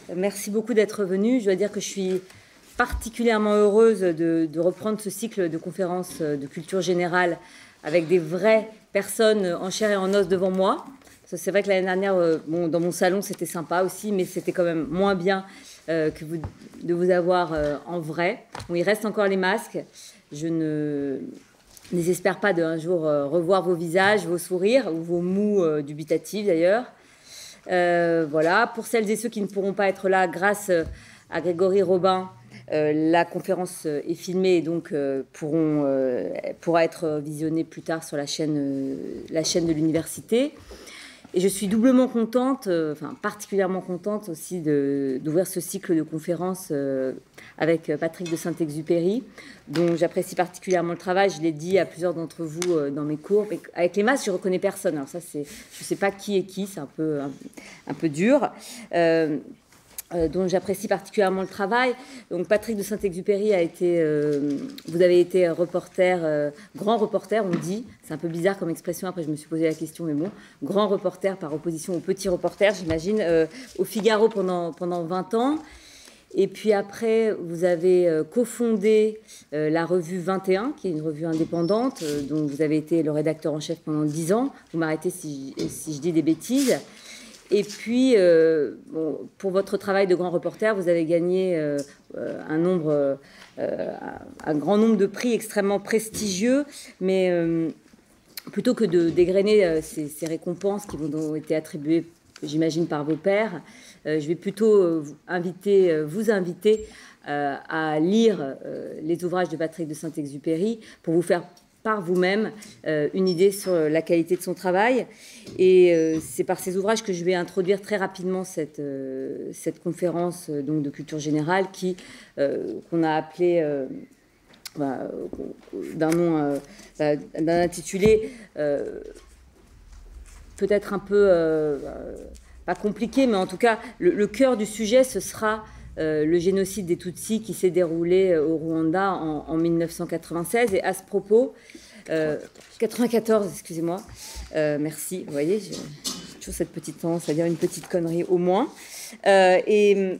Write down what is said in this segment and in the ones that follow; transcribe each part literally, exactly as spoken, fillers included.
Merci beaucoup d'être venu. Je dois dire que je suis particulièrement heureuse de, de reprendre ce cycle de conférences de culture générale avec des vraies personnes en chair et en os devant moi. C'est vrai que l'année dernière, bon, dans mon salon, c'était sympa aussi, mais c'était quand même moins bien euh, que vous, de vous avoir euh, en vrai. Bon, il reste encore les masques. Je ne n'espère pas d'un jour euh, revoir vos visages, vos sourires, ou vos mous euh, dubitatifs d'ailleurs. Euh, voilà, pour celles et ceux qui ne pourront pas être là grâce à Grégory Robin, euh, la conférence est filmée et donc euh, pourront, euh, pourra être visionnée plus tard sur la chaîne, euh, la chaîne de l'université. Et je suis doublement contente, euh, enfin particulièrement contente aussi d'ouvrir ce cycle de conférences euh, avec Patrick de Saint-Exupéry, dont j'apprécie particulièrement le travail. Je l'ai dit à plusieurs d'entre vous euh, dans mes cours. Mais avec les masques, je ne reconnais personne. Alors ça, c'est, je ne sais pas qui est qui, c'est un peu, un, un peu dur. Euh, Euh, dont j'apprécie particulièrement le travail. Donc Patrick de Saint-Exupéry a été, euh, vous avez été reporter, euh, grand reporter, on dit, c'est un peu bizarre comme expression, après je me suis posé la question, mais bon, grand reporter par opposition au petit reporter, j'imagine, euh, au Figaro pendant, pendant vingt ans. Et puis après, vous avez euh, cofondé euh, la revue vingt et un, qui est une revue indépendante, euh, dont vous avez été le rédacteur en chef pendant dix ans. Vous m'arrêtez si, si je dis des bêtises. Et puis, euh, bon, pour votre travail de grand reporter, vous avez gagné euh, un, nombre, euh, un grand nombre de prix extrêmement prestigieux, mais euh, plutôt que de dégrainer euh, ces, ces récompenses qui vous ont été attribuées, j'imagine, par vos pairs, euh, je vais plutôt euh, vous inviter, euh, vous inviter euh, à lire euh, les ouvrages de Patrick de Saint-Exupéry pour vous faire par vous-même euh, une idée sur la qualité de son travail. Et euh, c'est par ces ouvrages que je vais introduire très rapidement cette, euh, cette conférence euh, donc de culture générale qui, euh, qu'on a appelée euh, bah, d'un nom, euh, bah, d'un intitulé euh, peut-être un peu, euh, pas compliqué, mais en tout cas, le, le cœur du sujet, ce sera Euh, le génocide des Tutsis qui s'est déroulé euh, au Rwanda en, en mille neuf cent quatre-vingt-seize. Et à ce propos, euh, quatre-vingt-quatorze, excusez-moi, euh, merci, vous voyez, j'ai toujours cette petite tendance à dire une petite connerie au moins. Euh, et,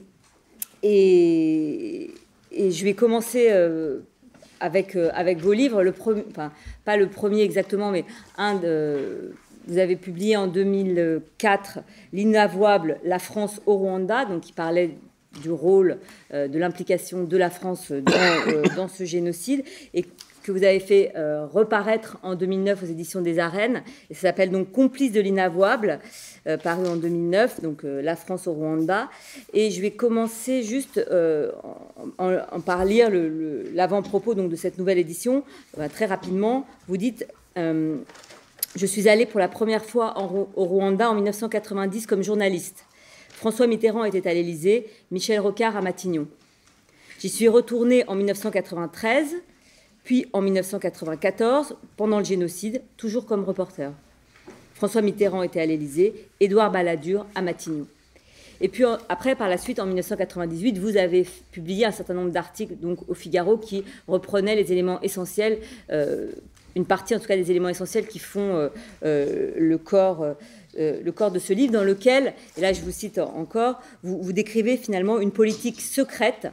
et, et je vais commencer euh, avec, euh, avec vos livres, le premier, enfin, pas le premier exactement, mais un de... Vous avez publié en deux mille quatre L'inavouable, la France au Rwanda, donc qui parlait du rôle, euh, de l'implication de la France dans, euh, dans ce génocide, et que vous avez fait euh, reparaître en deux mille neuf aux éditions des Arènes. Et ça s'appelle donc Complice de l'inavouable, euh, paru en deux mille neuf, donc euh, la France au Rwanda. Et je vais commencer juste euh, en, en, en par lire le, le, l'avant-propos donc, de cette nouvelle édition. Euh, très rapidement, vous dites... Euh, je suis allée pour la première fois en, au Rwanda en mille neuf cent quatre-vingt-dix comme journaliste. François Mitterrand était à l'Élysée, Michel Rocard à Matignon. J'y suis retournée en mille neuf cent quatre-vingt-treize, puis en mille neuf cent quatre-vingt-quatorze, pendant le génocide, toujours comme reporter. François Mitterrand était à l'Élysée, Édouard Balladur à Matignon. Et puis après, par la suite, en mille neuf cent quatre-vingt-dix-huit, vous avez publié un certain nombre d'articles donc, au Figaro qui reprenaient les éléments essentiels, euh, une partie en tout cas des éléments essentiels qui font euh, euh, le corps... Euh, Euh, le corps de ce livre, dans lequel, et là je vous cite encore, vous, vous décrivez finalement une politique secrète,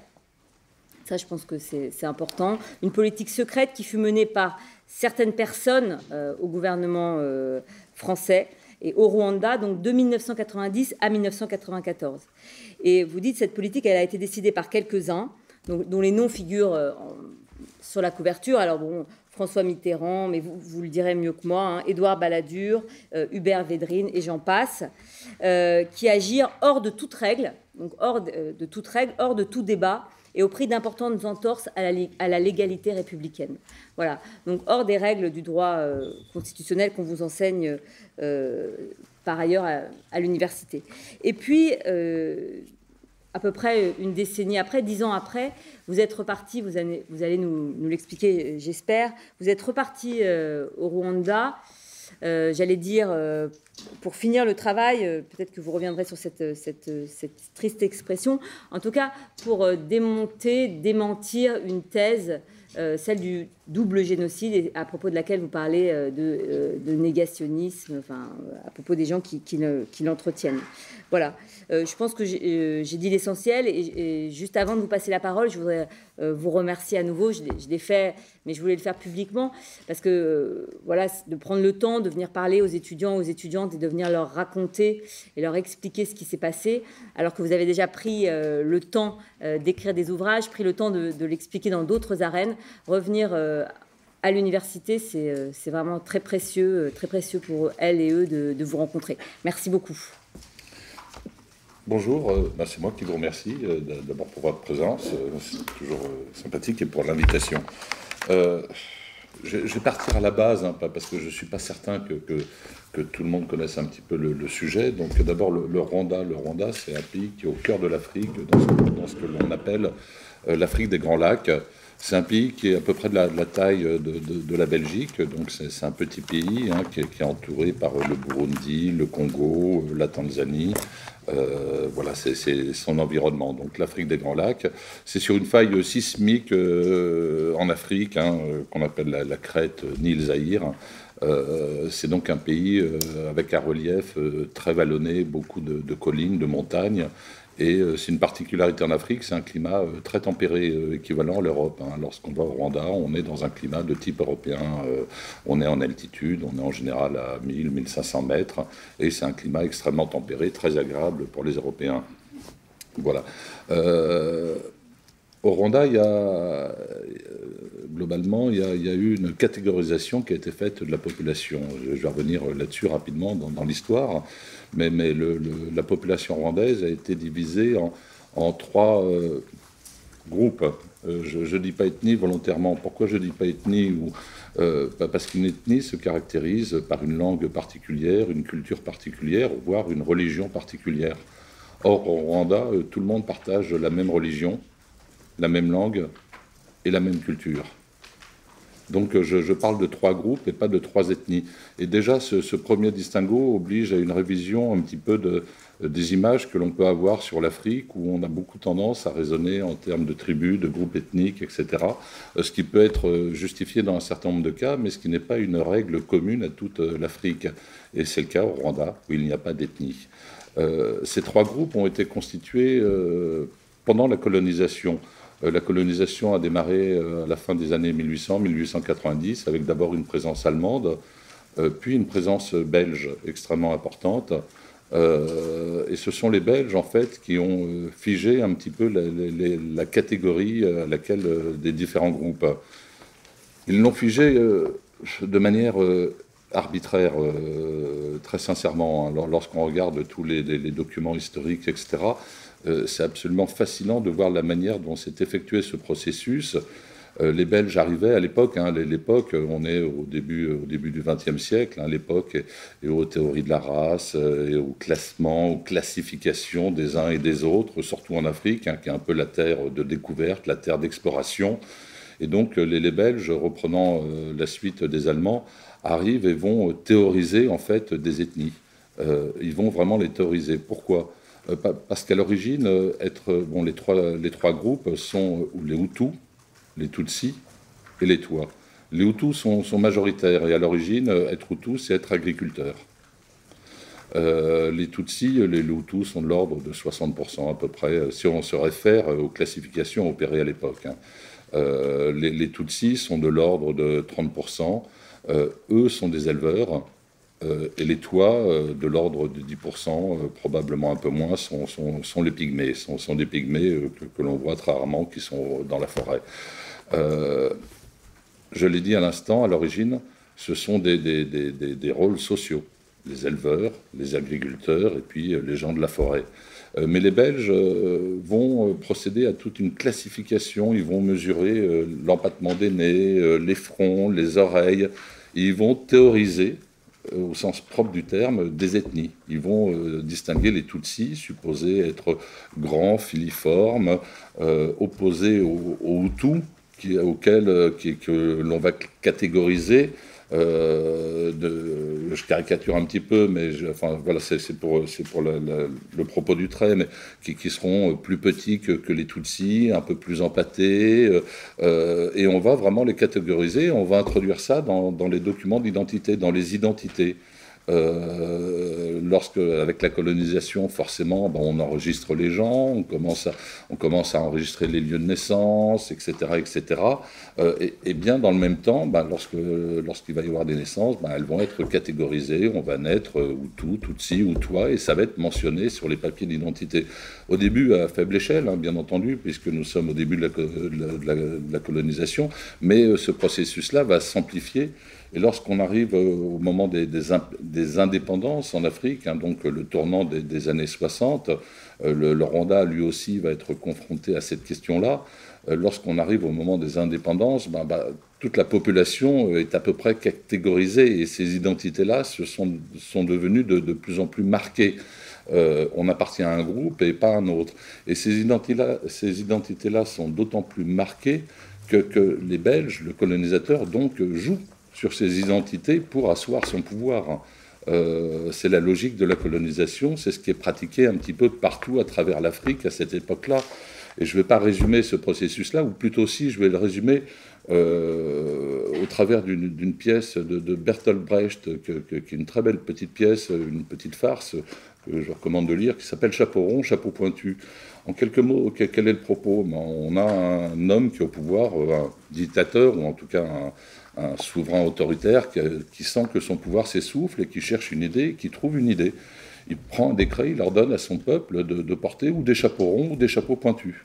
ça je pense que c'est, c'est important, une politique secrète qui fut menée par certaines personnes euh, au gouvernement euh, français et au Rwanda, donc de mille neuf cent quatre-vingt-dix à mille neuf cent quatre-vingt-quatorze. Et vous dites cette politique, elle a été décidée par quelques-uns, donc, dont les noms figurent euh, en, sur la couverture. Alors bon, François Mitterrand, mais vous, vous le direz mieux que moi, hein, Édouard Balladur, euh, Hubert Védrine, et j'en passe, euh, qui agirent hors de toute règle, donc hors de, de toute règle, hors de tout débat, et au prix d'importantes entorses à la, à la légalité républicaine. Voilà, donc hors des règles du droit euh, constitutionnel qu'on vous enseigne euh, par ailleurs à, à l'université. Et puis... Euh, à peu près une décennie après, dix ans après, vous êtes reparti, vous allez, vous allez nous, nous l'expliquer, j'espère, vous êtes reparti euh, au Rwanda, euh, j'allais dire, euh, pour finir le travail, euh, peut-être que vous reviendrez sur cette, cette, cette triste expression, en tout cas pour euh, démonter, démentir une thèse euh, celle du double génocide, et à propos de laquelle vous parlez euh, de, euh, de négationnisme, enfin, à propos des gens qui, qui, qui l'entretiennent. Voilà, euh, je pense que j'ai euh, dit l'essentiel, et, et juste avant de vous passer la parole, je voudrais euh, vous remercier à nouveau. Je l'ai fait, mais je voulais le faire publiquement, parce que, euh, voilà, de prendre le temps de venir parler aux étudiants, aux étudiantes, et de venir leur raconter et leur expliquer ce qui s'est passé, alors que vous avez déjà pris euh, le temps euh, d'écrire des ouvrages, pris le temps de, de l'expliquer dans d'autres arènes. Revenir euh, à l'université, c'est euh, vraiment très précieux, euh, très précieux pour elles et eux de, de vous rencontrer. Merci beaucoup. Bonjour, euh, ben c'est moi qui vous remercie euh, d'abord pour votre présence, euh, c'est toujours euh, sympathique, et pour l'invitation. Euh, je, je vais partir à la base, hein, parce que je ne suis pas certain que, que, que tout le monde connaisse un petit peu le, le sujet. Donc d'abord le, le Rwanda. Le Rwanda, c'est un pays qui est au cœur de l'Afrique, dans ce, dans ce que l'on appelle euh, l'Afrique des Grands Lacs. C'est un pays qui est à peu près de la, de la taille de, de, de la Belgique, donc c'est un petit pays hein, qui, est, qui est entouré par le Burundi, le Congo, la Tanzanie. Euh, voilà, c'est son environnement. Donc l'Afrique des Grands Lacs, c'est sur une faille sismique euh, en Afrique, hein, qu'on appelle la, la crête Nil-Zahir. Euh, c'est donc un pays euh, avec un relief euh, très vallonné, beaucoup de, de collines, de montagnes. Et euh, c'est une particularité en Afrique, c'est un climat euh, très tempéré, euh, équivalent à l'Europe. Hein. Lorsqu'on va au Rwanda, on est dans un climat de type européen. Euh, on est en altitude, on est en général à mille, mille cinq cents mètres. Et c'est un climat extrêmement tempéré, très agréable pour les Européens. Voilà. Euh, au Rwanda, il y a, globalement, il y a, il y a eu une catégorisation qui a été faite de la population. Je vais revenir là-dessus rapidement dans, dans l'histoire. Mais, mais le, le, la population rwandaise a été divisée en, en trois euh, groupes. Euh, je ne dis pas ethnie volontairement. Pourquoi je ne dis pas ethnie ou, euh, Parce qu'une ethnie se caractérise par une langue particulière, une culture particulière, voire une religion particulière. Or, au Rwanda, euh, tout le monde partage la même religion, la même langue et la même culture. Donc je, je parle de trois groupes et pas de trois ethnies. Et déjà, ce, ce premier distinguo oblige à une révision un petit peu de, des images que l'on peut avoir sur l'Afrique, où on a beaucoup tendance à raisonner en termes de tribus, de groupes ethniques, et cetera. Ce qui peut être justifié dans un certain nombre de cas, mais ce qui n'est pas une règle commune à toute l'Afrique. Et c'est le cas au Rwanda, où il n'y a pas d'ethnie. Euh, ces trois groupes ont été constitués euh, pendant la colonisation. La colonisation a démarré à la fin des années mille huit cents, mille huit cent quatre-vingt-dix, avec d'abord une présence allemande, puis une présence belge extrêmement importante. Et ce sont les Belges, en fait, qui ont figé un petit peu la, la, la catégorie à laquelle des différents groupes. Ils l'ont figé de manière arbitraire, très sincèrement. Alors, lorsqu'on regarde tous les, les, les documents historiques, et cetera, Euh, c'est absolument fascinant de voir la manière dont s'est effectué ce processus. Euh, les Belges arrivaient à l'époque, hein, l'époque, on est au début, au début du vingtième siècle, hein, l'époque et, et aux théories de la race, euh, et au classement, aux classifications des uns et des autres, surtout en Afrique, hein, qui est un peu la terre de découverte, la terre d'exploration. Et donc les, les Belges, reprenant euh, la suite des Allemands, arrivent et vont théoriser en fait des ethnies. Euh, ils vont vraiment les théoriser. Pourquoi ? Parce qu'à l'origine, être bon, les trois les trois groupes sont les Hutus, les Tutsis et les Twa. Les Hutus sont, sont majoritaires et à l'origine, être Hutu, c'est être agriculteur. Euh, les Tutsis, les Hutus sont de l'ordre de soixante pour cent à peu près, si on se réfère aux classifications opérées à l'époque. Hein. Euh, les, les Tutsis sont de l'ordre de trente pour cent. Euh, eux sont des éleveurs. Euh, et les Twa, euh, de l'ordre de dix pour cent, euh, probablement un peu moins, sont, sont, sont les pygmées, sont, sont des pygmées euh, que, que l'on voit très rarement, qui sont dans la forêt. Euh, je l'ai dit à l'instant, à l'origine, ce sont des, des, des, des, des rôles sociaux, les éleveurs, les agriculteurs et puis euh, les gens de la forêt. Euh, mais les Belges euh, vont procéder à toute une classification, ils vont mesurer euh, l'empattement des nez, euh, les fronts, les oreilles, et ils vont théoriser, au sens propre du terme, des ethnies. Ils vont euh, distinguer les Tutsis, supposés être grands, filiformes, euh, opposés aux, aux Hutus, qui, auxquels euh, qui, que l'on va catégoriser euh, de, je caricature un petit peu, mais je, enfin, voilà, c'est pour, pour le, le, le propos du trait, mais qui, qui seront plus petits que, que les Tutsis, un peu plus empâtés, euh, et on va vraiment les catégoriser, on va introduire ça dans, dans les documents d'identité, dans les identités. Euh, lorsque, avec la colonisation, forcément, ben, on enregistre les gens, on commence, à, on commence à enregistrer les lieux de naissance, et cetera, et cetera. Euh, et, et bien dans le même temps, ben, lorsque, lorsqu'il va y avoir des naissances, ben, elles vont être catégorisées. On va naître euh, Hutu, Tutsi, Hutua, et ça va être mentionné sur les papiers d'identité. Au début, à faible échelle, hein, bien entendu, puisque nous sommes au début de la, de la, de la colonisation, mais euh, ce processus-là va s'amplifier. Et lorsqu'on arrive au moment des, des, des indépendances en Afrique, hein, donc le tournant des, des années soixante, euh, le, le Rwanda lui aussi va être confronté à cette question-là. Euh, lorsqu'on arrive au moment des indépendances, ben, ben, toute la population est à peu près catégorisée et ces identités-là se sont, sont devenues de, de plus en plus marquées. Euh, on appartient à un groupe et pas à un autre. Et ces identités-là, ces identités-là sont d'autant plus marquées que, que les Belges, le colonisateur, donc, jouent sur ces identités pour asseoir son pouvoir. Euh, c'est la logique de la colonisation, c'est ce qui est pratiqué un petit peu partout à travers l'Afrique à cette époque-là. Et je ne vais pas résumer ce processus-là, ou plutôt si, je vais le résumer euh, au travers d'une pièce de, de Bertolt Brecht, que, que, qui est une très belle petite pièce, une petite farce, que je recommande de lire, qui s'appelle Chapeau rond, chapeau pointu. En quelques mots, quel est le propos? On a un homme qui est au pouvoir, un dictateur, ou en tout cas un, un souverain autoritaire qui, qui sent que son pouvoir s'essouffle et qui cherche une idée, qui trouve une idée. Il prend un décret, il ordonne à son peuple de, de porter ou des chapeaux ronds ou des chapeaux pointus.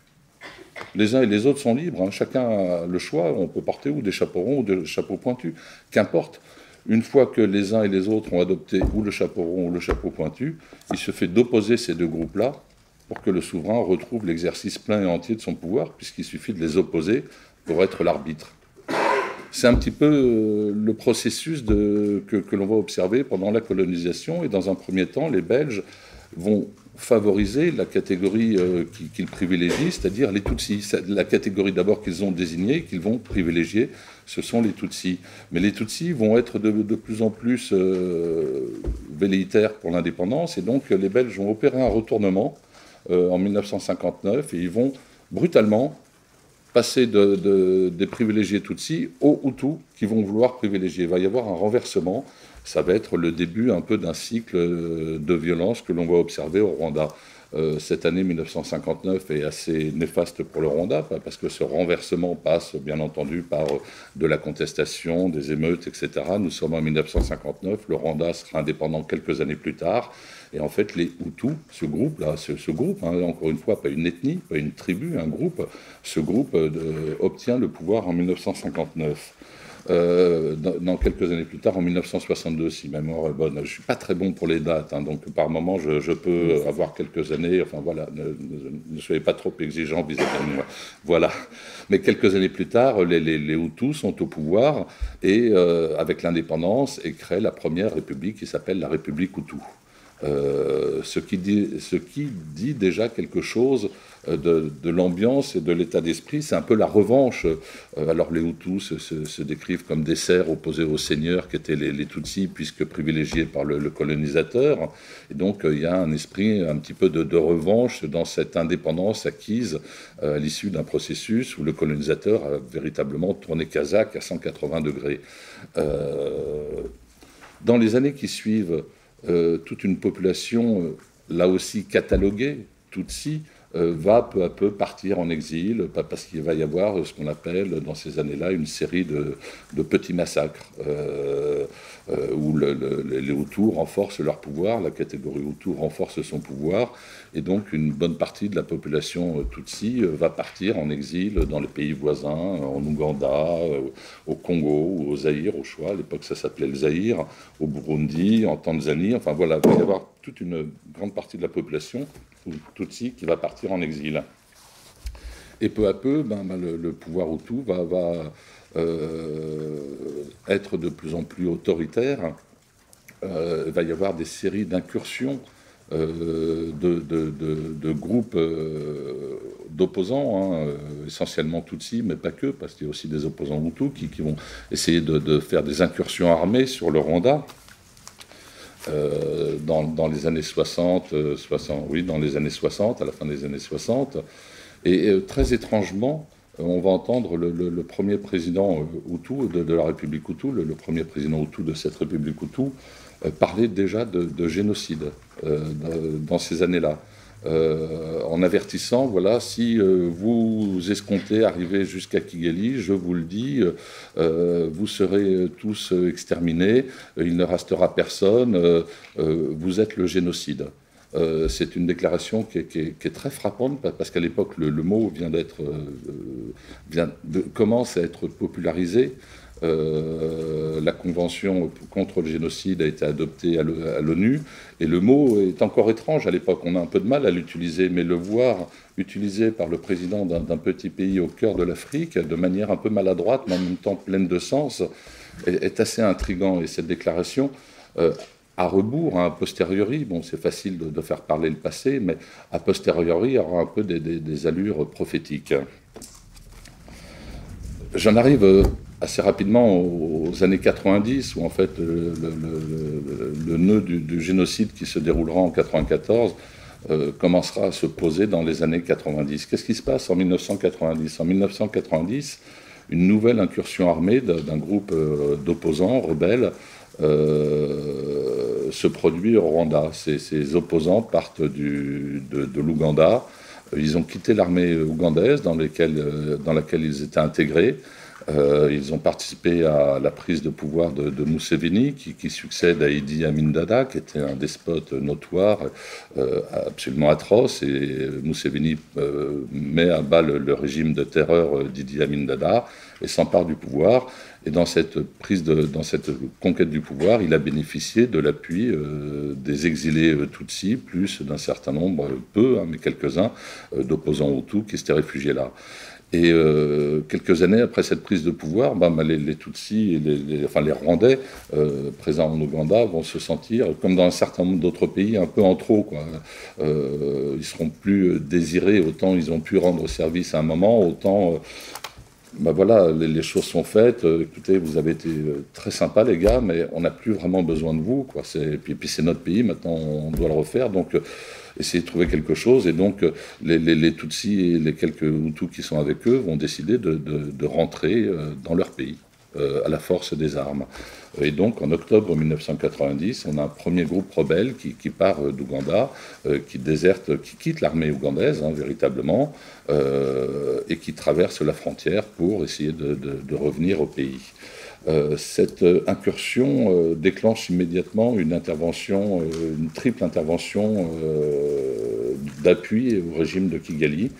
Les uns et les autres sont libres, hein. Chacun a le choix, on peut porter ou des chapeaux ronds ou des chapeaux pointus, qu'importe. Une fois que les uns et les autres ont adopté ou le chapeau rond ou le chapeau pointu, il se fait d'opposer ces deux groupes-là pour que le souverain retrouve l'exercice plein et entier de son pouvoir, puisqu'il suffit de les opposer pour être l'arbitre. C'est un petit peu le processus de, que, que l'on va observer pendant la colonisation. Et dans un premier temps, les Belges vont favoriser la catégorie euh, qu'ils privilégient, c'est-à-dire les Tutsis. La catégorie d'abord qu'ils ont désignée, qu'ils vont privilégier, ce sont les Tutsis. Mais les Tutsis vont être de, de plus en plus euh, velléitaires pour l'indépendance. Et donc les Belges vont opérer un retournement euh, en mille neuf cent cinquante-neuf et ils vont brutalement passer de, de, des privilégiés Tutsis aux Hutus qui vont vouloir privilégier. Il va y avoir un renversement. Ça va être le début un peu d'un cycle de violence que l'on va observer au Rwanda. Euh, cette année mille neuf cent cinquante-neuf est assez néfaste pour le Rwanda, parce que ce renversement passe bien entendu par de la contestation, des émeutes, et cetera. Nous sommes en mille neuf cent cinquante-neuf, le Rwanda sera indépendant quelques années plus tard, et en fait les Hutus, ce groupe-là, ce, ce groupe, hein, encore une fois, pas une ethnie, pas une tribu, un groupe, ce groupe euh, obtient le pouvoir en mille neuf cent cinquante-neuf. Euh, dans, dans quelques années plus tard, en mille neuf cent soixante-deux, si ma mémoire est bonne. Je ne suis pas très bon pour les dates, hein, donc par moment, je, je peux avoir quelques années. Enfin voilà, ne, ne, ne soyez pas trop exigeants vis-à-vis de moi. Voilà. Mais quelques années plus tard, les, les, les Hutus sont au pouvoir et euh, avec l'indépendance et créent la première république qui s'appelle la République Hutu. Euh, ce, qui dit, ce qui dit déjà quelque chose de, de l'ambiance et de l'état d'esprit. C'est un peu la revanche. Euh, alors les Hutus se, se, se décrivent comme des serfs opposés aux seigneurs qui étaient les, les Tutsis, puisque privilégiés par le, le colonisateur. Et donc euh, il y a un esprit un petit peu de, de revanche dans cette indépendance acquise euh, à l'issue d'un processus où le colonisateur a véritablement tourné kazakh à cent quatre-vingts degrés. Euh, dans les années qui suivent, Euh, toute une population, euh, là aussi cataloguée, Tutsi, euh, va peu à peu partir en exil, pas parce qu'il va y avoir ce qu'on appelle dans ces années-là une série de, de petits massacres, euh, euh, où le, le, les Hutus renforcent leur pouvoir, la catégorie Hutu renforce son pouvoir, et donc une bonne partie de la population Tutsi va partir en exil dans les pays voisins, en Ouganda, au Congo, ou au Zaïre, au choix. À l'époque, ça s'appelait le Zaïre, au Burundi, en Tanzanie. Enfin voilà, il va y avoir toute une grande partie de la population Tutsi qui va partir en exil. Et peu à peu, ben, ben, le, le pouvoir Hutu va, va euh, être de plus en plus autoritaire. Euh, il va y avoir des séries d'incursions Euh, de, de, de, de groupes euh, d'opposants, hein, essentiellement Tutsis, mais pas que, parce qu'il y a aussi des opposants Hutus qui, qui vont essayer de, de faire des incursions armées sur le Rwanda. euh, dans, dans les années soixante, euh, soixante, oui, dans les années soixante, à la fin des années soixante. Et euh, très étrangement, on va entendre le, le, le premier président Hutu de, de la République Hutu, le, le premier président Hutu de cette République Hutu, euh, parler déjà de, de génocide euh, dans ces années-là. Euh, en avertissant, voilà, si euh, vous escomptez arriver jusqu'à Kigali, je vous le dis, euh, vous serez tous exterminés, il ne restera personne, euh, euh, vous êtes le génocide. Euh, c'est une déclaration qui est, qui est, qui est très frappante parce qu'à l'époque le, le mot vient d'être, euh, vient de, commence à être popularisé. Euh, la convention contre le génocide a été adoptée à l'ONU et le mot est encore étrange à l'époque. On a un peu de mal à l'utiliser, mais le voir utilisé par le président d'un petit pays au cœur de l'Afrique de manière un peu maladroite, mais en même temps pleine de sens, est, est assez intriguant. Et cette déclaration, euh, à rebours, hein, a posteriori, bon, c'est facile de, de faire parler le passé, mais a posteriori, aura un peu des, des, des allures prophétiques. J'en arrive assez rapidement aux années quatre-vingt-dix, où en fait le, le, le, le nœud du, du génocide qui se déroulera en quatre-vingt-quatorze euh, commencera à se poser dans les années quatre-vingt-dix. Qu'est-ce qui se passe en mille neuf cent quatre-vingt-dix? En mille neuf cent quatre-vingt-dix, une nouvelle incursion armée d'un groupe euh, d'opposants rebelles euh, se produit au Rwanda. Ces, ces opposants partent du, de, de l'Ouganda. Ils ont quitté l'armée ougandaise dans, lesquelles, dans laquelle ils étaient intégrés. Euh, ils ont participé à la prise de pouvoir de, de Museveni, qui, qui succède à Idi Amin Dada, qui était un despote notoire, euh, absolument atroce. Et Museveni euh, met à bas le, le régime de terreur d'Idi Amin Dada et s'empare du pouvoir. Et dans cette prise de, dans cette conquête du pouvoir, il a bénéficié de l'appui euh, des exilés euh, Tutsis, plus d'un certain nombre, peu, hein, mais quelques-uns, euh, d'opposants Hutus qui s'étaient réfugiés là. Et euh, quelques années après cette prise de pouvoir, ben, les, les Tutsis, et les, les, enfin les Rwandais euh, présents en Ouganda vont se sentir, comme dans un certain nombre d'autres pays, un peu en trop, quoi. Euh, ils seront plus désirés, autant ils ont pu rendre service à un moment, autant... Euh, ben voilà, les, les choses sont faites. Euh, écoutez, vous avez été très sympas, les gars, mais on n'a plus vraiment besoin de vous, quoi. Et puis, puis c'est notre pays, maintenant on doit le refaire. Donc, euh, essayez de trouver quelque chose. Et donc, euh, les, les, les Tutsis et les quelques Hutus qui sont avec eux vont décider de, de, de rentrer euh, dans leur pays, euh, à la force des armes. Et donc, en octobre mille neuf cent quatre-vingt-dix, on a un premier groupe rebelle qui, qui part d'Ouganda, euh, qui déserte, qui quitte l'armée ougandaise, hein, véritablement, euh, et qui traverse la frontière pour essayer de, de, de revenir au pays. Euh, cette incursion euh, déclenche immédiatement une intervention, euh, une triple intervention euh, d'appui au régime de Kigali.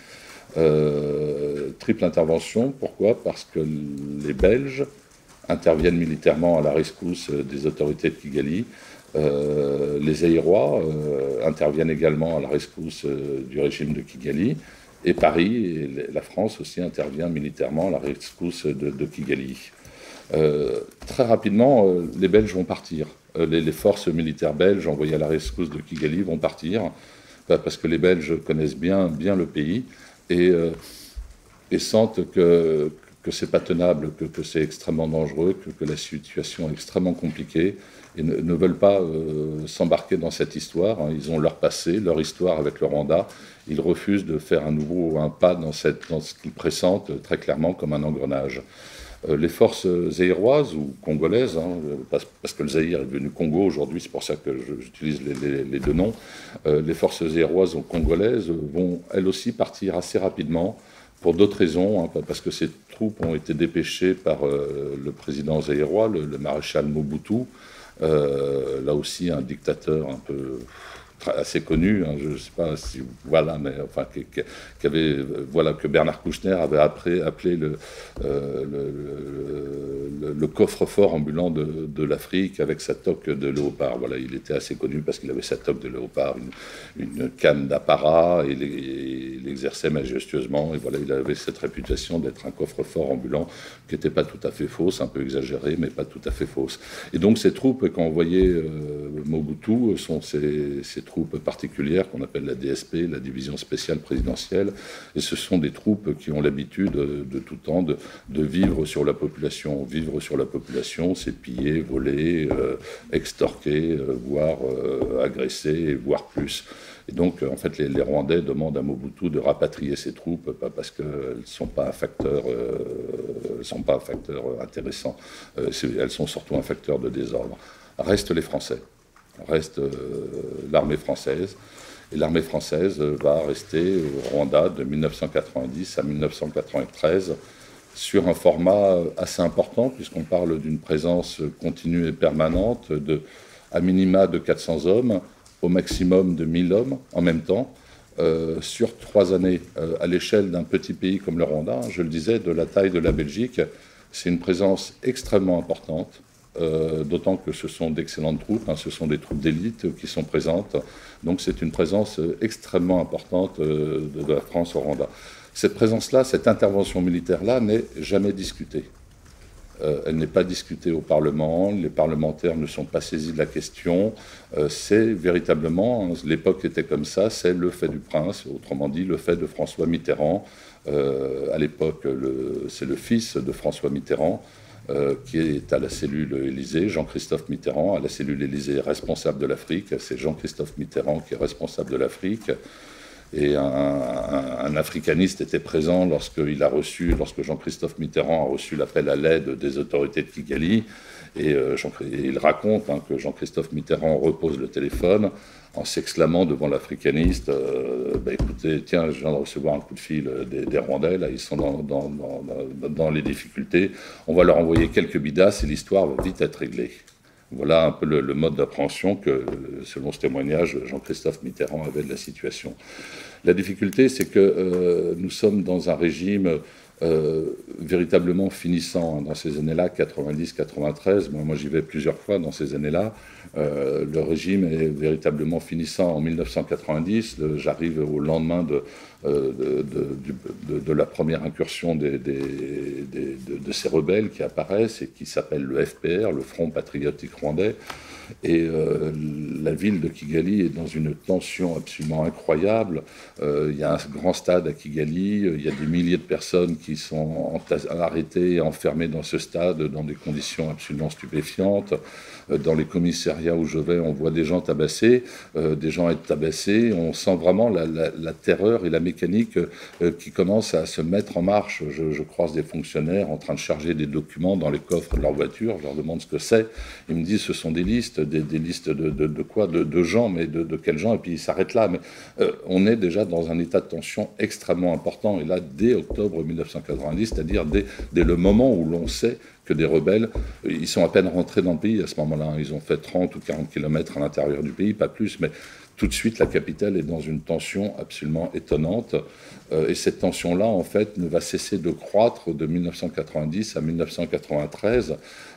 Euh, triple intervention, pourquoi? Parce que les Belges interviennent militairement à la rescousse des autorités de Kigali. Euh, les Zaïrois euh, interviennent également à la rescousse euh, du régime de Kigali. Et Paris, et la France aussi, intervient militairement à la rescousse de, de Kigali. Euh, très rapidement, euh, les Belges vont partir. Euh, les, les forces militaires belges envoyées à la rescousse de Kigali vont partir, parce que les Belges connaissent bien, bien le pays et, euh, et sentent que, que c'est pas tenable, que, que c'est extrêmement dangereux, que, que la situation est extrêmement compliquée, et ne, ne veulent pas euh, s'embarquer dans cette histoire. Hein. Ils ont leur passé, leur histoire avec le Rwanda. Ils refusent de faire à nouveau un pas dans, cette, dans ce qu'ils pressentent très clairement comme un engrenage. Euh, les forces zaïroises ou congolaises, hein, parce, parce que le Zaïre est devenu Congo aujourd'hui, c'est pour ça que j'utilise les, les, les deux noms, euh, les forces zaïroises ou congolaises vont elles aussi partir assez rapidement, pour d'autres raisons, hein, parce que ces troupes ont été dépêchées par euh, le président zaïrois, le, le maréchal Mobutu, euh, là aussi un dictateur un peu assez connu, hein, je ne sais pas si voilà, mais enfin qui, qui avait voilà que Bernard Kouchner avait après, appelé le, euh, le, le, le coffre-fort ambulant de, de l'Afrique avec sa toque de léopard. Voilà, il était assez connu parce qu'il avait sa toque de léopard, une, une canne d'apparat, et il exerçait majestueusement. Et voilà, il avait cette réputation d'être un coffre-fort ambulant qui n'était pas tout à fait fausse, un peu exagéré, mais pas tout à fait fausse. Et donc ces troupes qu'envoyait euh, Mobutu sont ces, ces troupes particulières qu'on appelle la D S P, la division spéciale présidentielle, et ce sont des troupes qui ont l'habitude de, de tout temps de, de vivre sur la population, vivre nombre sur la population, c'est piller, voler, euh, extorquer, euh, voire euh, agresser, voire plus. Et donc, en fait, les, les Rwandais demandent à Mobutu de rapatrier ses troupes, pas parce qu'elles ne sont pas un facteur, euh, sont pas un facteur intéressant, euh, elles sont surtout un facteur de désordre. Restent les Français, reste euh, l'armée française. Et l'armée française va rester au Rwanda de mille neuf cent quatre-vingt-dix à mille neuf cent quatre-vingt-treize sur un format assez important, puisqu'on parle d'une présence continue et permanente de, à minima de quatre cents hommes, au maximum de mille hommes en même temps, euh, sur trois années, euh, à l'échelle d'un petit pays comme le Rwanda, je le disais, de la taille de la Belgique. C'est une présence extrêmement importante. Euh, d'autant que ce sont d'excellentes troupes, hein, ce sont des troupes d'élite qui sont présentes. Donc c'est une présence extrêmement importante euh, de, de la France au Rwanda. Cette présence-là, cette intervention militaire-là n'est jamais discutée. Euh, elle n'est pas discutée au Parlement, les parlementaires ne sont pas saisis de la question. Euh, c'est véritablement, hein, l'époque était comme ça, c'est le fait du prince, autrement dit le fait de François Mitterrand. Euh, à l'époque, c'est le fils de François Mitterrand, Euh, qui est à la cellule Élysée, Jean-Christophe Mitterrand, à la cellule Élysée responsable de l'Afrique. C'est Jean-Christophe Mitterrand qui est responsable de l'Afrique. Et un, un, un africaniste était présent lorsqu'il a reçu, lorsque Jean-Christophe Mitterrand a reçu l'appel à l'aide des autorités de Kigali. Et, euh, Jean, et il raconte hein, que Jean-Christophe Mitterrand repose le téléphone en s'exclamant devant l'africaniste euh, bah, écoutez, tiens, je viens de recevoir un coup de fil des, des Rwandais, là, ils sont dans, dans, dans, dans les difficultés, on va leur envoyer quelques bidasses et l'histoire va vite être réglée. Voilà un peu le, le mode d'appréhension que, selon ce témoignage, Jean-Christophe Mitterrand avait de la situation. La difficulté, c'est que euh, nous sommes dans un régime euh, véritablement finissant. Dans ces années-là, quatre-vingt-dix quatre-vingt-treize, moi, moi j'y vais plusieurs fois dans ces années-là, euh, le régime est véritablement finissant. En mille neuf cent quatre-vingt-dix, j'arrive au lendemain de, euh, de, de, de, de la première incursion des, des, des, de, de ces rebelles qui apparaissent et qui s'appellent le F P R, le Front Patriotique Rwandais. Et euh, la ville de Kigali est dans une tension absolument incroyable. Euh, il y a un grand stade à Kigali, il y a des milliers de personnes qui sont arrêtées et enfermées dans ce stade dans des conditions absolument stupéfiantes. Euh, dans les commissariats où je vais, on voit des gens tabassés, euh, des gens être tabassés. On sent vraiment la, la, la terreur et la mécanique euh, qui commence à se mettre en marche. Je, je croise des fonctionnaires en train de charger des documents dans les coffres de leur voiture. Je leur demande ce que c'est. Ils me disent ce sont des listes. Des, des listes de, de, de quoi de, de gens, mais de, de quels gens, et puis ils s'arrêtent là. Mais euh, on est déjà dans un état de tension extrêmement important, et là, dès octobre mille neuf cent quatre-vingt-dix, c'est-à-dire dès, dès le moment où l'on sait que des rebelles, ils sont à peine rentrés dans le pays à ce moment-là, ils ont fait trente ou quarante kilomètres à l'intérieur du pays, pas plus, mais tout de suite, la capitale est dans une tension absolument étonnante, euh, et cette tension-là, en fait, ne va cesser de croître de mille neuf cent quatre-vingt-dix à mille neuf cent quatre-vingt-treize,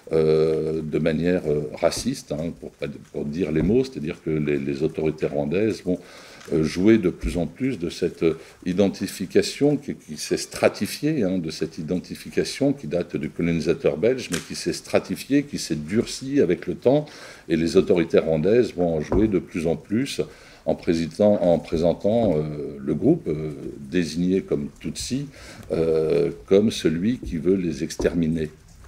Euh, de manière euh, raciste, hein, pour, pour dire les mots, c'est-à-dire que les, les autorités rwandaises vont euh, jouer de plus en plus de cette euh, identification qui, qui s'est stratifiée, hein, de cette identification qui date du colonisateur belge, mais qui s'est stratifiée, qui s'est durcie avec le temps, et les autorités rwandaises vont en jouer de plus en plus en présentant, en présentant euh, le groupe euh, désigné comme Tutsi euh, comme celui qui veut les exterminer.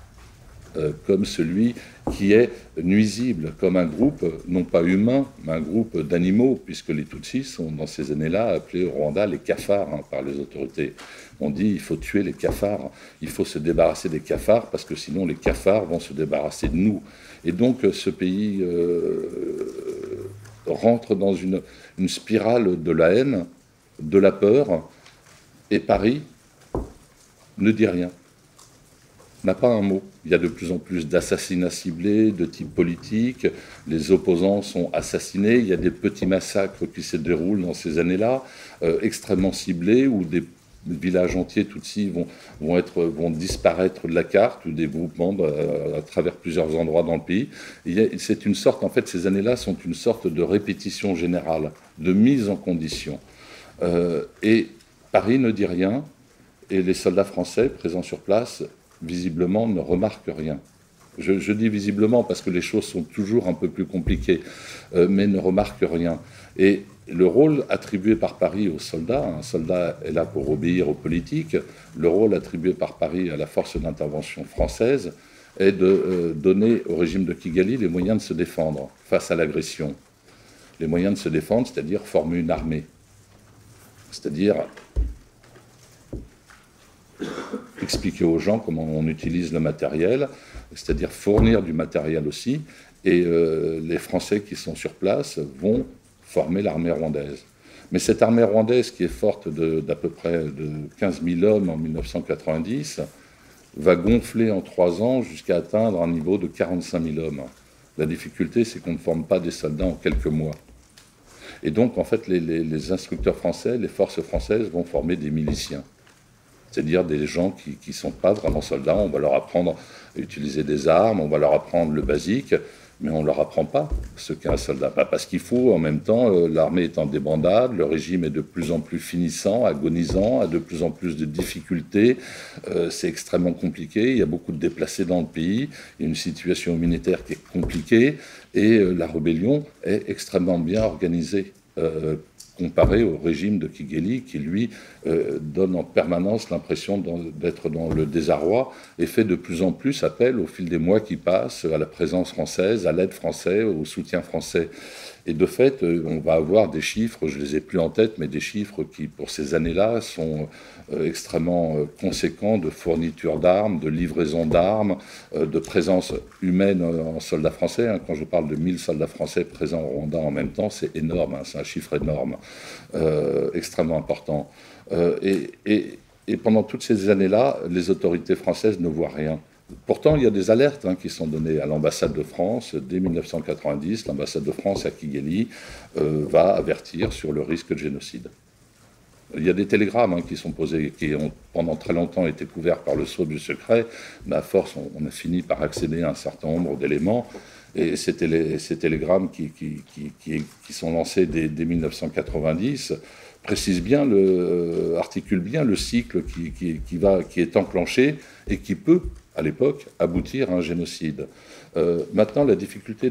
Euh, comme celui qui est nuisible, comme un groupe, non pas humain, mais un groupe d'animaux, puisque les Tutsis sont dans ces années-là appelés au Rwanda les cafards hein, par les autorités. On dit il faut tuer les cafards, il faut se débarrasser des cafards, parce que sinon les cafards vont se débarrasser de nous. Et donc ce pays euh, rentre dans une, une spirale de la haine, de la peur, et Paris ne dit rien. N'a pas un mot. Il y a de plus en plus d'assassinats ciblés de type politique, les opposants sont assassinés, il y a des petits massacres qui se déroulent dans ces années-là, euh, extrêmement ciblés, où des villages entiers Tutsis vont, vont, être, vont disparaître de la carte, ou des groupements à, à travers plusieurs endroits dans le pays. C'est une sorte, en fait, ces années-là sont une sorte de répétition générale, de mise en condition. Euh, et Paris ne dit rien, et les soldats français présents sur place visiblement ne remarque rien. Je, je dis visiblement parce que les choses sont toujours un peu plus compliquées, euh, mais ne remarque rien. Et le rôle attribué par Paris aux soldats, un soldat est là pour obéir aux politiques, le rôle attribué par Paris à la force d'intervention française est de euh, donner au régime de Kigali les moyens de se défendre face à l'agression. Les moyens de se défendre, c'est-à-dire former une armée. C'est-à-dire expliquer aux gens comment on utilise le matériel, c'est-à-dire fournir du matériel aussi, et euh, les Français qui sont sur place vont former l'armée rwandaise. Mais cette armée rwandaise, qui est forte d'à peu près de quinze mille hommes en mille neuf cent quatre-vingt-dix, va gonfler en trois ans jusqu'à atteindre un niveau de quarante-cinq mille hommes. La difficulté, c'est qu'on ne forme pas des soldats en quelques mois. Et donc, en fait, les, les, les instructeurs français, les forces françaises vont former des miliciens. C'est-à-dire des gens qui ne sont pas vraiment soldats. On va leur apprendre à utiliser des armes, on va leur apprendre le basique, mais on ne leur apprend pas ce qu'est un soldat. Pas parce qu'il faut, en même temps, euh, l'armée est en débandade, le régime est de plus en plus finissant, agonisant, a de plus en plus de difficultés, euh, c'est extrêmement compliqué, il y a beaucoup de déplacés dans le pays, il y a une situation humanitaire qui est compliquée, et euh, la rébellion est extrêmement bien organisée. Euh, comparé au régime de Kigali qui, lui, euh, donne en permanence l'impression d'être dans le désarroi et fait de plus en plus appel, au fil des mois qui passent, à la présence française, à l'aide française, au soutien français. Et de fait, on va avoir des chiffres, je ne les ai plus en tête, mais des chiffres qui, pour ces années-là, sont extrêmement conséquents de fourniture d'armes, de livraison d'armes, de présence humaine en soldats français. Quand je parle de mille soldats français présents au Rwanda en même temps, c'est énorme, c'est un chiffre énorme, euh, extrêmement important. Euh, et, et, et pendant toutes ces années-là, les autorités françaises ne voient rien. Pourtant, il y a des alertes hein, qui sont données à l'ambassade de France. Dès mille neuf cent quatre-vingt-dix, l'ambassade de France à Kigali euh, va avertir sur le risque de génocide. Il y a des télégrammes hein, qui sont posés, qui ont pendant très longtemps été couverts par le sceau du secret, mais à force, on, on a fini par accéder à un certain nombre d'éléments. Et ces, télé, ces télégrammes qui, qui, qui, qui, qui sont lancés dès, dès mille neuf cent quatre-vingt-dix précisent bien, le, euh, articulent bien le cycle qui, qui, qui, va, qui est enclenché et qui peut, à l'époque, aboutir à un génocide. Euh, maintenant, la difficulté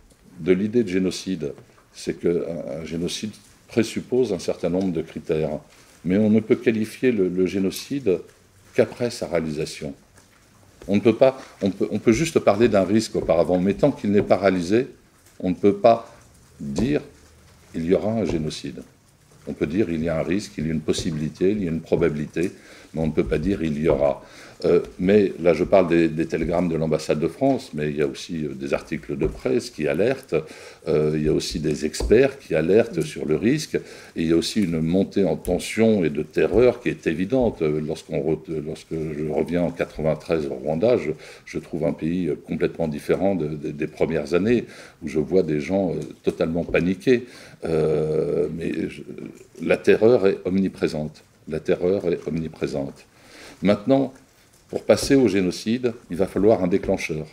de l'idée de génocide, c'est qu'un génocide présuppose un certain nombre de critères. Mais on ne peut qualifier le, le génocide qu'après sa réalisation. On ne peut pas, on peut, on peut juste parler d'un risque auparavant, mais tant qu'il n'est pas réalisé, on ne peut pas dire qu'il y aura un génocide. On peut dire qu'il y a un risque, il y a une possibilité, il y a une probabilité, mais on ne peut pas dire il y aura. Euh, mais là, je parle des, des télégrammes de l'ambassade de France, mais il y a aussi euh, des articles de presse qui alertent, euh, il y a aussi des experts qui alertent sur le risque, et il y a aussi une montée en tension et de terreur qui est évidente. Lorsqu'on re, lorsque je reviens en quatre-vingt-treize au Rwanda, je, je trouve un pays complètement différent de, de, des premières années, où je vois des gens euh, totalement paniqués. Euh, mais je, la terreur est omniprésente. La terreur est omniprésente. Maintenant, pour passer au génocide, il va falloir un déclencheur.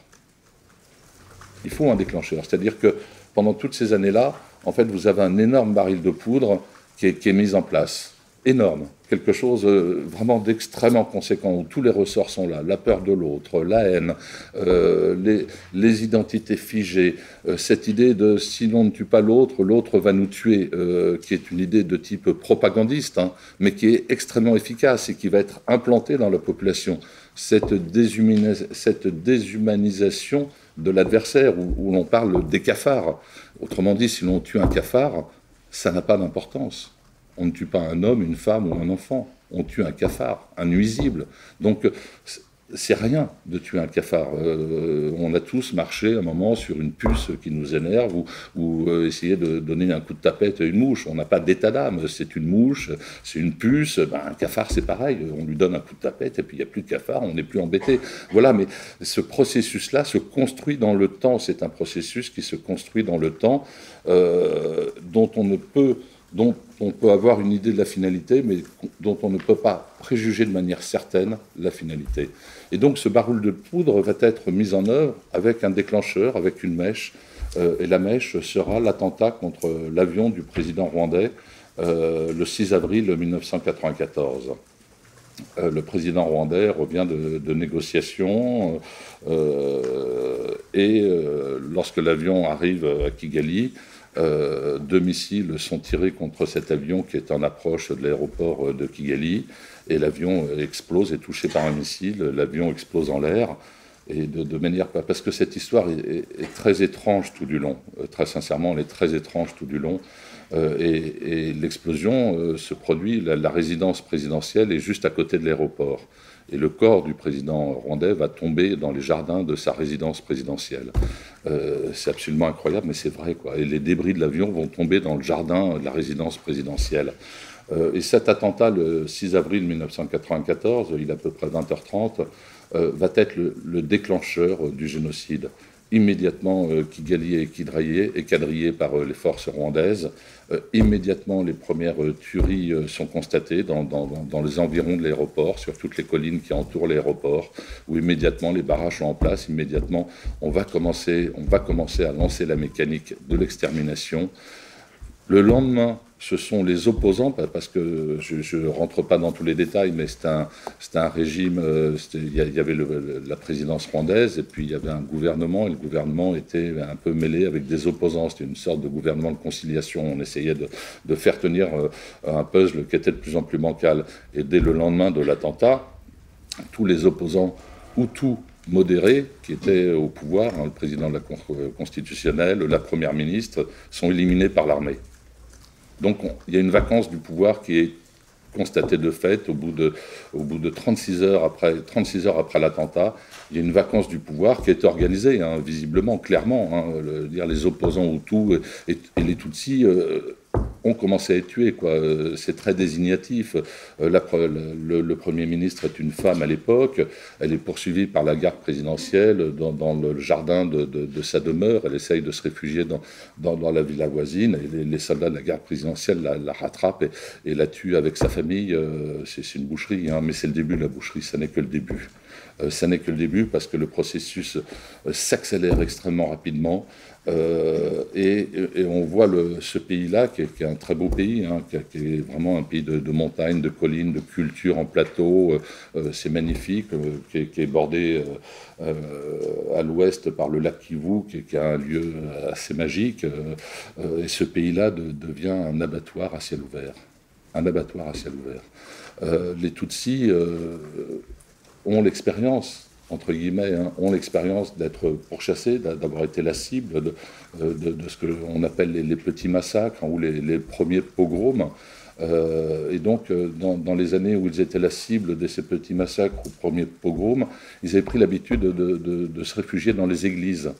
Il faut un déclencheur. C'est-à-dire que pendant toutes ces années-là, en fait, vous avez un énorme baril de poudre qui est, qui est mis en place. Énorme. Quelque chose vraiment d'extrêmement conséquent, où tous les ressorts sont là. La peur de l'autre, la haine, euh, les, les identités figées, euh, cette idée de si l'on ne tue pas l'autre, l'autre va nous tuer, euh, qui est une idée de type propagandiste, hein, mais qui est extrêmement efficace et qui va être implantée dans la population. Cette, déshumanis cette déshumanisation de l'adversaire, où, où l'on parle des cafards. Autrement dit, si l'on tue un cafard, ça n'a pas d'importance. On ne tue pas un homme, une femme ou un enfant. On tue un cafard, un nuisible. Donc, c'est rien de tuer un cafard. Euh, on a tous marché un moment sur une puce qui nous énerve ou, ou euh, essayer de donner un coup de tapette à une mouche. On n'a pas d'état d'âme. C'est une mouche, c'est une puce. Ben, un cafard, c'est pareil. On lui donne un coup de tapette et puis il n'y a plus de cafard, on n'est plus embêté. Voilà, mais ce processus-là se construit dans le temps. C'est un processus qui se construit dans le temps, euh, dont on ne peut... dont on peut avoir une idée de la finalité, mais dont on ne peut pas préjuger de manière certaine la finalité. Et donc ce baril de poudre va être mis en œuvre avec un déclencheur, avec une mèche, euh, et la mèche sera l'attentat contre l'avion du président rwandais euh, le six avril mille neuf cent quatre-vingt-quatorze. Euh, le président rwandais revient de, de négociations, euh, et euh, lorsque l'avion arrive à Kigali, Euh, deux missiles sont tirés contre cet avion qui est en approche de l'aéroport de Kigali, et l'avion explose, est touché par un missile, l'avion explose en l'air, et de, de manière, parce que cette histoire est, est, est très étrange tout du long, euh, très sincèrement, elle est très étrange tout du long, euh, et, et l'explosion euh, se produit, la, la résidence présidentielle est juste à côté de l'aéroport, et le corps du président rwandais va tomber dans les jardins de sa résidence présidentielle. Euh, c'est absolument incroyable, mais c'est vrai, quoi. Et les débris de l'avion vont tomber dans le jardin de la résidence présidentielle. Euh, et cet attentat, le six avril mille neuf cent quatre-vingt-quatorze, il est à peu près vingt heures trente, euh, va être le, le déclencheur euh, du génocide. Immédiatement, euh, Kigali est quadrillé, est quadrillé par euh, les forces rwandaises. Euh, immédiatement, les premières euh, tueries euh, sont constatées dans, dans, dans les environs de l'aéroport, sur toutes les collines qui entourent l'aéroport, où immédiatement les barrages sont en place. Immédiatement, on va commencer, on va commencer à lancer la mécanique de l'extermination. Le lendemain, ce sont les opposants, parce que je ne rentre pas dans tous les détails, mais c'est un, un régime, il y avait le, la présidence rwandaise, et puis il y avait un gouvernement, et le gouvernement était un peu mêlé avec des opposants. C'était une sorte de gouvernement de conciliation. On essayait de, de faire tenir un puzzle qui était de plus en plus bancal. Et dès le lendemain de l'attentat, tous les opposants hutus modérés qui étaient au pouvoir, hein, le président de la constitutionnelle, la première ministre, sont éliminés par l'armée. Donc on, il y a une vacance du pouvoir qui est constatée de fait au bout de, au bout de trente-six heures après, trente-six heures après l'attentat. Il y a une vacance du pouvoir qui est organisée, hein, visiblement, clairement. Hein, le, dire les opposants Hutus et, et les Tutsis euh, ont commencé à être tués, quoi. C'est très désignatif. La, le, le Premier ministre est une femme à l'époque. Elle est poursuivie par la garde présidentielle dans, dans le jardin de, de, de sa demeure. Elle essaye de se réfugier dans, dans, dans la villa voisine. Et les, les soldats de la garde présidentielle la, la rattrapent et, et la tuent avec sa famille. C'est une boucherie, hein, mais c'est le début de la boucherie. Ça n'est que le début. Euh, ça n'est que le début parce que le processus euh, s'accélère extrêmement rapidement. Euh, et, et on voit le, ce pays-là, qui, qui est un très beau pays, hein, qui, qui est vraiment un pays de, de montagnes, de collines, de culture en plateau. Euh, c'est magnifique, euh, qui, est, qui est bordé euh, euh, à l'ouest par le lac Kivu, qui, qui a un lieu assez magique. Euh, et ce pays-là de, devient un abattoir à ciel ouvert. Un abattoir à ciel ouvert. Euh, les Tutsis euh, ont l'expérience, entre guillemets, hein, ont l'expérience d'être pourchassés, d'avoir été la cible de, de, de ce qu'on appelle les, les petits massacres, hein, ou les, les premiers pogroms. Euh, et donc, dans, dans les années où ils étaient la cible de ces petits massacres ou premiers pogroms, ils avaient pris l'habitude de, de, de se réfugier dans les églises.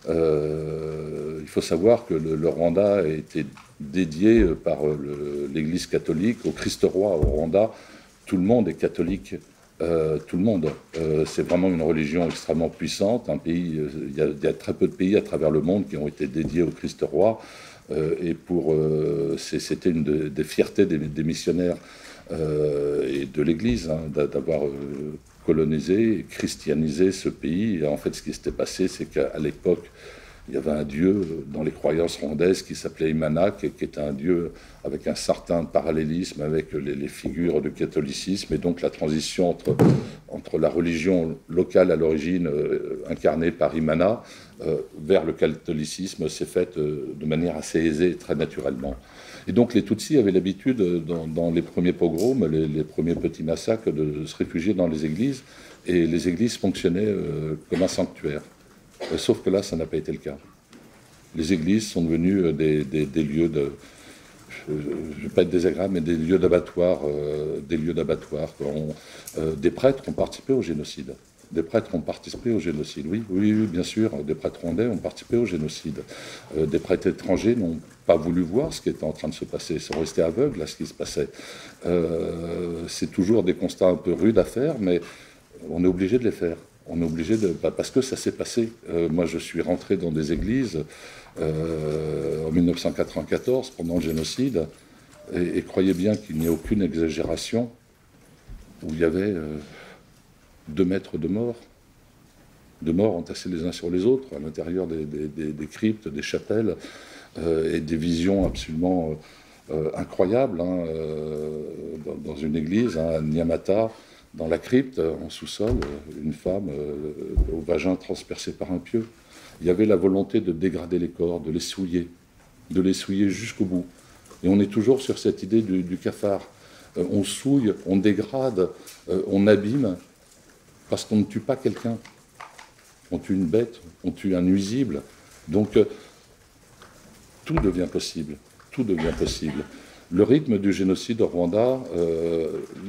Euh, il faut savoir que le, le Rwanda a été dédié par l'Église catholique au Christ-Roi au Rwanda. Tout le monde est catholique. Euh, tout le monde. Euh, c'est vraiment une religion extrêmement puissante. Un pays, euh, il, y a, il y a très peu de pays à travers le monde qui ont été dédiés au Christ-Roi. Euh, et pour, euh, c'était une de, des fiertés des, des missionnaires euh, et de l'Église, hein, d'avoir euh, colonisé et christianisé ce pays. Et en fait, ce qui s'était passé, c'est qu'à l'époque, il y avait un dieu dans les croyances rwandaises qui s'appelait Imana, qui, qui était un dieu avec un certain parallélisme avec les, les figures du catholicisme, et donc la transition entre, entre la religion locale à l'origine euh, incarnée par Imana euh, vers le catholicisme s'est faite euh, de manière assez aisée, très naturellement. Et donc les Tutsis avaient l'habitude, dans, dans les premiers pogroms, les, les premiers petits massacres, de se réfugier dans les églises, et les églises fonctionnaient euh, comme un sanctuaire. Sauf que là, ça n'a pas été le cas. Les églises sont devenues des, des, des lieux de, je ne vais pas être désagréable, mais des lieux d'abattoir, euh, des lieux d'abattoir. Euh, des prêtres ont participé au génocide. Des prêtres ont participé au génocide, oui, oui, oui, bien sûr. Des prêtres rwandais ont participé au génocide. Euh, des prêtres étrangers n'ont pas voulu voir ce qui était en train de se passer. Ils sont restés aveugles à ce qui se passait. Euh, c'est toujours des constats un peu rudes à faire, mais on est obligé de les faire. On est obligé de... Parce que ça s'est passé. Euh, moi, je suis rentré dans des églises euh, en mille neuf cent quatre-vingt-quatorze, pendant le génocide, et, et croyez bien qu'il n'y a aucune exagération, où il y avait euh, deux mètres de morts, de morts entassés les uns sur les autres, à l'intérieur des, des, des, des cryptes, des chapelles, euh, et des visions absolument euh, incroyables, hein, euh, dans, dans une église, hein, à Nyamata, dans la crypte, en sous-sol, une femme euh, au vagin transpercé par un pieu. Il y avait la volonté de dégrader les corps, de les souiller, de les souiller jusqu'au bout. Et on est toujours sur cette idée du, du cafard. Euh, on souille, on dégrade, euh, on abîme, parce qu'on ne tue pas quelqu'un. on tue une bête, on tue un nuisible. Donc, euh, tout devient possible, tout devient possible. Le rythme du génocide au Rwanda, euh,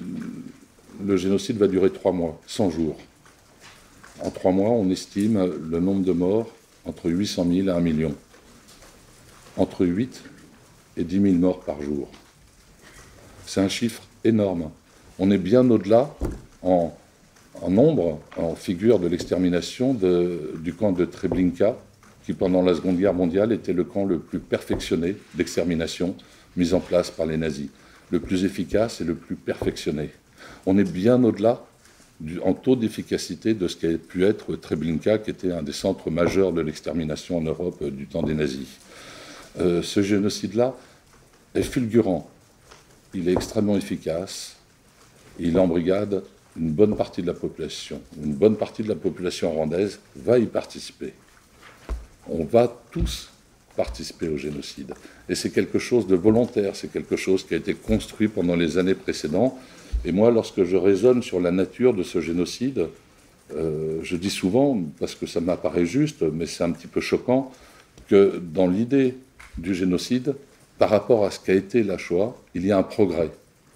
le génocide va durer trois mois, cent jours. En trois mois, on estime le nombre de morts entre huit cent mille et un million. Entre huit et dix mille morts par jour. C'est un chiffre énorme. On est bien au-delà en, en nombre, en figure de l'extermination de, du camp de Treblinka, qui pendant la Seconde Guerre mondiale était le camp le plus perfectionné d'extermination mis en place par les nazis. Le plus efficace et le plus perfectionné. On est bien au-delà en taux d'efficacité de ce qu'a pu être Treblinka, qui était un des centres majeurs de l'extermination en Europe du temps des nazis. Euh, ce génocide-là est fulgurant. Il est extrêmement efficace. Il embrigade une bonne partie de la population. Une bonne partie de la population rwandaise va y participer. On va tous participer au génocide. Et c'est quelque chose de volontaire, c'est quelque chose qui a été construit pendant les années précédentes. Et moi, lorsque je raisonne sur la nature de ce génocide, euh, je dis souvent, parce que ça m'apparaît juste, mais c'est un petit peu choquant, que dans l'idée du génocide, par rapport à ce qu'a été la Shoah, il y a un progrès.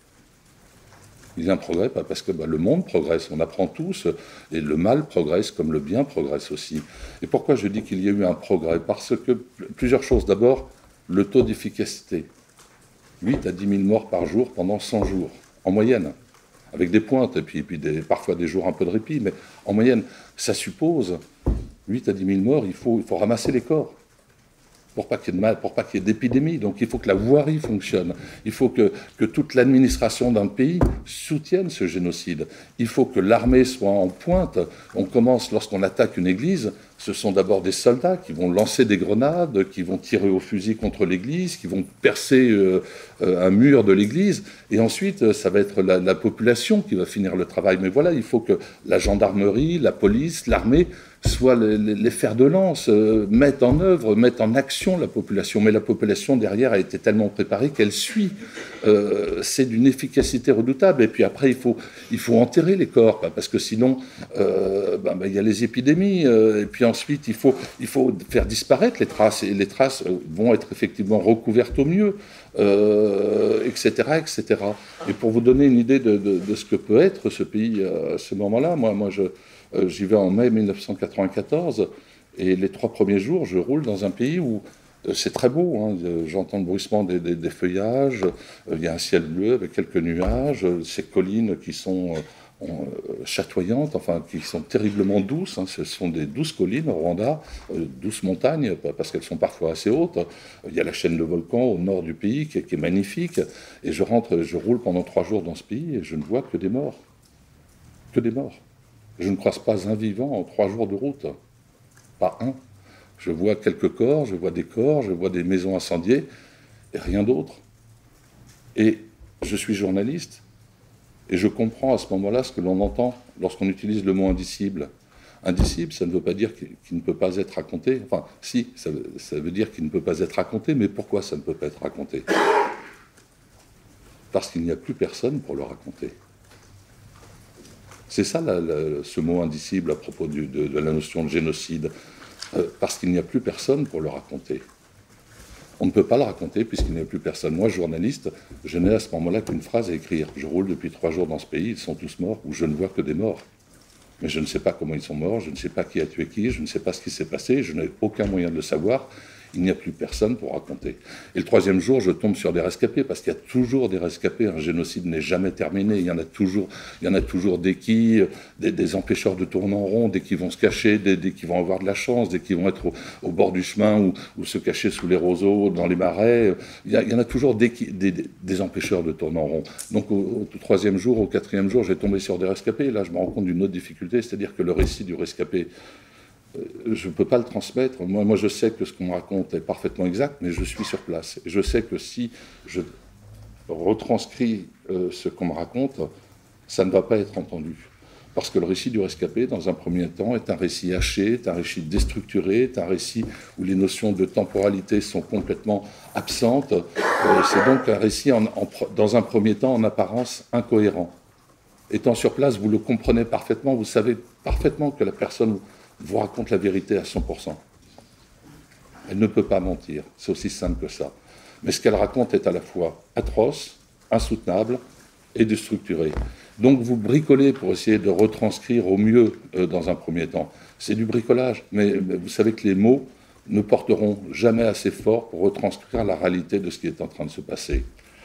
Il y a un progrès parce que bah, le monde progresse, on apprend tous, et le mal progresse comme le bien progresse aussi. Et pourquoi je dis qu'il y a eu un progrès? Parce que plusieurs choses. D'abord, le taux d'efficacité. huit à dix mille morts par jour pendant cent jours, en moyenne. Avec des pointes, et puis, et puis des, parfois des jours un peu de répit, mais en moyenne, ça suppose huit à dix mille morts, il faut, il faut ramasser les corps. Pour pas qu'il y ait de mal, pour pas qu'il y ait d'épidémie. Donc il faut que la voirie fonctionne. Il faut que, que toute l'administration d'un pays soutienne ce génocide. Il faut que l'armée soit en pointe. On commence, lorsqu'on attaque une église, ce sont d'abord des soldats qui vont lancer des grenades, qui vont tirer au fusil contre l'église, qui vont percer euh, un mur de l'église. Et ensuite, ça va être la, la population qui va finir le travail. Mais voilà, il faut que la gendarmerie, la police, l'armée soient les, les, les fers de lance, euh, mettent en œuvre, mettent en action la population. Mais la population, derrière, a été tellement préparée qu'elle suit. Euh, c'est d'une efficacité redoutable. Et puis après, il faut, il faut enterrer les corps, parce que sinon, euh, ben, ben, il y a les épidémies. Euh, et puis ensuite, il faut, il faut faire disparaître les traces. Et les traces vont être effectivement recouvertes au mieux, euh, et cetera, et cetera. Et pour vous donner une idée de, de, de ce que peut être ce pays à ce moment-là, moi, moi je... Euh, j'y vais en mai mille neuf cent quatre-vingt-quatorze, et les trois premiers jours, je roule dans un pays où euh, c'est très beau. Hein, j'entends le bruissement des, des, des feuillages, euh, il y a un ciel bleu avec quelques nuages, euh, ces collines qui sont euh, euh, chatoyantes, enfin qui sont terriblement douces. Hein, ce sont des douces collines au Rwanda, euh, douces montagnes, parce qu'elles sont parfois assez hautes. Il y a la chaîne de volcans au nord du pays qui est, qui est magnifique, et je rentre, je roule pendant trois jours dans ce pays et je ne vois que des morts. Que des morts. Je ne croise pas un vivant en trois jours de route. Pas un. Je vois quelques corps, je vois des corps, je vois des maisons incendiées, et rien d'autre. Et je suis journaliste, et je comprends à ce moment-là ce que l'on entend lorsqu'on utilise le mot indicible. Indicible, ça ne veut pas dire qu'il ne peut pas être raconté. Enfin, si, ça veut, ça veut dire qu'il ne peut pas être raconté, mais pourquoi ça ne peut pas être raconté? Parce qu'il n'y a plus personne pour le raconter. C'est ça la, la, ce mot indicible à propos du, de, de la notion de génocide, euh, parce qu'il n'y a plus personne pour le raconter. On ne peut pas le raconter puisqu'il n'y a plus personne. Moi, journaliste, je n'ai à ce moment-là qu'une phrase à écrire. Je roule depuis trois jours dans ce pays, ils sont tous morts, ou je ne vois que des morts. Mais je ne sais pas comment ils sont morts, je ne sais pas qui a tué qui, je ne sais pas ce qui s'est passé, je n'ai aucun moyen de le savoir. Il n'y a plus personne pour raconter. Et le troisième jour, je tombe sur des rescapés, parce qu'il y a toujours des rescapés. Un génocide n'est jamais terminé. Il y en a toujours, il y en a toujours des qui, des, des empêcheurs de tourner en rond, des qui vont se cacher, des, des qui vont avoir de la chance, des qui vont être au, au bord du chemin ou, ou se cacher sous les roseaux, dans les marais. Il y, a, il y en a toujours des, des, des empêcheurs de tourner en rond. Donc au, au troisième jour, au quatrième jour, j'ai tombé sur des rescapés. Et là, je me rends compte d'une autre difficulté, c'est-à-dire que le récit du rescapé, je ne peux pas le transmettre. Moi, moi, je sais que ce qu'on me raconte est parfaitement exact, mais je suis sur place. Et je sais que si je retranscris euh, ce qu'on me raconte, ça ne va pas être entendu. Parce que le récit du rescapé, dans un premier temps, est un récit haché, est un récit déstructuré, est un récit où les notions de temporalité sont complètement absentes. Euh, c'est donc un récit, en, en, dans un premier temps, en apparence incohérent. Étant sur place, vous le comprenez parfaitement, vous savez parfaitement que la personne vous raconte la vérité à cent pour cent. Elle ne peut pas mentir, c'est aussi simple que ça. Mais ce qu'elle raconte est à la fois atroce, insoutenable et déstructuré. Donc vous bricolez pour essayer de retranscrire au mieux euh, dans un premier temps. C'est du bricolage, mais, mais vous savez que les mots ne porteront jamais assez fort pour retranscrire la réalité de ce qui est en train de se passer.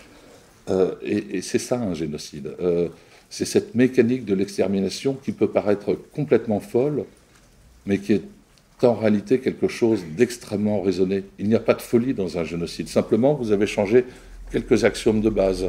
Euh, et et c'est ça un génocide. Euh, c'est cette mécanique de l'extermination qui peut paraître complètement folle, mais qui est en réalité quelque chose d'extrêmement raisonné. Il n'y a pas de folie dans un génocide. Simplement, vous avez changé quelques axiomes de base.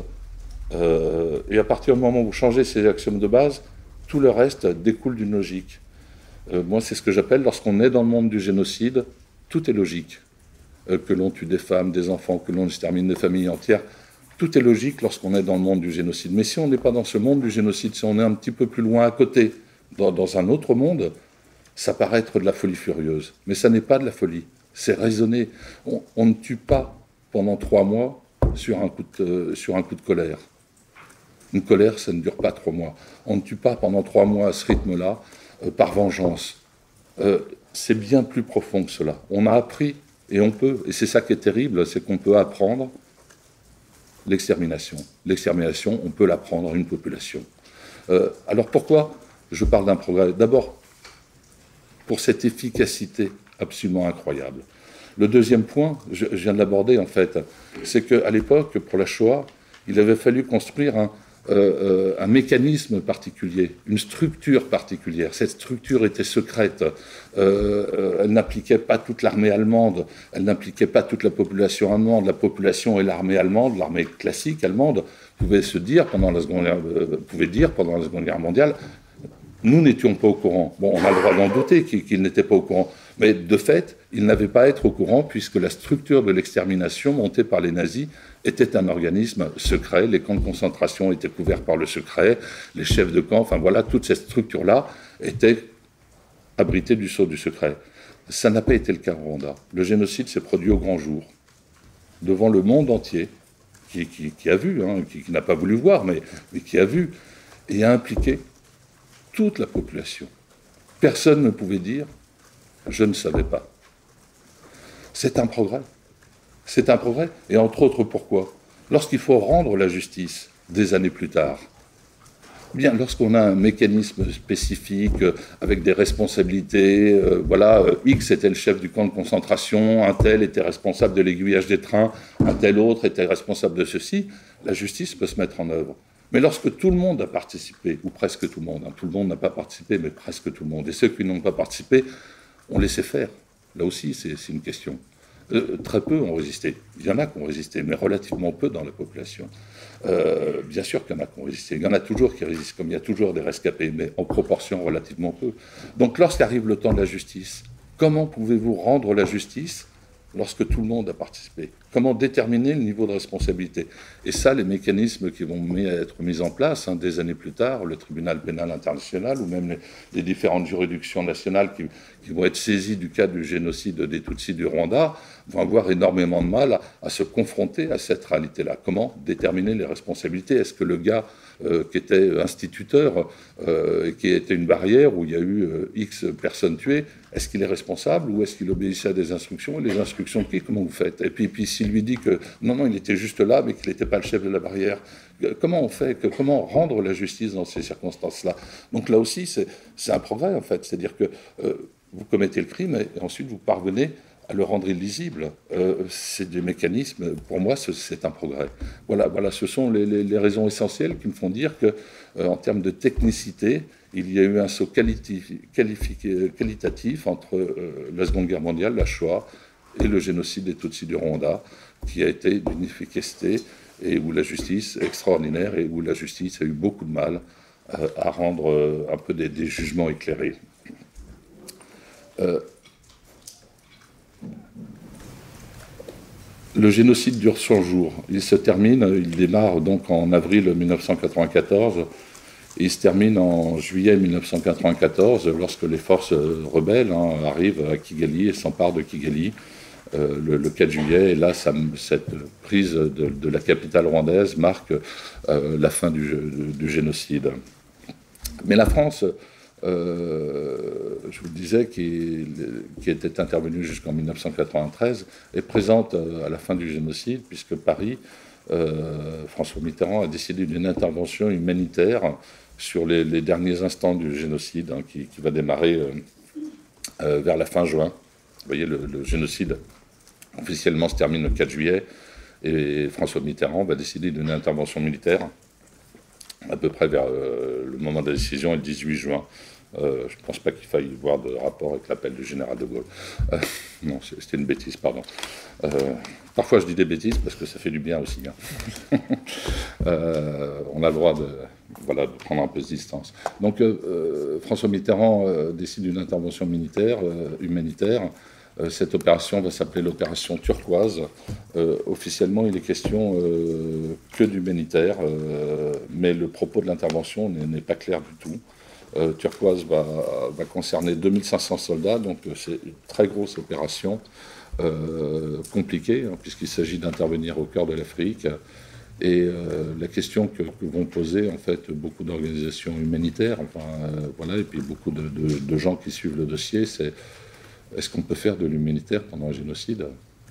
Euh, et à partir du moment où vous changez ces axiomes de base, tout le reste découle d'une logique. Euh, moi, c'est ce que j'appelle, lorsqu'on est dans le monde du génocide, tout est logique. Euh, que l'on tue des femmes, des enfants, que l'on extermine des familles entières, tout est logique lorsqu'on est dans le monde du génocide. Mais si on n'est pas dans ce monde du génocide, si on est un petit peu plus loin à côté, dans, dans un autre monde, ça paraît être de la folie furieuse. Mais ça n'est pas de la folie, c'est raisonné. On, on ne tue pas pendant trois mois sur un coup de, euh, sur un coup de colère. Une colère, ça ne dure pas trois mois. On ne tue pas pendant trois mois à ce rythme-là, euh, par vengeance. Euh, c'est bien plus profond que cela. On a appris, et on peut, et c'est ça qui est terrible, c'est qu'on peut apprendre l'extermination. L'extermination, on peut l'apprendre à une population. Euh, alors pourquoi je parle d'un progrès? D'abord, pour cette efficacité absolument incroyable. Le deuxième point, je, je viens de l'aborder en fait, c'est qu'à l'époque, pour la Shoah, il avait fallu construire un, euh, un mécanisme particulier, une structure particulière. Cette structure était secrète, euh, elle n'impliquait pas toute l'armée allemande, elle n'impliquait pas toute la population allemande. La population et l'armée allemande, l'armée classique allemande, pouvaient se dire pendant la Seconde Guerre, euh, pouvaient dire pendant la Seconde Guerre mondiale, nous n'étions pas au courant. Bon, on a le droit d'en douter qu'ils qu'ils n'étaient pas au courant. Mais de fait, ils n'avaient pas à être au courant puisque la structure de l'extermination montée par les nazis était un organisme secret. Les camps de concentration étaient couverts par le secret. Les chefs de camp, enfin voilà, toute cette structure-là était abritée du sceau du secret. Ça n'a pas été le cas au Rwanda. Le génocide s'est produit au grand jour, devant le monde entier, qui, qui, qui a vu, hein, qui, qui n'a pas voulu voir, mais, mais qui a vu, et a impliqué toute la population. Personne ne pouvait dire « je ne savais pas ». C'est un progrès. C'est un progrès. Et entre autres, pourquoi? Lorsqu'il faut rendre la justice des années plus tard, bien, lorsqu'on a un mécanisme spécifique euh, avec des responsabilités, euh, voilà, euh, X était le chef du camp de concentration, un tel était responsable de l'aiguillage des trains, un tel autre était responsable de ceci, la justice peut se mettre en œuvre. Mais lorsque tout le monde a participé, ou presque tout le monde, hein, tout le monde n'a pas participé, mais presque tout le monde, et ceux qui n'ont pas participé ont laissé faire. Là aussi, c'est une question. Euh, très peu ont résisté. Il y en a qui ont résisté, mais relativement peu dans la population. Euh, bien sûr qu'il y en a qui ont résisté. Il y en a toujours qui résistent, comme il y a toujours des rescapés, mais en proportion relativement peu. Donc lorsqu'arrive le temps de la justice, comment pouvez-vous rendre la justice lorsque tout le monde a participé? Comment déterminer le niveau de responsabilité? Et ça, les mécanismes qui vont être mis en place hein, des années plus tard, le tribunal pénal international ou même les, les différentes juridictions nationales qui, qui vont être saisies du cas du génocide des Tutsis du Rwanda, vont avoir énormément de mal à, à se confronter à cette réalité-là. Comment déterminer les responsabilités? Est-ce que le gars euh, qui était instituteur euh, et qui était une barrière où il y a eu euh, X personnes tuées, est-ce qu'il est responsable ou est-ce qu'il obéissait à des instructions? Et les instructions qui? Comment vous faites? Et puis, puis s'il lui dit que non, non, il était juste là, mais qu'il n'était pas le chef de la barrière, comment on fait? que, Comment rendre la justice dans ces circonstances-là? Donc là aussi, c'est un progrès, en fait. C'est-à-dire que euh, vous commettez le crime et ensuite vous parvenez à le rendre illisible. Euh, c'est des mécanismes, pour moi, c'est un progrès. Voilà, voilà, ce sont les, les, les raisons essentielles qui me font dire que, euh, en termes de technicité, il y a eu un saut qualitatif, qualitatif entre euh, la Seconde Guerre mondiale, la Shoah, et le génocide des Tutsis du Rwanda, qui a été d'une efficacité et où la justice est extraordinaire et où la justice a eu beaucoup de mal euh, à rendre euh, un peu des, des jugements éclairés. Euh, le génocide dure cent jours. Il se termine, il démarre donc en avril mille neuf cent quatre-vingt-quatorze et il se termine en juillet mille neuf cent quatre-vingt-quatorze lorsque les forces rebelles hein, arrivent à Kigali et s'emparent de Kigali. Euh, le, le quatre juillet, et là, ça, cette prise de, de la capitale rwandaise marque euh, la fin du, du génocide. Mais la France euh, je vous le disais, qui, qui était intervenue jusqu'en mille neuf cent quatre-vingt-treize, est présente à la fin du génocide, puisque Paris, euh, François Mitterrand a décidé d'une intervention humanitaire sur les, les derniers instants du génocide, hein, qui, qui va démarrer euh, euh, vers la fin juin. Vous voyez, le, le génocide officiellement se termine le quatre juillet, et François Mitterrand va décider d'une intervention militaire à peu près vers euh, le moment de la décision, le dix-huit juin. Euh, je ne pense pas qu'il faille voir de rapport avec l'appel du général de Gaulle. Euh, non, c'était une bêtise, pardon. Euh, parfois, je dis des bêtises parce que ça fait du bien aussi. Hein. euh, on a le droit de, voilà, de prendre un peu de distance. Donc, euh, François Mitterrand euh, décide d'une intervention militaire, euh, humanitaire. Euh, cette opération va s'appeler l'opération turquoise. Euh, officiellement, il est question euh, que d'humanitaire, euh, mais le propos de l'intervention n'est pas clair du tout. Euh, Turquoise va, va concerner deux mille cinq cents soldats, donc euh, c'est une très grosse opération, euh, compliquée, hein, puisqu'il s'agit d'intervenir au cœur de l'Afrique. Et euh, la question que, que vont poser en fait beaucoup d'organisations humanitaires, enfin, euh, voilà, et puis beaucoup de, de, de gens qui suivent le dossier, c'est est-ce qu'on peut faire de l'humanitaire pendant un génocide ?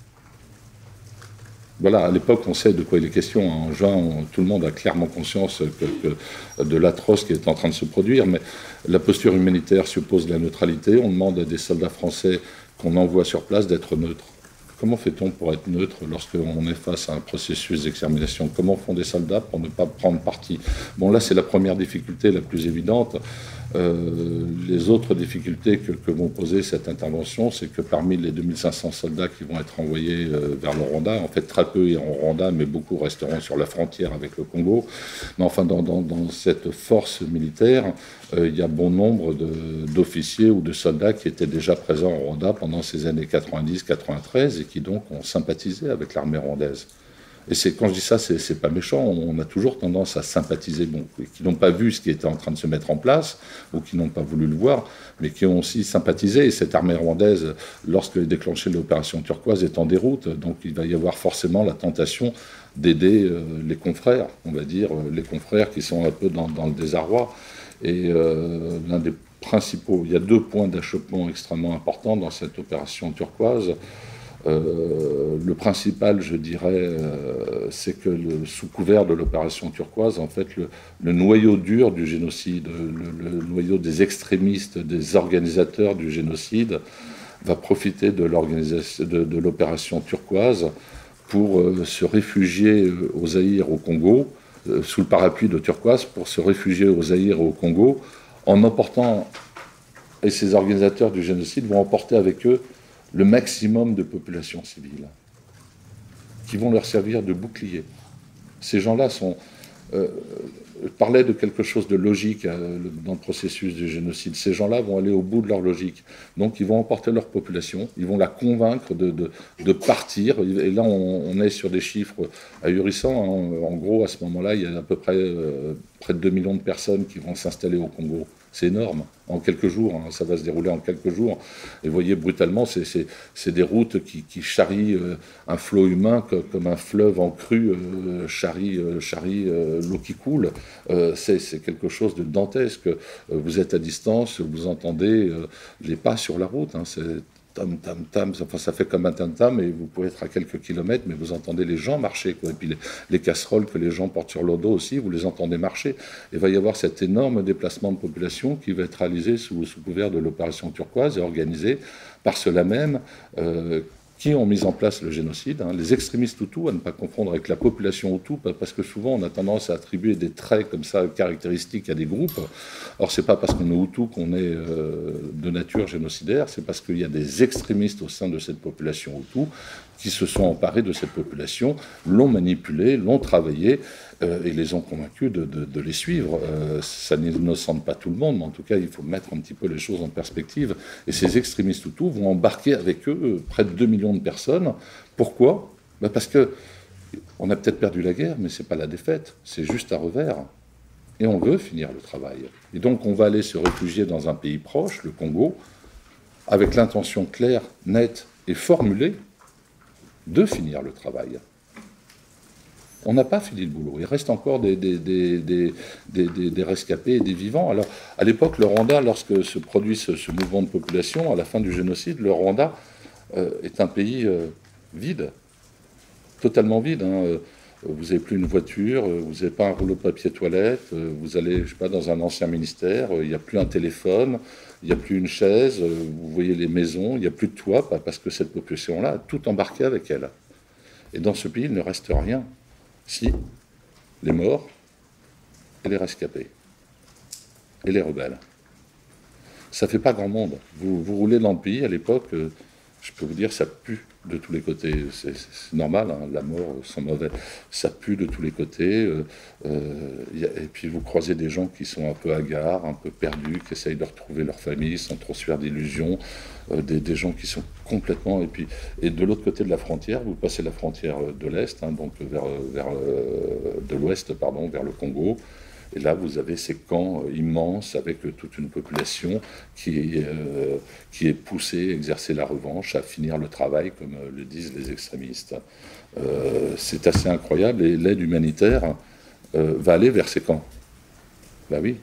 Voilà, à l'époque, on sait de quoi il est question. En juin, on, tout le monde a clairement conscience que, que, de l'atroce qui est en train de se produire, mais la posture humanitaire suppose la neutralité. On demande à des soldats français qu'on envoie sur place d'être neutres. Comment fait-on pour être neutre lorsqu'on est face à un processus d'extermination? Comment font des soldats pour ne pas prendre parti? Bon, là, c'est la première difficulté la plus évidente. Euh, les autres difficultés que, que vont poser cette intervention, c'est que parmi les deux mille cinq cents soldats qui vont être envoyés euh, vers le Rwanda, en fait très peu iront au Rwanda, mais beaucoup resteront sur la frontière avec le Congo. Mais enfin, dans, dans, dans cette force militaire, euh, il y a bon nombre d'officiers ou de soldats qui étaient déjà présents au Rwanda pendant ces années quatre-vingt-dix quatre-vingt-treize et qui donc ont sympathisé avec l'armée rwandaise. Et c'est, quand je dis ça, c'est, c'est pas méchant, on a toujours tendance à sympathiser, bon, qui n'ont pas vu ce qui était en train de se mettre en place, ou qui n'ont pas voulu le voir, mais qui ont aussi sympathisé. Et cette armée rwandaise, lorsqu'elle est déclenchée l'opération turquoise, est en déroute, donc il va y avoir forcément la tentation d'aider euh, les confrères, on va dire, euh, les confrères qui sont un peu dans, dans le désarroi. Et euh, l'un des principaux, il y a deux points d'achoppement extrêmement importants dans cette opération turquoise. Euh, le principal, je dirais, euh, c'est que le, sous couvert de l'opération turquoise, en fait, le, le noyau dur du génocide, le, le noyau des extrémistes, des organisateurs du génocide, va profiter de l'organisation de, de l'opération turquoise pour euh, se réfugier au Zaïre, au Congo, euh, sous le parapluie de Turquoise, pour se réfugier au Zaïre et au Congo, en emportant, et ces organisateurs du génocide vont emporter avec eux le maximum de populations civiles, qui vont leur servir de bouclier. Ces gens-là sont... Euh, je parlais de quelque chose de logique euh, dans le processus du génocide. Ces gens-là vont aller au bout de leur logique. Donc ils vont emporter leur population, ils vont la convaincre de, de, de partir. Et là, on, on est sur des chiffres ahurissants. Hein. En gros, à ce moment-là, il y a à peu près, euh, près de deux millions de personnes qui vont s'installer au Congo. C'est énorme, en quelques jours, hein, ça va se dérouler en quelques jours. Et vous voyez, brutalement, c'est des routes qui, qui charrient euh, un flot humain que, comme un fleuve en crue euh, charrie, euh, charrie euh, l'eau qui coule. Euh, c'est quelque chose de dantesque. Euh, vous êtes à distance, vous entendez euh, les pas sur la route. Hein, c'est tam, tam, tam, enfin, ça fait comme un tam-tam, et vous pouvez être à quelques kilomètres, mais vous entendez les gens marcher, quoi. Et puis les, les casseroles que les gens portent sur le dos aussi, vous les entendez marcher. Et il va y avoir cet énorme déplacement de population qui va être réalisé sous, sous couvert de l'opération turquoise et organisé par ceux-là même euh, qui ont mis en place le génocide, hein, les extrémistes Hutus, à ne pas confondre avec la population Hutu, parce que souvent on a tendance à attribuer des traits comme ça caractéristiques à des groupes. Or, c'est pas parce qu'on est Hutu qu'on est euh, de nature génocidaire, c'est parce qu'il y a des extrémistes au sein de cette population Hutu qui se sont emparés de cette population, l'ont manipulée, l'ont travaillée, euh, et les ont convaincus de, de, de les suivre. Euh, ça n'innocente pas tout le monde, mais en tout cas, il faut mettre un petit peu les choses en perspective. Et ces extrémistes Hutus vont embarquer avec eux près de deux millions de personnes. Pourquoi? Ben parce que on a peut-être perdu la guerre, mais ce n'est pas la défaite, c'est juste un revers. Et on veut finir le travail. Et donc, on va aller se réfugier dans un pays proche, le Congo, avec l'intention claire, nette et formulée de finir le travail. On n'a pas fini le boulot. Il reste encore des, des, des, des, des, des, des rescapés et des vivants. Alors, à l'époque, le Rwanda, lorsque se produit ce, ce mouvement de population, à la fin du génocide, le Rwanda euh, est un pays euh, vide, totalement vide. Hein. Vous n'avez plus une voiture, vous n'avez pas un rouleau de papier toilette, vous allez, je sais pas, dans un ancien ministère, il n'y a plus un téléphone, il n'y a plus une chaise, vous voyez les maisons, il n'y a plus de toit, parce que cette population-là a tout embarqué avec elle. Et dans ce pays, il ne reste rien. Si, les morts et les rescapés. Et les rebelles. Ça ne fait pas grand monde. Vous, vous roulez dans le pays, à l'époque, je peux vous dire, ça pue de tous les côtés. C'est normal, hein, la mort, c'est mauvais. Ça pue de tous les côtés. Euh, euh, y a, et puis vous croisez des gens qui sont un peu hagards, un peu perdus, qui essayent de retrouver leur famille sans trop se faire d'illusions. Euh, des, des gens qui sont complètement... Et, puis, et de l'autre côté de la frontière, vous passez la frontière de l'Est, hein, donc vers, vers, euh, de l'Ouest, pardon, vers le Congo. Et là, vous avez ces camps immenses avec toute une population qui est, euh, qui est poussée à exercer la revanche, à finir le travail, comme le disent les extrémistes. Euh, c'est assez incroyable. Et l'aide humanitaire euh, va aller vers ces camps. Ben oui.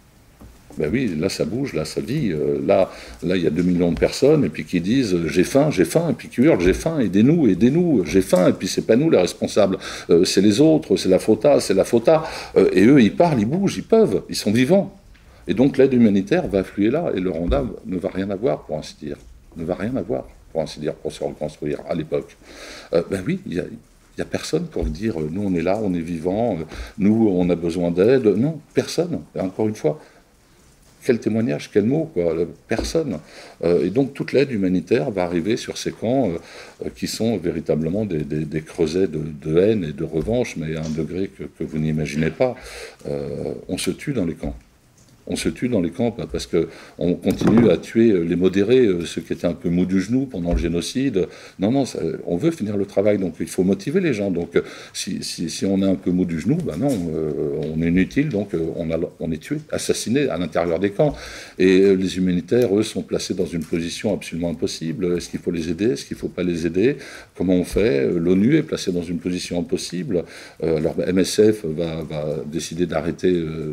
Ben oui, là ça bouge, là ça vit. Euh, là, là, il y a deux millions de personnes, et puis qui disent « j'ai faim, j'ai faim », et puis qui hurlent « j'ai faim, aidez-nous, aidez-nous, j'ai faim », et puis c'est pas nous les responsables, euh, c'est les autres, c'est la faute à, c'est la faute à. Euh, et eux, ils parlent, ils bougent, ils peuvent, ils sont vivants. Et donc l'aide humanitaire va affluer là, et le Rwanda ne va rien avoir, pour ainsi dire. Ne va rien avoir, pour ainsi dire, pour se reconstruire à l'époque. Euh, ben oui, il y a... Il n'y a personne pour dire « nous on est là, on est vivants, nous on a besoin d'aide ». Non, personne. Et encore une fois, quel témoignage, quel mot, quoi, personne. Euh, et donc toute l'aide humanitaire va arriver sur ces camps euh, qui sont véritablement des, des, des creusets de, de haine et de revanche, mais à un degré que, que vous n'imaginez pas. Euh, on se tue dans les camps. On se tue dans les camps parce qu'on continue à tuer les modérés, ceux qui étaient un peu mous du genou pendant le génocide. Non, non, ça, on veut finir le travail, donc il faut motiver les gens. Donc si, si, si on est un peu mou du genou, ben non, euh, on est inutile, donc on, a, on est tué, assassiné à l'intérieur des camps. Et les humanitaires, eux, sont placés dans une position absolument impossible. Est-ce qu'il faut les aider? Est-ce qu'il ne faut pas les aider? Comment on fait? L'ONU est placée dans une position impossible. Euh, alors M S F va, va décider d'arrêter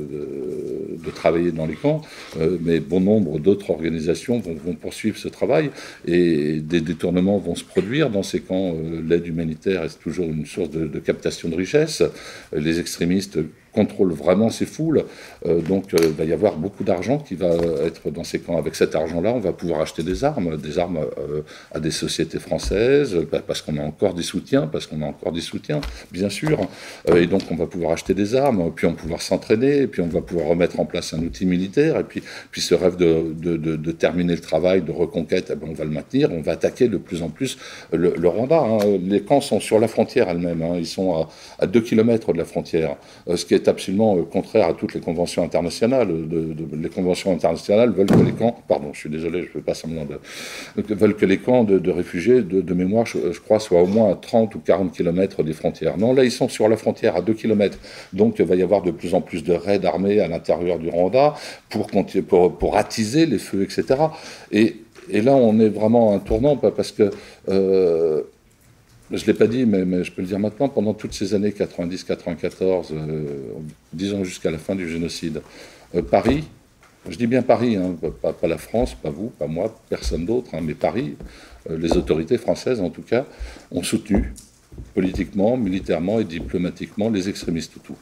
euh, de travailler dans les camps, euh, mais bon nombre d'autres organisations vont, vont poursuivre ce travail et des détournements vont se produire dans ces camps. Euh, L'aide humanitaire est toujours une source de, de captation de richesses. Euh, les extrémistes contrôlent vraiment ces foules, euh, donc il euh, va y avoir beaucoup d'argent qui va être dans ces camps. Avec cet argent-là, on va pouvoir acheter des armes, des armes euh, à des sociétés françaises, parce qu'on a encore des soutiens, parce qu'on a encore des soutiens, bien sûr, euh, et donc on va pouvoir acheter des armes, puis on va pouvoir s'entraîner, puis on va pouvoir remettre en place un outil militaire, et puis, puis ce rêve de, de, de, de terminer le travail de reconquête, eh ben on va le maintenir, on va attaquer de plus en plus le, le Rwanda. Hein. Les camps sont sur la frontière elle-même, hein. Ils sont à, à deux kilomètres de la frontière, euh, ce qui est absolument contraire à toutes les conventions internationales. De, de, les conventions internationales veulent que les camps, pardon, je suis désolé, je ne fais pas semblant de, veulent que les camps de, de réfugiés, de, de mémoire, je, je crois, soient au moins à trente ou quarante kilomètres des frontières. Non, là, ils sont sur la frontière à deux kilomètres. Donc, il va y avoir de plus en plus de raids armés à l'intérieur du Rwanda pour, pour, pour attiser les feux, et cetera. Et, et là, on est vraiment à un tournant, parce que... Euh, je ne l'ai pas dit, mais, mais je peux le dire maintenant, pendant toutes ces années quatre-vingt-dix quatre-vingt-quatorze, euh, disons jusqu'à la fin du génocide, euh, Paris, je dis bien Paris, hein, pas, pas la France, pas vous, pas moi, personne d'autre, hein, mais Paris, euh, les autorités françaises en tout cas, ont soutenu politiquement, militairement et diplomatiquement les extrémistes hutus.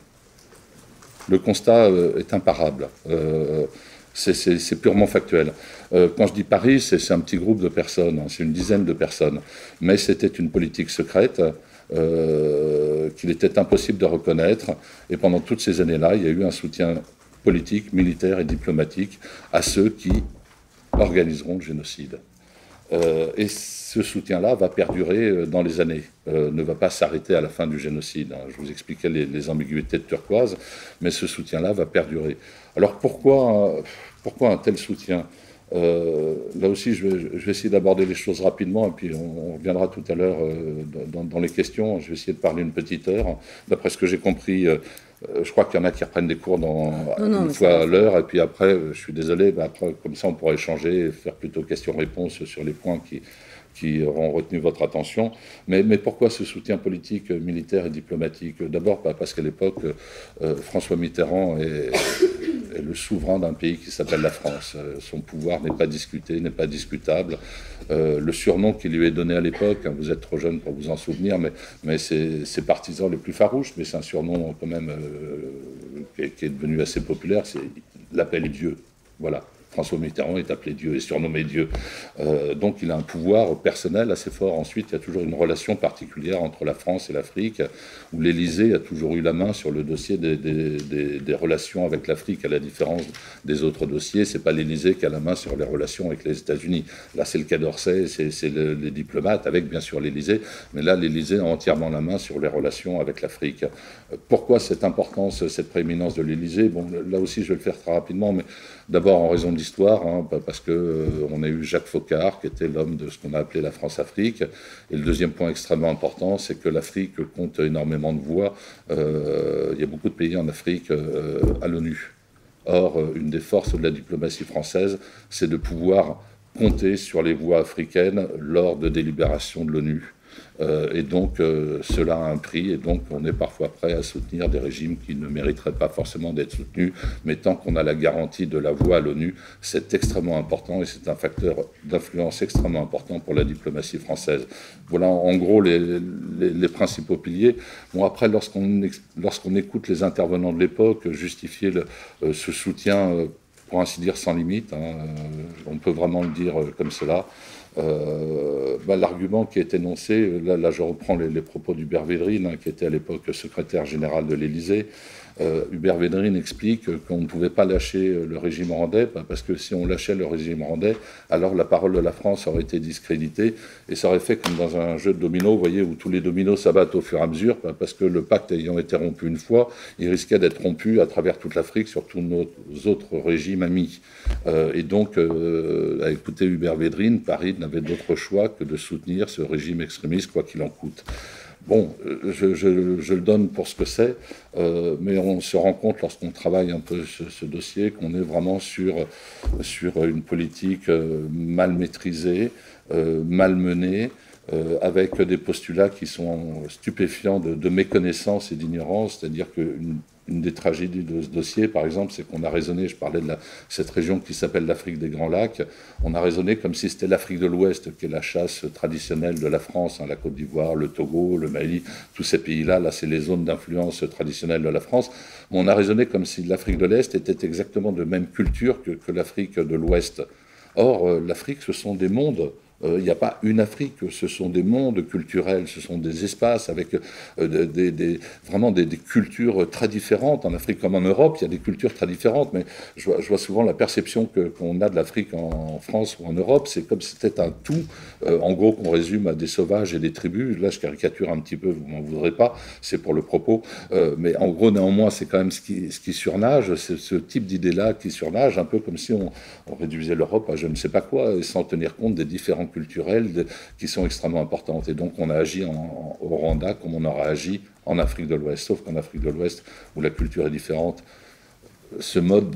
Le constat euh, est imparable. Euh, C'est purement factuel. Euh, quand je dis Paris, c'est un petit groupe de personnes, hein, c'est une dizaine de personnes. Mais c'était une politique secrète euh, qu'il était impossible de reconnaître. Et pendant toutes ces années-là, il y a eu un soutien politique, militaire et diplomatique à ceux qui organiseront le génocide. Euh, et ce soutien-là va perdurer dans les années, euh, ne va pas s'arrêter à la fin du génocide. Hein. Je vous expliquais les, les ambiguïtés de Turquoise, mais ce soutien-là va perdurer. Alors pourquoi, pourquoi un tel soutien? euh, Là aussi, je vais, je vais essayer d'aborder les choses rapidement, et puis on, on reviendra tout à l'heure euh, dans, dans les questions. Je vais essayer de parler une petite heure. D'après ce que j'ai compris, euh, je crois qu'il y en a qui reprennent des cours dans, non, non, une fois à l'heure, et puis après, je suis désolé, bah après, comme ça on pourrait échanger et faire plutôt questions-réponses sur les points qui, qui auront retenu votre attention. Mais, mais pourquoi ce soutien politique, militaire et diplomatique? D'abord parce qu'à l'époque, euh, François Mitterrand est, est le souverain d'un pays qui s'appelle la France. Son pouvoir n'est pas discuté, n'est pas discutable. Euh, le surnom qui lui est donné à l'époque, hein, vous êtes trop jeune pour vous en souvenir, mais, mais c'est ses partisans les plus farouches, mais c'est un surnom quand même euh, qui, est, qui est devenu assez populaire, c'est l'appel Dieu. Voilà. François Mitterrand est appelé Dieu, est surnommé Dieu. Euh, donc il a un pouvoir personnel assez fort. Ensuite, il y a toujours une relation particulière entre la France et l'Afrique, où l'Élysée a toujours eu la main sur le dossier des, des, des, des relations avec l'Afrique, à la différence des autres dossiers. C'est pas l'Élysée qui a la main sur les relations avec les États-Unis. Là, c'est le Quai d'Orsay, c'est le, les diplomates, avec bien sûr l'Élysée. Mais là, l'Élysée a entièrement la main sur les relations avec l'Afrique. Pourquoi cette importance, cette prééminence de l'Élysée? Bon, là aussi, je vais le faire très rapidement, mais d'abord en raison de l'histoire, hein, parce qu'on euh, a eu Jacques Foccart, qui était l'homme de ce qu'on a appelé la France-Afrique. Et le deuxième point extrêmement important, c'est que l'Afrique compte énormément de voix. Euh, il y a beaucoup de pays en Afrique euh, à l'ONU. Or, une des forces de la diplomatie française, c'est de pouvoir compter sur les voix africaines lors de délibérations de l'ONU. Euh, et donc, euh, cela a un prix, et donc on est parfois prêt à soutenir des régimes qui ne mériteraient pas forcément d'être soutenus, mais tant qu'on a la garantie de la voix à l'ONU, c'est extrêmement important, et c'est un facteur d'influence extrêmement important pour la diplomatie française. Voilà en gros les, les, les principaux piliers. Bon, après, lorsqu'on lorsqu'on écoute les intervenants de l'époque justifier le, euh, ce soutien, euh, pour ainsi dire, sans limite, hein, euh, on peut vraiment le dire euh, comme cela. Euh, bah, l'argument qui est énoncé, là, là je reprends les, les propos d'Hubert Védrine, hein, qui était à l'époque secrétaire général de l'Élysée. Euh, Hubert Védrine explique qu'on ne pouvait pas lâcher le régime rwandais, parce que si on lâchait le régime rwandais, alors la parole de la France aurait été discréditée, et ça aurait fait comme dans un jeu de dominos, vous voyez, où tous les dominos s'abattent au fur et à mesure, parce que le pacte ayant été rompu une fois, il risquait d'être rompu à travers toute l'Afrique, sur tous nos autres régimes amis. Euh, et donc, euh, à écouter Hubert Védrine, Paris n'avait d'autre choix que de soutenir ce régime extrémiste, quoi qu'il en coûte. Bon, je, je, je le donne pour ce que c'est, euh, mais on se rend compte lorsqu'on travaille un peu ce, ce dossier qu'on est vraiment sur, sur une politique euh, mal maîtrisée, euh, mal menée, euh, avec des postulats qui sont stupéfiants de, de méconnaissance et d'ignorance, c'est-à-dire qu'une Une des tragédies de ce dossier, par exemple, c'est qu'on a raisonné, je parlais de la, cette région qui s'appelle l'Afrique des Grands Lacs, on a raisonné comme si c'était l'Afrique de l'Ouest, qui est la chasse traditionnelle de la France, hein, la Côte d'Ivoire, le Togo, le Mali, tous ces pays-là, là, c'est les zones d'influence traditionnelle de la France. Mais on a raisonné comme si l'Afrique de l'Est était exactement de même culture que, que l'Afrique de l'Ouest. Or, euh, l'Afrique, ce sont des mondes. Il n'y a pas une Afrique, ce sont des mondes culturels, ce sont des espaces avec euh, des, des, vraiment des, des cultures très différentes. En Afrique comme en Europe, il y a des cultures très différentes, mais je vois, je vois souvent la perception que, qu'on a de l'Afrique en, en France ou en Europe, c'est comme si c'était un tout, euh, en gros qu'on résume à des sauvages et des tribus. Là, je caricature un petit peu, vous m'en voudrez pas, c'est pour le propos, euh, mais en gros, néanmoins, c'est quand même ce qui, ce qui surnage, c'est ce type d'idée-là qui surnage, un peu comme si on, on réduisait l'Europe à je ne sais pas quoi, et sans tenir compte des différents culturelles de, qui sont extrêmement importantes. Et donc on a agi en, en, au Rwanda comme on aura agi en Afrique de l'Ouest, sauf qu'en Afrique de l'Ouest, où la culture est différente, ce mode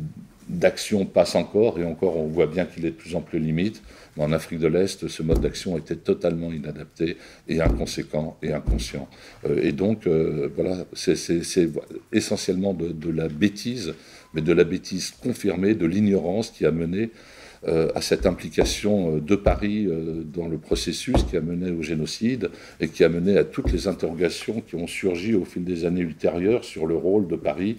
d'action passe encore, et encore on voit bien qu'il est de plus en plus limite, mais en Afrique de l'Est, ce mode d'action était totalement inadapté et inconséquent et inconscient. Euh, et donc, euh, voilà, c'est, c'est, c'est essentiellement de, de la bêtise, mais de la bêtise confirmée, de l'ignorance qui a mené Euh, à cette implication de Paris euh, dans le processus qui a mené au génocide et qui a mené à toutes les interrogations qui ont surgi au fil des années ultérieures sur le rôle de Paris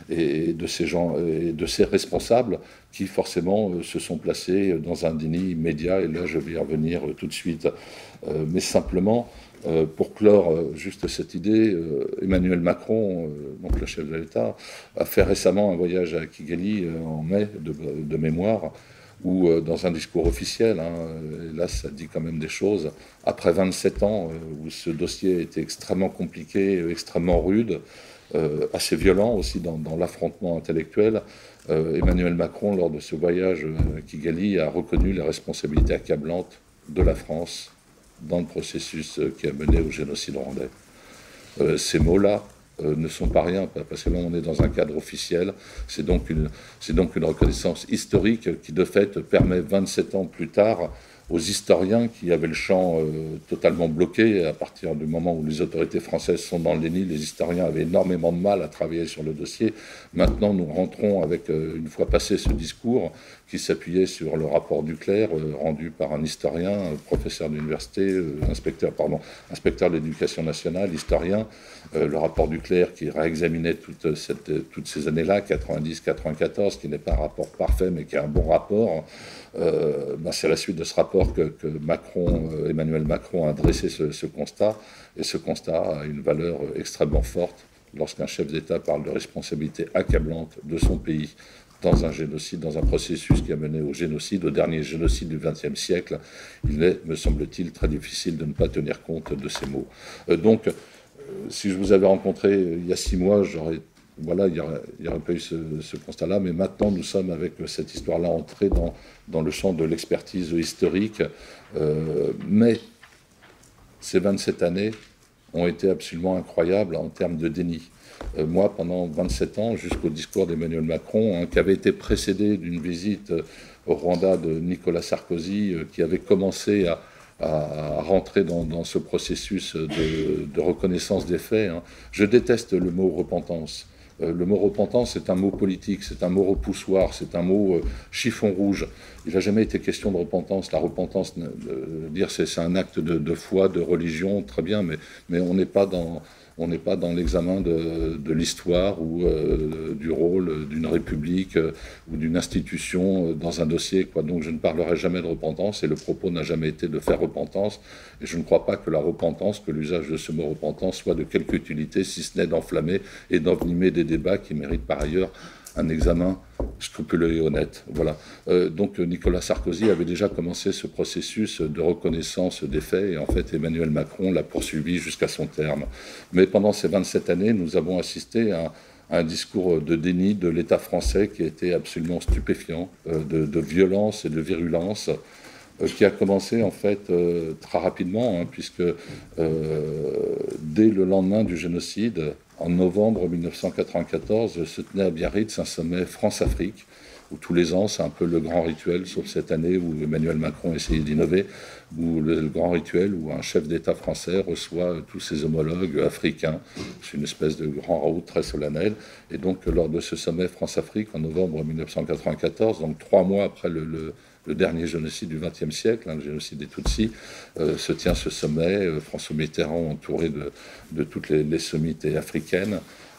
et de ces gens et de ces responsables qui forcément euh, se sont placés dans un déni immédiat. Et là, je vais y revenir euh, tout de suite. Euh, mais simplement, euh, pour clore euh, juste cette idée, euh, Emmanuel Macron, euh, donc le chef de l'État, a fait récemment un voyage à Kigali euh, en mai de, de mémoire, où euh, dans un discours officiel, hein, et là ça dit quand même des choses, après vingt-sept ans euh, où ce dossier était extrêmement compliqué, extrêmement rude, euh, assez violent aussi dans, dans l'affrontement intellectuel, euh, Emmanuel Macron, lors de ce voyage à Kigali, a reconnu les responsabilités accablantes de la France dans le processus qui a mené au génocide rwandais. Euh, ces mots-là euh, ne sont pas rien, parce que là on est dans un cadre officiel, c'est donc une, c'est donc une reconnaissance historique qui de fait permet vingt-sept ans plus tard aux historiens qui avaient le champ euh, totalement bloqué. À partir du moment où les autorités françaises sont dans le déni, les historiens avaient énormément de mal à travailler sur le dossier. Maintenant, nous rentrons avec, euh, une fois passé ce discours, qui s'appuyait sur le rapport Duclerc, euh, rendu par un historien, un professeur d'université, euh, inspecteur, pardon, inspecteur de l'éducation nationale, historien, euh, le rapport Duclerc qui réexaminait toute cette, toutes ces années-là, quatre-vingt-dix quatre-vingt-quatorze, qui n'est pas un rapport parfait, mais qui est un bon rapport. Euh, ben c'est à la suite de ce rapport que, que Macron, euh, Emmanuel Macron a dressé ce, ce constat, et ce constat a une valeur extrêmement forte lorsqu'un chef d'État parle de responsabilité accablante de son pays dans un génocide, dans un processus qui a mené au génocide, au dernier génocide du vingtième siècle. Il est, me semble-t-il, très difficile de ne pas tenir compte de ces mots. Euh, donc, euh, si je vous avais rencontré il y a six mois, j'aurais Voilà, il n'y aurait, aurait pas eu ce, ce constat-là, mais maintenant nous sommes avec cette histoire-là entrés dans, dans le champ de l'expertise historique. Euh, mais ces vingt-sept années ont été absolument incroyables en termes de déni. Euh, moi, pendant vingt-sept ans, jusqu'au discours d'Emmanuel Macron, hein, qui avait été précédé d'une visite au Rwanda de Nicolas Sarkozy, euh, qui avait commencé à à rentrer dans, dans ce processus de, de reconnaissance des faits. Hein. Je déteste le mot repentance. Euh, le mot repentance, c'est un mot politique, c'est un mot repoussoir, c'est un mot euh, chiffon rouge. Il n'a jamais été question de repentance. La repentance, euh, dire c'est, c'est un acte de, de foi, de religion, très bien, mais, mais on n'est pas dans... On n'est pas dans l'examen de, de l'histoire ou euh, du rôle d'une république euh, ou d'une institution euh, dans un dossier, quoi. Donc je ne parlerai jamais de repentance, et le propos n'a jamais été de faire repentance. Et je ne crois pas que la repentance, que l'usage de ce mot repentance soit de quelque utilité, si ce n'est d'enflammer et d'envenimer des débats qui méritent par ailleurs un examen scrupuleux et honnête. Voilà. Euh, donc Nicolas Sarkozy avait déjà commencé ce processus de reconnaissance des faits, et en fait Emmanuel Macron l'a poursuivi jusqu'à son terme. Mais pendant ces vingt-sept années, nous avons assisté à, à un discours de déni de l'État français qui était absolument stupéfiant, euh, de, de violence et de virulence, euh, qui a commencé en fait euh, très rapidement, hein, puisque euh, dès le lendemain du génocide, en novembre mille neuf cent quatre-vingt-quatorze, se tenait à Biarritz un sommet France-Afrique, où tous les ans, c'est un peu le grand rituel, sauf cette année où Emmanuel Macron essayait d'innover, où le, le grand rituel où un chef d'État français reçoit tous ses homologues africains. C'est une espèce de grand raout très solennel. Et donc, lors de ce sommet France-Afrique, en novembre mille neuf cent quatre-vingt-quatorze, donc trois mois après le, le le dernier génocide du vingtième siècle, hein, le génocide des Tutsis, euh, se tient ce sommet, euh, François Mitterrand entouré de, de toutes les, les sommités africaines.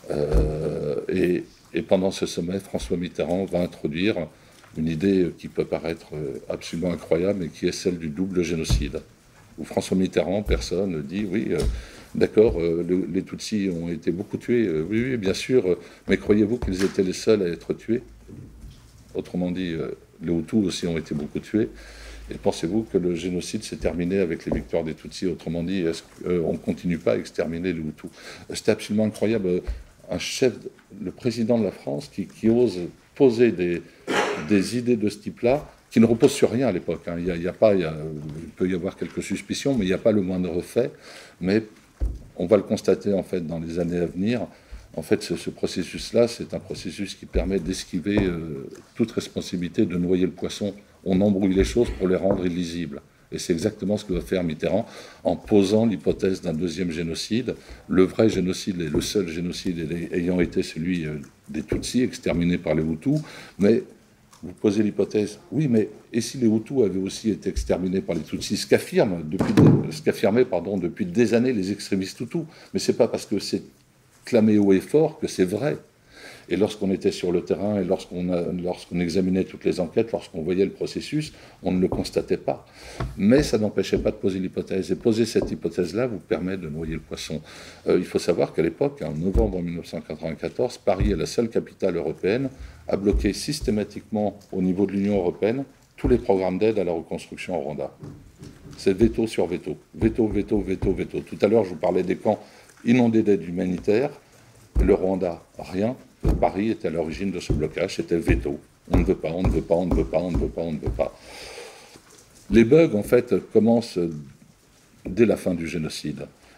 Euh, et, et pendant ce sommet, François Mitterrand va introduire une idée qui peut paraître absolument incroyable, mais qui est celle du double génocide. Où François Mitterrand, personne, dit oui, euh, d'accord, euh, le, les Tutsis ont été beaucoup tués, euh, oui, oui, bien sûr, euh, mais croyez-vous qu'ils étaient les seuls à être tués ? Autrement dit, euh, les Hutus aussi ont été beaucoup tués. Et pensez-vous que le génocide s'est terminé avec les victoires des Tutsis? Autrement dit, est-ce qu'on ne continue pas à exterminer les Hutus? C'était absolument incroyable. Un chef, le président de la France, qui, qui ose poser des, des idées de ce type-là, qui ne reposent sur rien à l'époque. Hein. Il, y a, il, y a pas, il, y a, il peut y avoir quelques suspicions, mais il n'y a pas le moindre fait. Mais on va le constater en fait dans les années à venir. En fait, ce, ce processus-là, c'est un processus qui permet d'esquiver euh, toute responsabilité, de noyer le poisson. On embrouille les choses pour les rendre illisibles. Et c'est exactement ce que va faire Mitterrand en posant l'hypothèse d'un deuxième génocide. Le vrai génocide et le seul génocide ayant été celui des Tutsis, exterminés par les Hutus. Mais vous posez l'hypothèse, oui, mais et si les Hutus avaient aussi été exterminés par les Tutsis, ce qu'affirment depuis, ce qu'affirmaient, pardon, depuis des années les extrémistes Hutus. Mais ce n'est pas parce que c'est clamé haut et fort que c'est vrai. Et lorsqu'on était sur le terrain et lorsqu'on, a, lorsqu'on examinait toutes les enquêtes, lorsqu'on voyait le processus, on ne le constatait pas. Mais ça n'empêchait pas de poser l'hypothèse. Et poser cette hypothèse-là vous permet de noyer le poisson. Euh, il faut savoir qu'à l'époque, en novembre mille neuf cent quatre-vingt-quatorze, Paris est la seule capitale européenne à bloquer systématiquement au niveau de l'Union européenne tous les programmes d'aide à la reconstruction au Rwanda. C'est veto sur veto. Veto, veto, veto, veto. Tout à l'heure, je vous parlais des camps inondés d'aide humanitaire. Le Rwanda, rien. Paris était à l'origine de ce blocage, c'était veto. On ne veut pas, on ne veut pas, on ne veut pas, on ne veut pas, on ne veut pas. Les bugs, en fait, commencent dès la fin du génocide.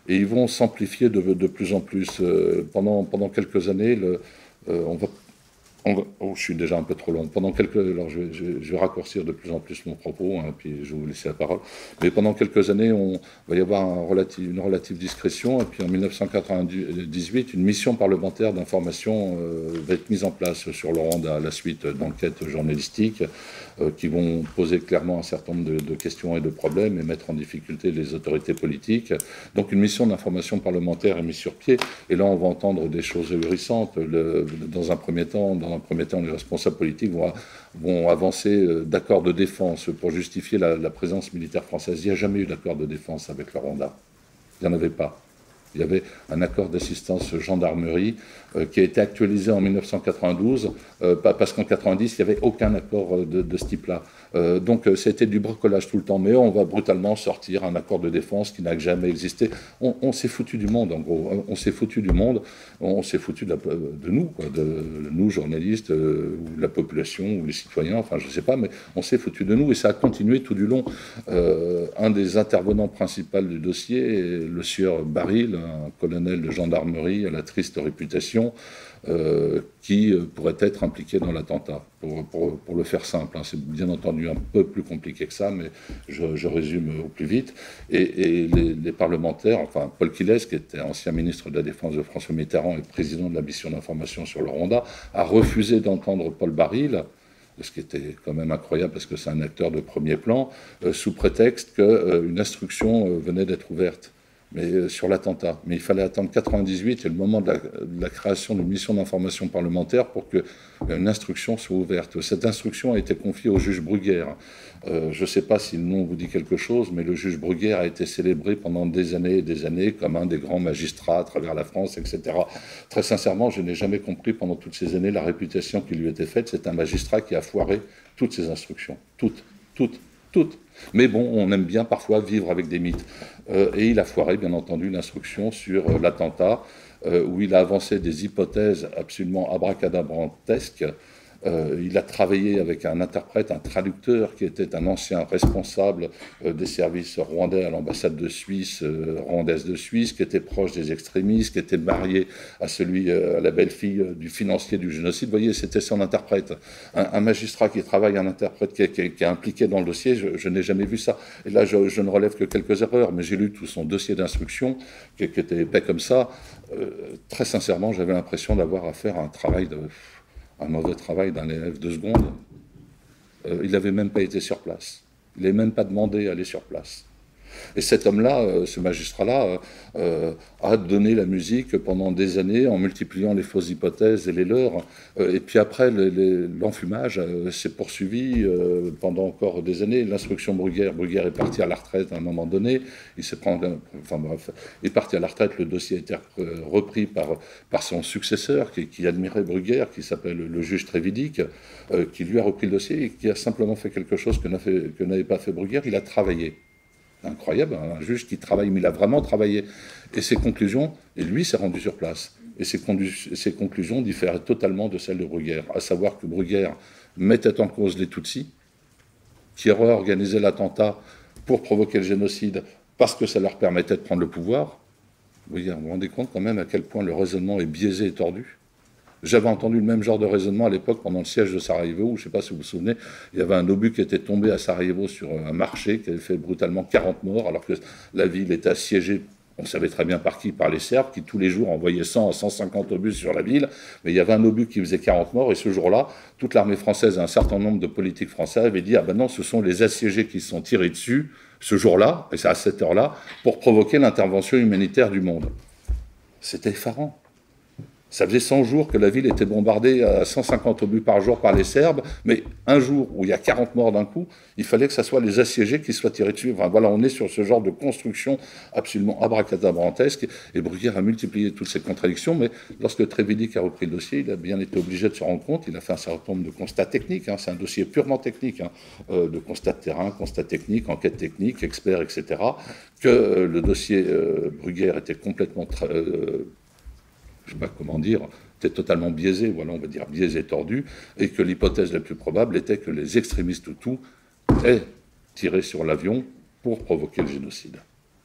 et ils vont s'amplifier de, de plus en plus. Euh, pendant, pendant quelques années, le, euh, on va... Oh, je suis déjà un peu trop long. Pendant quelques, alors je vais, je, vais, je vais raccourcir de plus en plus mon propos, hein, puis je vais vous laisser la parole. Mais pendant quelques années, on va y avoir un relative, une relative discrétion. Et puis en mille neuf cent quatre-vingt-dix-huit, une mission parlementaire d'information euh, va être mise en place sur le Rwanda à la suite d'enquêtes journalistiques euh, qui vont poser clairement un certain nombre de, de questions et de problèmes et mettre en difficulté les autorités politiques. Donc une mission d'information parlementaire est mise sur pied. Et là, on va entendre des choses ahurissantes. Le, dans un premier temps, dans En premier temps, les responsables politiques vont, vont avancer d'accords de défense pour justifier la, la présence militaire française. Il n'y a jamais eu d'accord de défense avec le Rwanda. Il n'y en avait pas. Il y avait un accord d'assistance gendarmerie euh, qui a été actualisé en mille neuf cent quatre-vingt-douze, euh, parce qu'en quatre-vingt-dix, il n'y avait aucun accord de, de ce type-là. Euh, donc c'était du bricolage tout le temps, mais on va brutalement sortir un accord de défense qui n'a jamais existé. On, on s'est foutu du monde, en gros. On s'est foutu du monde, on s'est foutu de, la, de nous, quoi, de nous, journalistes, euh, ou la population, ou les citoyens, enfin je ne sais pas, mais on s'est foutu de nous, et ça a continué tout du long. Euh, un des intervenants principaux du dossier est le sieur Baril, un colonel de gendarmerie à la triste réputation, euh, qui pourrait être impliqué dans l'attentat. Pour, pour, pour le faire simple, hein, c'est bien entendu un peu plus compliqué que ça, mais je, je résume au plus vite. Et, et les, les parlementaires, enfin Paul Quilès, qui était ancien ministre de la Défense de François Mitterrand et président de la mission d'information sur le Rwanda, a refusé d'entendre Paul Baril, ce qui était quand même incroyable parce que c'est un acteur de premier plan, euh, sous prétexte qu'une euh, instruction euh, venait d'être ouverte. Mais euh, sur l'attentat. Mais il fallait attendre quatre-vingt-dix-huit et le moment de la, de la création d'une mission d'information parlementaire pour qu'une euh, instruction soit ouverte. Cette instruction a été confiée au juge Bruguère. Euh, je ne sais pas si le nom vous dit quelque chose, mais le juge Bruguère a été célébré pendant des années et des années comme un des grands magistrats à travers la France, et cetera. Très sincèrement, je n'ai jamais compris pendant toutes ces années la réputation qui lui était faite. C'est un magistrat qui a foiré toutes ces instructions. Toutes, toutes. Toutes. Mais bon, on aime bien parfois vivre avec des mythes. Euh, et il a foiré, bien entendu, l'instruction sur euh, l'attentat, euh, où il a avancé des hypothèses absolument abracadabrantesques. Euh, il a travaillé avec un interprète, un traducteur, qui était un ancien responsable euh, des services rwandais à l'ambassade de Suisse, euh, rwandaise de Suisse, qui était proche des extrémistes, qui était marié à celui, euh, à la belle-fille euh, du financier du génocide. Vous voyez, c'était son interprète. Un, un magistrat qui travaille, un interprète qui est, qui est, qui est impliqué dans le dossier, je, je n'ai jamais vu ça. Et là, je, je ne relève que quelques erreurs, mais j'ai lu tout son dossier d'instruction, qui, qui était épais comme ça. Euh, très sincèrement, j'avais l'impression d'avoir à faire un travail de... un mauvais travail d'un élève de seconde. Euh, il n'avait même pas été sur place. Il n'avait même pas demandé à aller sur place. Et cet homme-là, euh, ce magistrat-là, euh, a donné la musique pendant des années en multipliant les fausses hypothèses et les leurs. Euh, et puis après, les, les, l'enfumage euh, s'est poursuivi euh, pendant encore des années. L'instruction Bruguère, Bruguère est parti à la retraite à un moment donné. Il s'est pris, enfin bref, il est parti à la retraite. Le dossier a été repris par, par son successeur, qui, qui admirait Bruguère, qui s'appelle le juge Trévidic, euh, qui lui a repris le dossier et qui a simplement fait quelque chose que, n'a fait, que n'avait pas fait Bruguère. Il a travaillé. Incroyable, un juge qui travaille, mais il a vraiment travaillé. Et ses conclusions, et lui s'est rendu sur place, et ses, ses conclusions différaient totalement de celles de Bruguère, à savoir que Bruguère mettait en cause les Tutsis, qui auraient organisé l'attentat pour provoquer le génocide, parce que ça leur permettait de prendre le pouvoir. Vous vous rendez compte quand même à quel point le raisonnement est biaisé et tordu. J'avais entendu le même genre de raisonnement à l'époque pendant le siège de Sarajevo, où, je ne sais pas si vous vous souvenez, il y avait un obus qui était tombé à Sarajevo sur un marché, qui avait fait brutalement quarante morts, alors que la ville était assiégée, on savait très bien par qui, par les Serbes, qui tous les jours envoyaient cent à cent cinquante obus sur la ville, mais il y avait un obus qui faisait quarante morts, et ce jour-là, toute l'armée française et un certain nombre de politiques français avaient dit « Ah ben non, ce sont les assiégés qui se sont tirés dessus, ce jour-là, et c'est à cette heure-là, pour provoquer l'intervention humanitaire du monde. » C'était effarant. Ça faisait cent jours que la ville était bombardée à cent cinquante obus par jour par les Serbes, mais un jour où il y a quarante morts d'un coup, il fallait que ce soit les assiégés qui soient tirés dessus. Enfin, voilà, on est sur ce genre de construction absolument abracadabrantesque, et Bruguère a multiplié toutes ces contradictions, mais lorsque Trévidic a repris le dossier, il a bien été obligé de se rendre compte, il a fait un certain nombre de constats techniques, hein, c'est un dossier purement technique, hein, euh, de constats de terrain, constats techniques, enquêtes techniques, experts, et cetera, que euh, le dossier euh, Bruguère était complètement... Euh, je ne sais pas comment dire, était totalement biaisé, voilà, on va dire biaisé, tordu, et que l'hypothèse la plus probable était que les extrémistes Hutus aient tiré sur l'avion pour provoquer le génocide.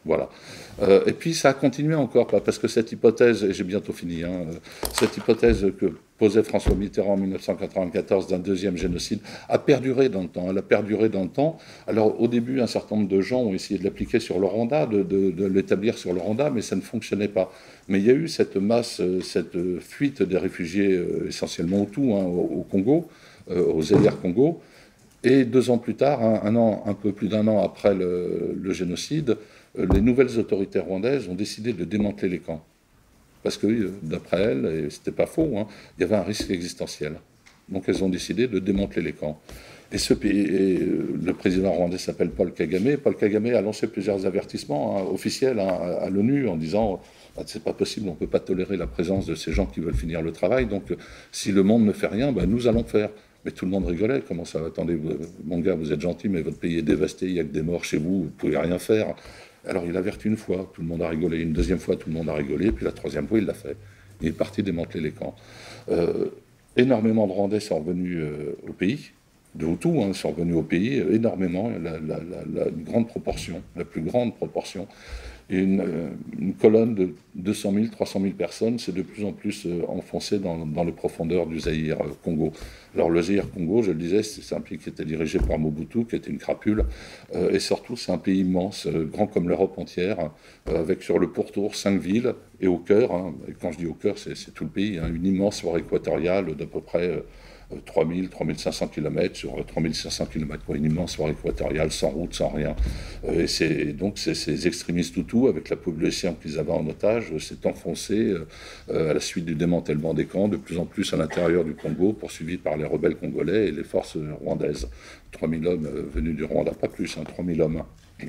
Voilà. Euh, et puis ça a continué encore, parce que cette hypothèse, et j'ai bientôt fini, hein, cette hypothèse que posait François Mitterrand en mille neuf cent quatre-vingt-quatorze d'un deuxième génocide a perduré dans le temps. Elle a perduré dans le temps. Alors au début, un certain nombre de gens ont essayé de l'appliquer sur le Rwanda, de, de, de l'établir sur le Rwanda, mais ça ne fonctionnait pas. Mais il y a eu cette masse, cette fuite des réfugiés, essentiellement Hutus, hein, au, au Congo, euh, au Zaïre Congo. Et deux ans plus tard, un, un, an, un peu plus d'un an après le, le génocide, les nouvelles autorités rwandaises ont décidé de démanteler les camps. Parce que, d'après elles, et c'était pas faux, hein, il y avait un risque existentiel. Donc elles ont décidé de démanteler les camps. Et, ce pays, et le président rwandais s'appelle Paul Kagame. Paul Kagame a lancé plusieurs avertissements hein, officiels hein, à l'ONU en disant ah, c'est pas possible, on ne peut pas tolérer la présence de ces gens qui veulent finir le travail. Donc si le monde ne fait rien, ben, nous allons faire. Mais tout le monde rigolait. Comment ça? Attendez, mon gars, vous êtes gentil, mais votre pays est dévasté, il n'y a que des morts chez vous, vous ne pouvez rien faire. Alors il avertit une fois, tout le monde a rigolé. Une deuxième fois, tout le monde a rigolé. Puis la troisième fois, il l'a fait. Il est parti démanteler les camps. Euh, énormément de Rwandais sont revenus euh, au pays. De Hutus hein, sont revenus au pays. Euh, énormément, la, la, la, la une grande proportion, la plus grande proportion. Et une, une colonne de deux cent mille, trois cent mille personnes s'est de plus en plus euh, enfoncée dans, dans les profondeurs du Zaïre euh, Congo. Alors le Zaïre Congo, je le disais, c'est un pays qui était dirigé par Mobutu, qui était une crapule, euh, et surtout c'est un pays immense, euh, grand comme l'Europe entière, euh, avec sur le pourtour cinq villes, et au cœur, hein, et quand je dis au cœur, c'est tout le pays, hein, une immense forêt équatoriale d'à peu près euh, trois mille, trois mille cinq cents kilomètres sur trois mille cinq cents kilomètres, une immense forêt équatoriale, sans route, sans rien. Et, et donc ces extrémistes Hutus, avec la population qu'ils avaient en otage, s'est enfoncé euh, à la suite du démantèlement des camps, de plus en plus à l'intérieur du Congo, poursuivi par les rebelles congolais et les forces rwandaises. trois mille hommes euh, venus du Rwanda, pas plus, hein, trois mille hommes. Hein.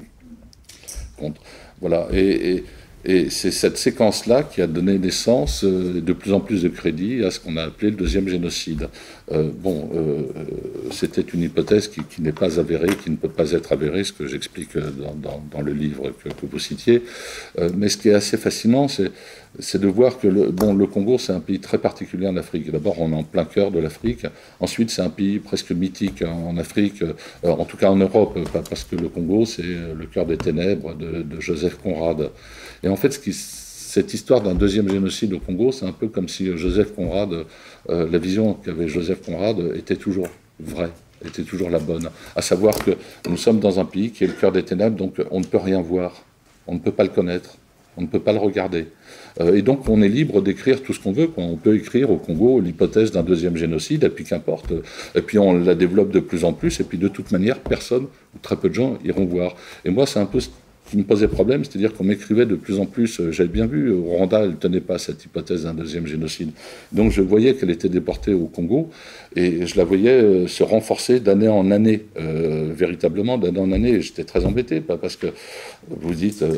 Contre. Voilà. Et, et, Et c'est cette séquence-là qui a donné naissance, euh, de plus en plus de crédit à ce qu'on a appelé le deuxième génocide. Euh, bon, euh, c'était une hypothèse qui, qui n'est pas avérée, qui ne peut pas être avérée, ce que j'explique dans, dans, dans le livre que, que vous citiez. Euh, mais ce qui est assez fascinant, c'est c'est de voir que le, bon, le Congo, c'est un pays très particulier en Afrique. D'abord, on est en plein cœur de l'Afrique. Ensuite, c'est un pays presque mythique en Afrique, euh, en tout cas en Europe, parce que le Congo, c'est le cœur des ténèbres de, de Joseph Conrad. Et en fait, ce qui, cette histoire d'un deuxième génocide au Congo, c'est un peu comme si Joseph Conrad, euh, la vision qu'avait Joseph Conrad était toujours vraie, était toujours la bonne. À savoir que nous sommes dans un pays qui est le cœur des ténèbres, donc on ne peut rien voir, on ne peut pas le connaître, on ne peut pas le regarder. Euh, et donc on est libre d'écrire tout ce qu'on veut. Quoi. On peut écrire au Congo l'hypothèse d'un deuxième génocide, et puis qu'importe. Et puis on la développe de plus en plus, et puis de toute manière, personne, ou très peu de gens, iront voir. Et moi, c'est un peu ce qui me posait problème, c'est-à-dire qu'on m'écrivait de plus en plus, euh, j'avais bien vu, au Rwanda, elle ne tenait pas cette hypothèse d'un deuxième génocide. Donc je voyais qu'elle était déportée au Congo, et je la voyais euh, se renforcer d'année en année, euh, véritablement d'année en année, et j'étais très embêté, pas parce que vous dites... Euh,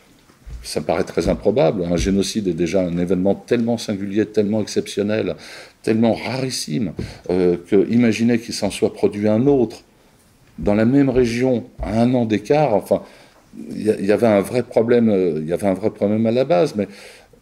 ça me paraît très improbable. Un génocide est déjà un événement tellement singulier, tellement exceptionnel, tellement rarissime, euh, que imaginer qu'il s'en soit produit un autre dans la même région à un an d'écart. Enfin, il y, y avait un vrai problème. Il y avait un vrai problème à la base, mais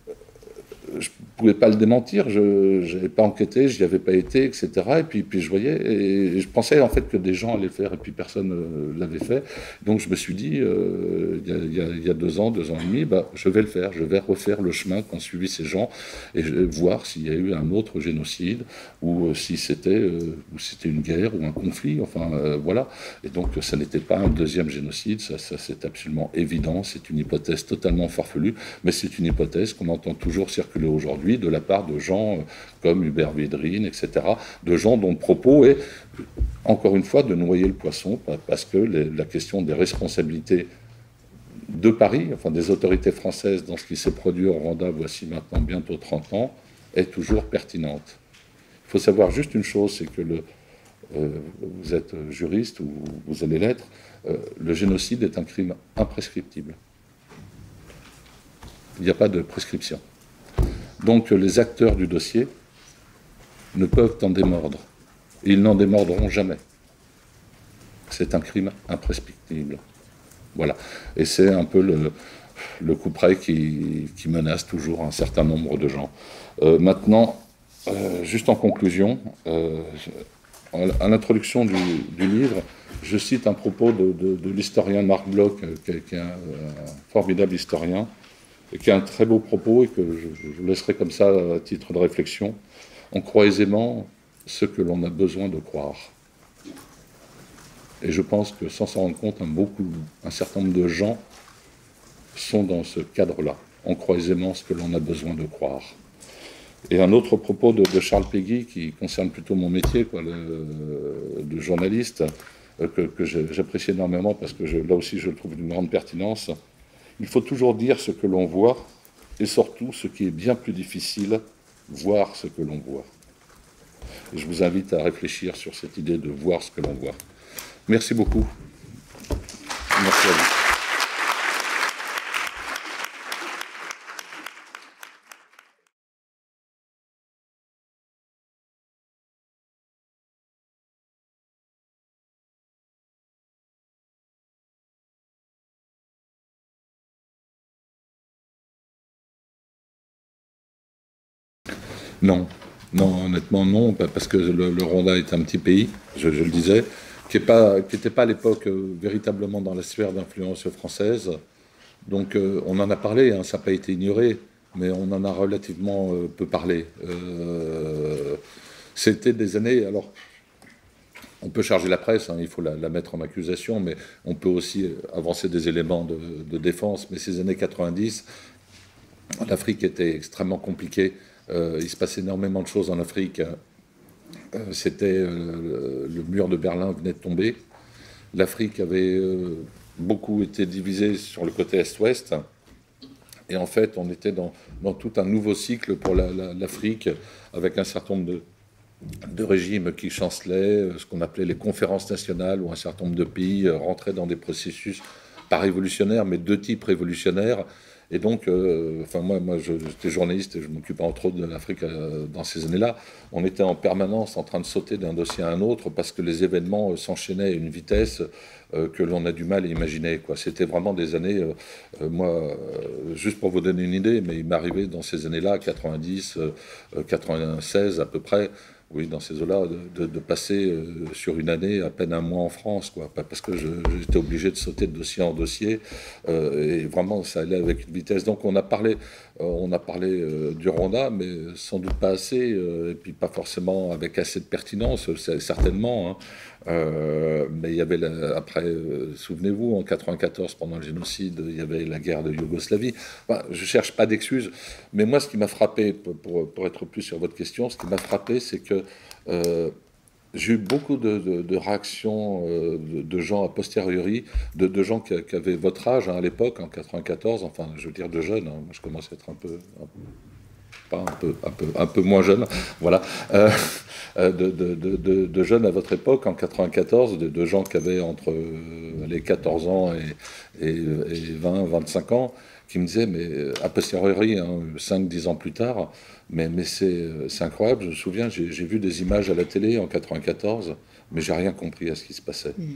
je ne pouvais pas le démentir. Je n'avais pas enquêté, je n'y avais pas été, et cetera. Et puis, puis je voyais, et je pensais en fait que des gens allaient le faire, et puis personne ne euh, l'avait fait. Donc je me suis dit, euh, il, y a, il y a deux ans, deux ans et demi, bah, je vais le faire. Je vais refaire le chemin qu'ont suivi ces gens et je vais voir s'il y a eu un autre génocide ou euh, si c'était euh, ou c'était une guerre ou un conflit. Enfin euh, voilà. Et donc ça n'était pas un deuxième génocide. Ça, ça c'est absolument évident. C'est une hypothèse totalement farfelue, mais c'est une hypothèse qu'on entend toujours circuler aujourd'hui de la part de gens comme Hubert Védrine, et cetera, de gens dont le propos est, encore une fois, de noyer le poisson, parce que les, la question des responsabilités de Paris, enfin des autorités françaises dans ce qui s'est produit au Rwanda, voici maintenant bientôt trente ans, est toujours pertinente. Il faut savoir juste une chose, c'est que le, euh, vous êtes juriste, ou vous allez l'être, euh, le génocide est un crime imprescriptible. Il n'y a pas de prescription. Donc les acteurs du dossier ne peuvent en démordre. Et ils n'en démordront jamais. C'est un crime imprescriptible. Voilà. Et c'est un peu le, le coup près qui, qui menace toujours un certain nombre de gens. Euh, maintenant, euh, juste en conclusion, euh, à l'introduction du, du livre, je cite un propos de, de, de l'historien Marc Bloch, qui est, qui est un, un formidable historien, et qui a un très beau propos, et que je, je laisserai comme ça à titre de réflexion. On croit aisément ce que l'on a besoin de croire. Et je pense que, sans s'en rendre compte, un, beaucoup, un certain nombre de gens sont dans ce cadre-là. On croit aisément ce que l'on a besoin de croire. Et un autre propos de, de Charles Péguy, qui concerne plutôt mon métier, quoi, le, de journaliste, euh, que, que j'apprécie énormément, parce que je, là aussi je le trouve d'une grande pertinence. Il faut toujours dire ce que l'on voit, et surtout, ce qui est bien plus difficile, voir ce que l'on voit. Et je vous invite à réfléchir sur cette idée de voir ce que l'on voit. Merci beaucoup. Merci à vous. Non, non, honnêtement non, parce que le, le Rwanda est un petit pays, je, je le disais, qui n'était pas, qui pas à l'époque euh, véritablement dans la sphère d'influence française. Donc euh, on en a parlé, hein, ça n'a pas été ignoré, mais on en a relativement euh, peu parlé. Euh, C'était des années, alors on peut charger la presse, hein, il faut la, la mettre en accusation, mais on peut aussi avancer des éléments de, de défense. Mais ces années quatre-vingt-dix, l'Afrique était extrêmement compliquée. Euh, il se passait énormément de choses en Afrique. Euh, C'était euh, le mur de Berlin venait de tomber. L'Afrique avait euh, beaucoup été divisée sur le côté est-ouest. Et en fait, on était dans, dans tout un nouveau cycle pour l'Afrique, la, la, avec un certain nombre de, de régimes qui chancelaient, ce qu'on appelait les conférences nationales, où un certain nombre de pays rentraient dans des processus pas révolutionnaires, mais de type révolutionnaire. Et donc, euh, enfin moi, moi j'étais journaliste et je m'occupais entre autres de l'Afrique euh, dans ces années-là. On était en permanence en train de sauter d'un dossier à un autre parce que les événements euh, s'enchaînaient à une vitesse euh, que l'on a du mal à imaginer, quoi. C'était vraiment des années, euh, euh, moi, euh, juste pour vous donner une idée, mais il m'arrivait dans ces années-là, quatre-vingt-dix, euh, quatre-vingt-seize à peu près, oui, dans ces eaux-là, de, de, de passer euh, sur une année à peine un mois en France, quoi, parce que j'étais obligé de sauter de dossier en dossier, euh, et vraiment ça allait avec une vitesse. Donc on a parlé, euh, on a parlé euh, du Rwanda, mais sans doute pas assez, euh, et puis pas forcément avec assez de pertinence, certainement. Hein. Euh, mais il y avait la, après, euh, souvenez-vous, en quatre-vingt-quatorze, pendant le génocide, il y avait la guerre de Yougoslavie. Enfin, je cherche pas d'excuses, mais moi, ce qui m'a frappé, pour, pour être plus sur votre question, ce qui m'a frappé, c'est que euh, j'ai eu beaucoup de, de, de réactions euh, de, de gens a posteriori, de, de gens qui, qui avaient votre âge hein, à l'époque, en quatre-vingt-quatorze, enfin, je veux dire de jeunes. Hein, moi, je commence à être un peu, un peu pas un peu, un peu, un peu moins jeune, voilà, euh, de, de, de, de jeunes à votre époque, en quatre-vingt-quatorze, de, de gens qui avaient entre les quatorze ans et, et, et vingt, vingt-cinq ans, qui me disaient, mais a posteriori, hein, cinq dix ans plus tard, mais, mais c'est incroyable, je me souviens, j'ai vu des images à la télé en quatre-vingt-quatorze, mais j'ai rien compris à ce qui se passait. Mmh.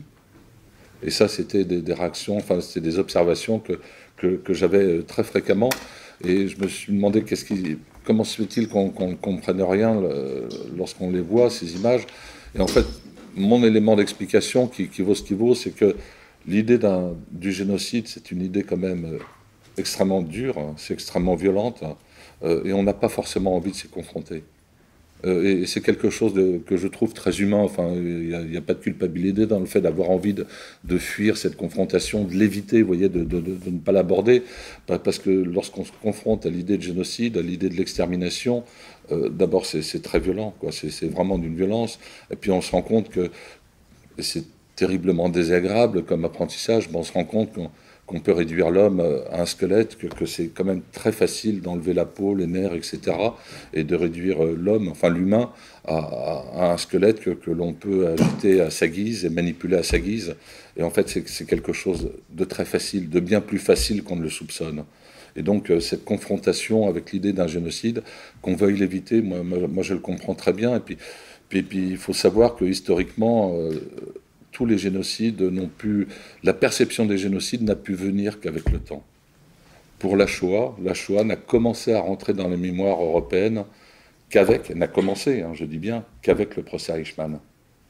Et ça, c'était des, des réactions, enfin, c'était des observations que, que, que j'avais très fréquemment, et je me suis demandé qu'est-ce qui... Comment se fait-il qu'on ne comprenne rien lorsqu'on les voit, ces images? Et en fait, mon élément d'explication qui, qui vaut ce qui vaut, c'est que l'idée du génocide, c'est une idée quand même extrêmement dure, hein, c'est extrêmement violente, hein, euh, et on n'a pas forcément envie de s'y confronter. Euh, et c'est quelque chose de, que je trouve très humain. Enfin, il n'y a, a pas de culpabilité dans le fait d'avoir envie de, de fuir cette confrontation, de l'éviter, vous voyez, de, de, de, de ne pas l'aborder. Parce que lorsqu'on se confronte à l'idée de génocide, à l'idée de l'extermination, euh, d'abord c'est très violent, quoi. C'est vraiment d'une violence. Et puis on se rend compte que c'est terriblement désagréable comme apprentissage, mais on se rend compte qu'on qu'on peut réduire l'homme à un squelette, que, que c'est quand même très facile d'enlever la peau, les nerfs, et cetera, et de réduire l'homme, enfin l'humain, à, à, à un squelette que, que l'on peut agiter à sa guise et manipuler à sa guise. Et en fait, c'est quelque chose de très facile, de bien plus facile qu'on ne le soupçonne. Et donc, cette confrontation avec l'idée d'un génocide, qu'on veuille l'éviter, moi, moi, moi je le comprends très bien. Et puis, puis, puis il faut savoir que historiquement, euh, tous les génocides n'ont pu... La perception des génocides n'a pu venir qu'avec le temps. Pour la Shoah, la Shoah n'a commencé à rentrer dans les mémoires européennes qu'avec, n'a commencé, hein, je dis bien, qu'avec le procès Eichmann.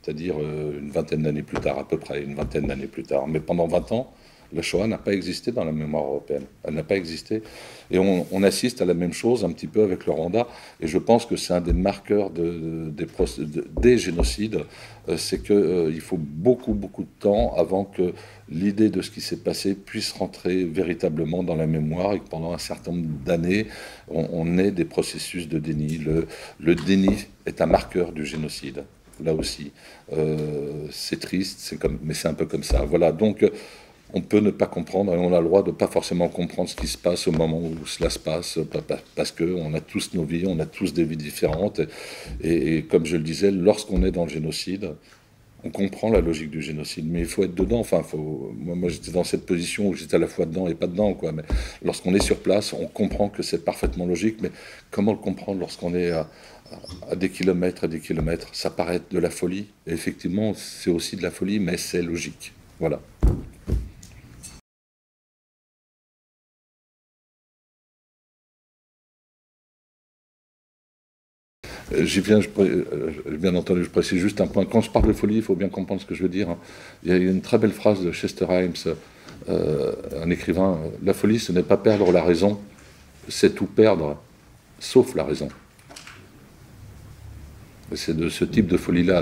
c'est-à-dire euh, une vingtaine d'années plus tard, à peu près, une vingtaine d'années plus tard. Mais pendant vingt ans, la Shoah n'a pas existé dans la mémoire européenne. Elle n'a pas existé. Et on, on assiste à la même chose un petit peu avec le Rwanda. Et je pense que c'est un des marqueurs de, de, des, de, des génocides. Euh, c'est qu'il euh, faut beaucoup, beaucoup de temps avant que l'idée de ce qui s'est passé puisse rentrer véritablement dans la mémoire et que pendant un certain nombre d'années, on, on ait des processus de déni. Le, le déni est un marqueur du génocide. Là aussi, euh, c'est triste, c'est comme, mais c'est un peu comme ça. Voilà, donc on peut ne pas comprendre et on a le droit de ne pas forcément comprendre ce qui se passe au moment où cela se passe, parce qu'on a tous nos vies, on a tous des vies différentes. Et, et comme je le disais, lorsqu'on est dans le génocide, on comprend la logique du génocide, mais il faut être dedans. Enfin, faut, moi, moi j'étais dans cette position où j'étais à la fois dedans et pas dedans, quoi. Mais lorsqu'on est sur place, on comprend que c'est parfaitement logique, mais comment le comprendre lorsqu'on est à, à des kilomètres et des kilomètres? Ça paraît être de la folie, et effectivement, c'est aussi de la folie, mais c'est logique. Voilà. J'y viens, je, bien entendu, je précise juste un point. Quand je parle de folie, il faut bien comprendre ce que je veux dire. Il y a une très belle phrase de Chester Himes, euh, un écrivain. La folie, ce n'est pas perdre la raison, c'est tout perdre, sauf la raison. C'est de ce type de folie-là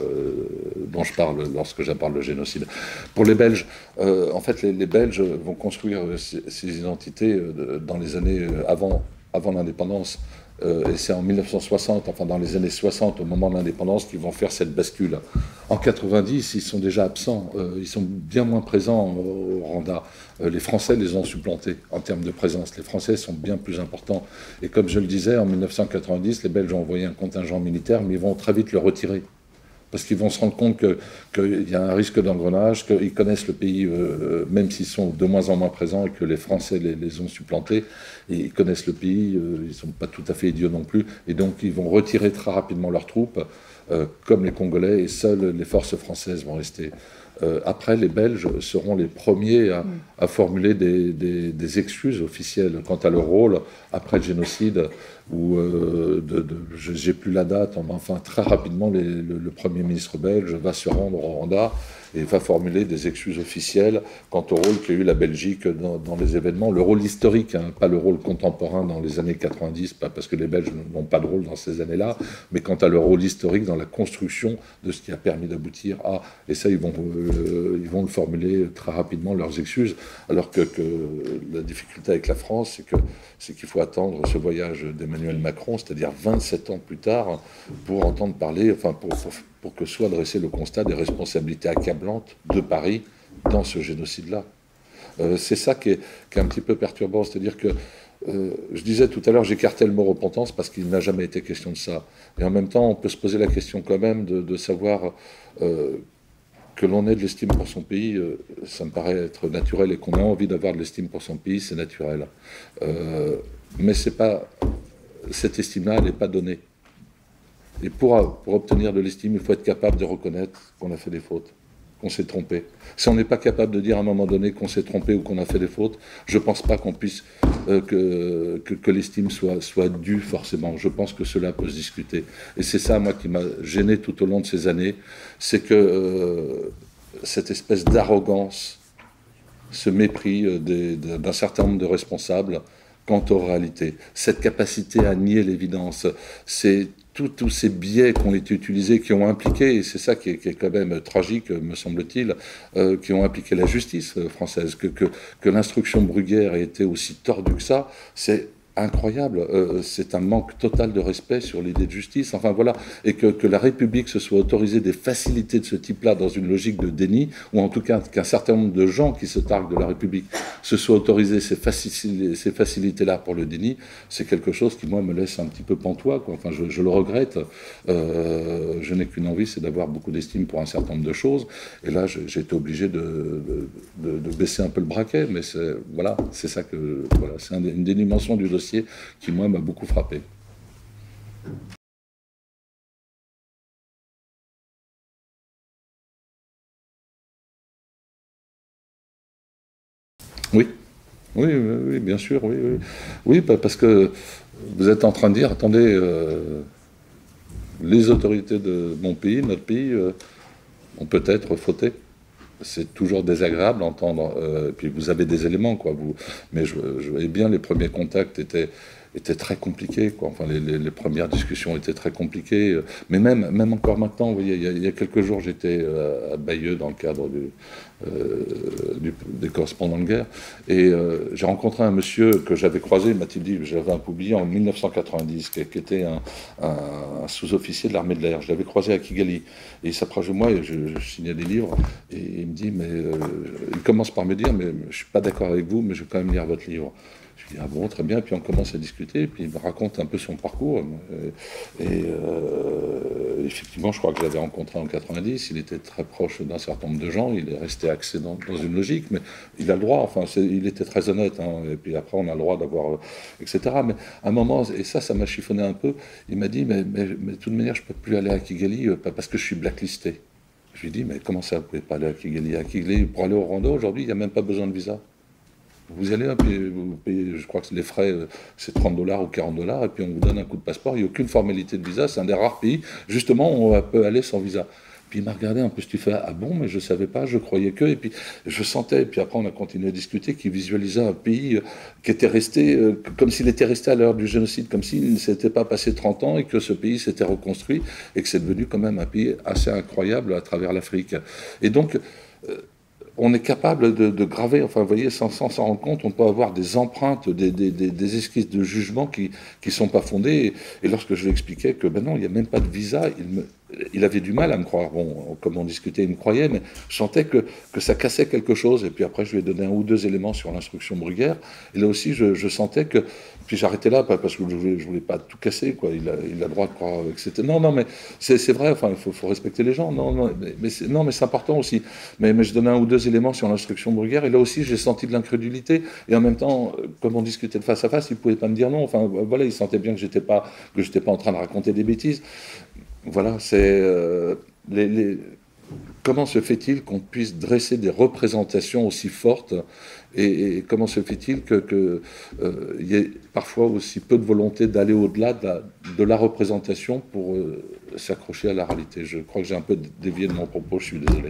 dont je parle lorsque je parle de génocide. Pour les Belges, euh, en fait, les, les Belges vont construire ces, ces identités dans les années avant, avant l'indépendance. Euh, et c'est en mille neuf cent soixante, enfin dans les années soixante, au moment de l'indépendance, qu'ils vont faire cette bascule. En quatre-vingt-dix, ils sont déjà absents, euh, ils sont bien moins présents au Rwanda. Euh, les Français les ont supplantés en termes de présence. Les Français sont bien plus importants. Et comme je le disais, en mille neuf cent quatre-vingt-dix, les Belges ont envoyé un contingent militaire, mais ils vont très vite le retirer. Parce qu'ils vont se rendre compte qu'il que y a un risque d'engrenage, qu'ils connaissent le pays, euh, même s'ils sont de moins en moins présents et que les Français les, les ont supplantés. Et ils connaissent le pays, euh, ils ne sont pas tout à fait idiots non plus. Et donc ils vont retirer très rapidement leurs troupes, euh, comme les Congolais, et seules les forces françaises vont rester. Euh, après, les Belges seront les premiers à, à formuler des, des, des excuses officielles quant à leur rôle après le génocide, où, euh, de, de, j'ai plus la date, mais enfin très rapidement, les, le, le Premier ministre belge va se rendre au Rwanda et va formuler des excuses officielles quant au rôle qu'a eu la Belgique dans, dans les événements, le rôle historique, hein, pas le rôle contemporain dans les années quatre-vingt-dix, pas parce que les Belges n'ont pas de rôle dans ces années-là, mais quant à leur rôle historique dans la construction de ce qui a permis d'aboutir à... Et ça, ils vont, euh, ils vont le formuler très rapidement, leurs excuses, alors que, que la difficulté avec la France, c'est que c'est qu'il faut attendre ce voyage d'Emmanuel Macron, c'est-à-dire vingt-sept ans plus tard, pour entendre parler, enfin pour, pour, pour que soit dressé le constat des responsabilités accablantes de Paris dans ce génocide-là. Euh, c'est ça qui est, qui est un petit peu perturbant, c'est-à-dire que euh, je disais tout à l'heure, j'écartais le mot repentance parce qu'il n'a jamais été question de ça. Et en même temps, on peut se poser la question quand même de, de savoir euh, que l'on ait de l'estime pour son pays, euh, ça me paraît être naturel, et qu'on a envie d'avoir de l'estime pour son pays, c'est naturel. Euh, mais c'est pas, cette estime-là, elle n'est pas donnée. Et pour, pour obtenir de l'estime, il faut être capable de reconnaître qu'on a fait des fautes, qu'on s'est trompé. Si on n'est pas capable de dire à un moment donné qu'on s'est trompé ou qu'on a fait des fautes, je ne pense pas qu'on puisse, euh, que, que, que l'estime soit, soit due forcément. Je pense que cela peut se discuter. Et c'est ça, moi, qui m'a gêné tout au long de ces années, c'est que euh, cette espèce d'arrogance, ce mépris euh, d'un certain nombre de responsables quant aux réalités, cette capacité à nier l'évidence, c'est tous ces biais qui ont été utilisés, qui ont impliqué, et c'est ça qui est, qui est quand même tragique, me semble-t-il, euh, qui ont impliqué la justice française, que, que, que l'instruction Bruguière ait été aussi tordue que ça, c'est incroyable. Euh, c'est un manque total de respect sur l'idée de justice. Enfin voilà, et que, que la République se soit autorisée des facilités de ce type-là dans une logique de déni, ou en tout cas qu'un certain nombre de gens qui se targuent de la République se soient autorisés ces, facil ces facilités-là pour le déni, c'est quelque chose qui, moi, me laisse un petit peu pantois, quoi. Enfin, je, je le regrette. Euh, je n'ai qu'une envie, c'est d'avoir beaucoup d'estime pour un certain nombre de choses. Et là, j'ai été obligé de, de, de baisser un peu le braquet, mais voilà, c'est ça que... Voilà, c'est un, une des dimensions du dossier qui, moi, m'a beaucoup frappé. Oui, oui, oui, oui, bien sûr, oui, oui. Oui, parce que vous êtes en train de dire, attendez, euh, les autorités de mon pays, notre pays, euh, ont peut-être fauté. C'est toujours désagréable d'entendre. Euh, puis vous avez des éléments, quoi. Vous, mais je, je voyais bien les premiers contacts étaient, étaient très compliqués, quoi. Enfin, les, les, les premières discussions étaient très compliquées. Mais même, même encore maintenant, vous voyez, il y a, il y a quelques jours, j'étais à Bayeux dans le cadre du, euh, du, des correspondants de guerre, et euh, j'ai rencontré un monsieur que j'avais croisé, m'a-t-il dit, j'avais un publié en mille neuf cent quatre-vingt-dix, qui, qui était un, un, un sous-officier de l'armée de l'air. Je l'avais croisé à Kigali, et il s'approche de moi, et je, je signais des livres, et il me dit, mais euh, il commence par me dire, mais je suis pas d'accord avec vous, mais je vais quand même lire votre livre. Je dis, ah bon, très bien, puis on commence à discuter, puis il me raconte un peu son parcours. Et, et euh, effectivement, je crois que je l'avais rencontré en quatre-vingt-dix, il était très proche d'un certain nombre de gens, il est resté axé dans, dans une logique, mais il a le droit, enfin, il était très honnête, hein, et puis après on a le droit d'avoir, et cetera. Mais à un moment, et ça, ça m'a chiffonné un peu, il m'a dit, mais, mais, mais de toute manière, je ne peux plus aller à Kigali, pas parce que je suis blacklisté. Je lui ai dit, mais comment ça, vous ne pouvez pas aller à Kigali? À Kigali, pour aller au Rwanda, aujourd'hui, il n'y a même pas besoin de visa. Vous y allez, puis vous payez, je crois que les frais, c'est trente dollars ou quarante dollars, et puis on vous donne un coup de passeport. Il n'y a aucune formalité de visa. C'est un des rares pays, justement, où on peut aller sans visa. Puis il m'a regardé un peu stupéfait. Ah bon, mais je ne savais pas, je croyais que. Et puis je sentais, et puis après on a continué à discuter, qu'il visualisait un pays qui était resté, comme s'il était resté à l'heure du génocide, comme s'il ne s'était pas passé trente ans et que ce pays s'était reconstruit et que c'est devenu quand même un pays assez incroyable à travers l'Afrique. Et donc, on est capable de, de graver, enfin, vous voyez, sans s'en rendre compte, on peut avoir des empreintes, des, des, des, des esquisses de jugement qui ne sont pas fondées. Et, et lorsque je lui expliquais que, ben non, il n'y a même pas de visa, il, me, il avait du mal à me croire. Bon, comme on discutait, il me croyait, mais je sentais que, que ça cassait quelque chose. Et puis après, je lui ai donné un ou deux éléments sur l'instruction Bruguière. Et là aussi, je, je sentais que... Puis j'arrêtais là, parce que je ne voulais, je voulais pas tout casser, quoi. Il a, il a le droit de croire que c'était... Non, non, mais c'est vrai, enfin, il faut, faut respecter les gens. Non, non, mais, mais c'est non, mais important aussi. Mais, mais je donnais un ou deux éléments sur l'instruction Bruguière, et là aussi, j'ai senti de l'incrédulité. Et en même temps, comme on discutait de face à face, il ne pouvait pas me dire non. Enfin, voilà, il sentait bien que je n'étais pas, que j'étais pas en train de raconter des bêtises. Voilà, c'est... Euh, les, les... Comment se fait-il qu'on puisse dresser des représentations aussi fortes, et, et comment se fait-il qu'il que, euh, y ait parfois aussi peu de volonté d'aller au-delà de, de la représentation pour euh, s'accrocher à la réalité? Je crois que j'ai un peu dévié de mon propos, je suis désolé.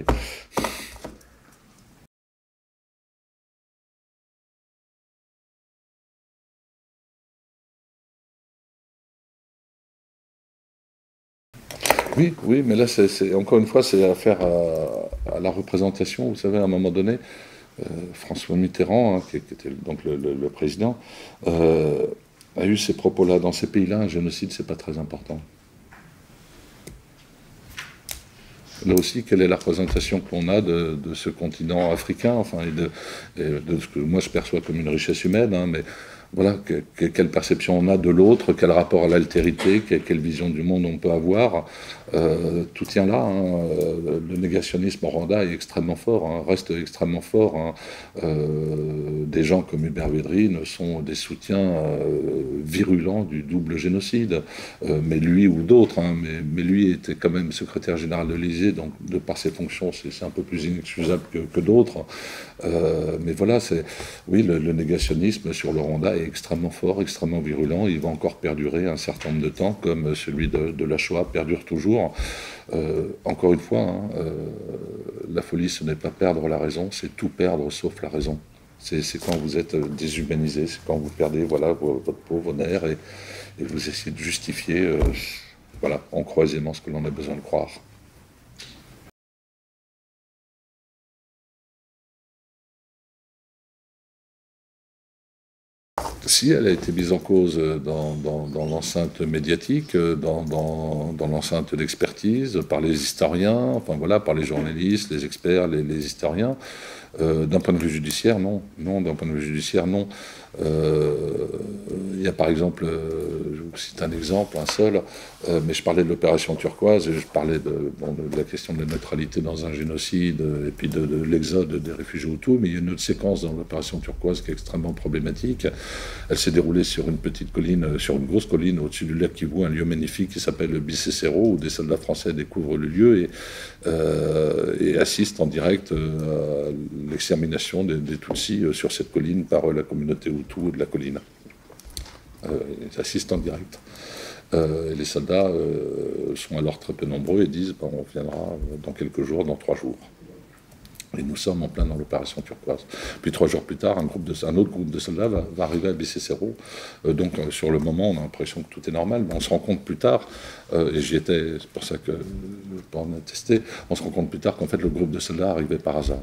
Oui, oui, mais là, c'est encore une fois, c'est affaire à, à la représentation. Vous savez, à un moment donné, euh, François Mitterrand, hein, qui, qui était donc le, le, le président, euh, a eu ces propos-là. Dans ces pays-là, un génocide, c'est pas très important. Là aussi, quelle est la représentation qu'on a de, de ce continent africain, enfin, et de, et de ce que moi je perçois comme une richesse humaine, hein, mais voilà, que, que, quelle perception on a de l'autre, quel rapport à l'altérité, quelle, quelle vision du monde on peut avoir. Euh, tout tient là. Hein. Le négationnisme au Rwanda est extrêmement fort, hein, reste extrêmement fort. Hein. Euh, des gens comme Hubert Védrine sont des soutiens euh, virulents du double génocide. Euh, mais lui ou d'autres, hein, mais, mais lui était quand même secrétaire général de l'Élysée, donc de par ses fonctions, c'est un peu plus inexcusable que, que d'autres. Euh, mais voilà, c'est oui, le, le négationnisme sur le Rwanda est extrêmement fort, extrêmement virulent. Il va encore perdurer un certain nombre de temps, comme celui de, de la Shoah perdure toujours. Euh, encore une fois, hein, euh, la folie, ce n'est pas perdre la raison, c'est tout perdre sauf la raison. C'est quand vous êtes déshumanisé, c'est quand vous perdez voilà, vos, votre peau, vos nerfs, et, et vous essayez de justifier euh, voilà, en croit aisément ce que l'on a besoin de croire. Si elle a été mise en cause dans, dans, dans l'enceinte médiatique, dans, dans, dans l'enceinte d'expertise, par les historiens, enfin voilà, par les journalistes, les experts, les, les historiens. Euh, d'un point de vue judiciaire, non. Non, d'un point de vue judiciaire, non. Euh, il y a par exemple, euh, je vous cite un exemple, un seul, euh, mais je parlais de l'opération turquoise, et je parlais de, bon, de la question de la neutralité dans un génocide, et puis de, de l'exode des réfugiés hutus, mais il y a une autre séquence dans l'opération turquoise qui est extrêmement problématique. Elle s'est déroulée sur une petite colline, sur une grosse colline au-dessus du lac Kivu, un lieu magnifique qui s'appelle le Bicécero, où des soldats français découvrent le lieu et, euh, et assistent en direct euh, à l'extermination des, des Tutsis sur cette colline par la communauté Hutu de la colline. Euh, ils assistent en direct. Euh, et les soldats euh, sont alors très peu nombreux et disent ben, on viendra dans quelques jours, dans trois jours. Et nous sommes en plein dans l'opération turquoise. Puis trois jours plus tard, un, groupe de, un autre groupe de soldats va, va arriver à Bicécero. Euh, donc euh, sur le moment, on a l'impression que tout est normal, mais on se rend compte plus tard, euh, et j'y étais, c'est pour ça que je peux en attester, on se rend compte plus tard qu'en fait le groupe de soldats arrivait par hasard.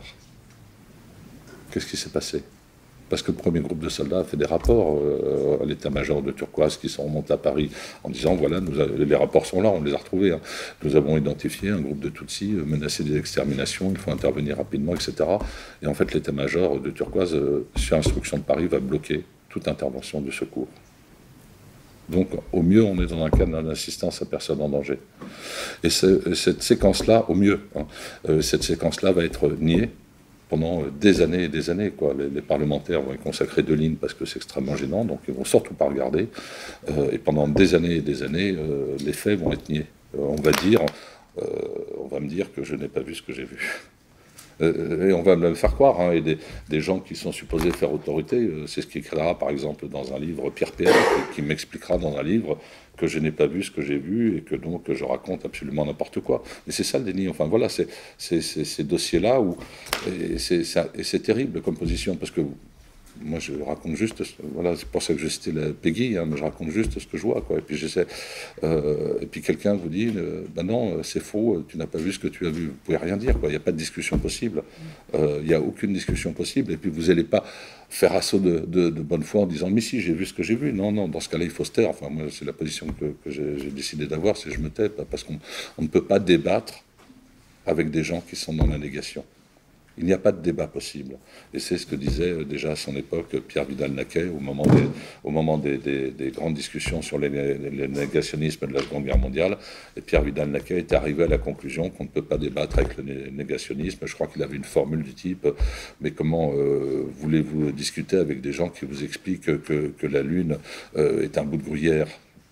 Qu'est-ce qui s'est passé ? Parce que le premier groupe de soldats a fait des rapports euh, à l'état-major de Turquoise qui sont remontés à Paris en disant voilà, nous a, les rapports sont là, on les a retrouvés. Hein. Nous avons identifié un groupe de Tutsis euh, menacés d'extermination, il faut intervenir rapidement, et cetera. Et en fait, l'état-major de Turquoise, euh, sur instruction de Paris, va bloquer toute intervention de secours. Donc, au mieux, on est dans un cadre d'assistance à personne en danger. Et cette séquence-là, au mieux, hein, euh, cette séquence-là va être niée pendant des années et des années. Quoi. Les, les parlementaires vont y consacrer deux lignes parce que c'est extrêmement gênant, donc ils vont surtout pas regarder. Euh, et pendant des années et des années, euh, les faits vont être niés. Euh, on va dire, euh, on va me dire que je n'ai pas vu ce que j'ai vu. Euh, et on va me le faire croire. Hein, et des, des gens qui sont supposés faire autorité, euh, c'est ce qu'écrira par exemple dans un livre Pierre Péal, qui, qui m'expliquera dans un livre que je n'ai pas vu ce que j'ai vu et que donc je raconte absolument n'importe quoi. Et c'est ça le déni. Enfin voilà, c'est ces dossiers-là où et c'est terrible comme position parce que moi je raconte juste, voilà, c'est pour ça que je citais la Peggy, hein, mais je raconte juste ce que je vois, quoi. Et puis j'essaie, euh, et puis quelqu'un vous dit, euh, ben non, c'est faux, tu n'as pas vu ce que tu as vu. Vous pouvez rien dire, quoi. Il n'y a pas de discussion possible. Euh, il n'y a aucune discussion possible. Et puis vous n'allez pas faire assaut de, de, de bonne foi en disant, mais si, j'ai vu ce que j'ai vu. Non, non, dans ce cas-là, il faut se taire. Enfin, moi, c'est la position que, que j'ai décidé d'avoir, c'est je me tais, parce qu'on ne peut pas débattre avec des gens qui sont dans la négation. Il n'y a pas de débat possible. Et c'est ce que disait déjà à son époque Pierre Vidal-Naquet au moment des, au moment des, des, des grandes discussions sur le négationnisme de la Seconde Guerre mondiale. Et Pierre Vidal-Naquet est arrivé à la conclusion qu'on ne peut pas débattre avec le négationnisme. Je crois qu'il avait une formule du type « Mais comment euh, voulez-vous discuter avec des gens qui vous expliquent que, que la Lune euh, est un bout de gruyère ?»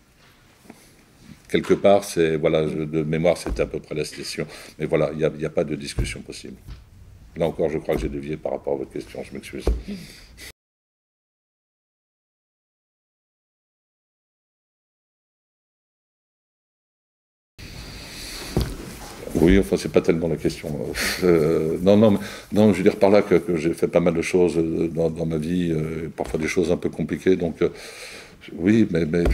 Quelque part, c'est, voilà, de mémoire, c'était à peu près la situation. Mais voilà, il n'y a, a pas de discussion possible. Là encore, je crois que j'ai dévié par rapport à votre question, je m'excuse. Oui, enfin, c'est pas tellement la question. Euh, non, non, non, je veux dire par là que, que j'ai fait pas mal de choses dans, dans ma vie, euh, parfois des choses un peu compliquées, donc euh, oui, mais, mais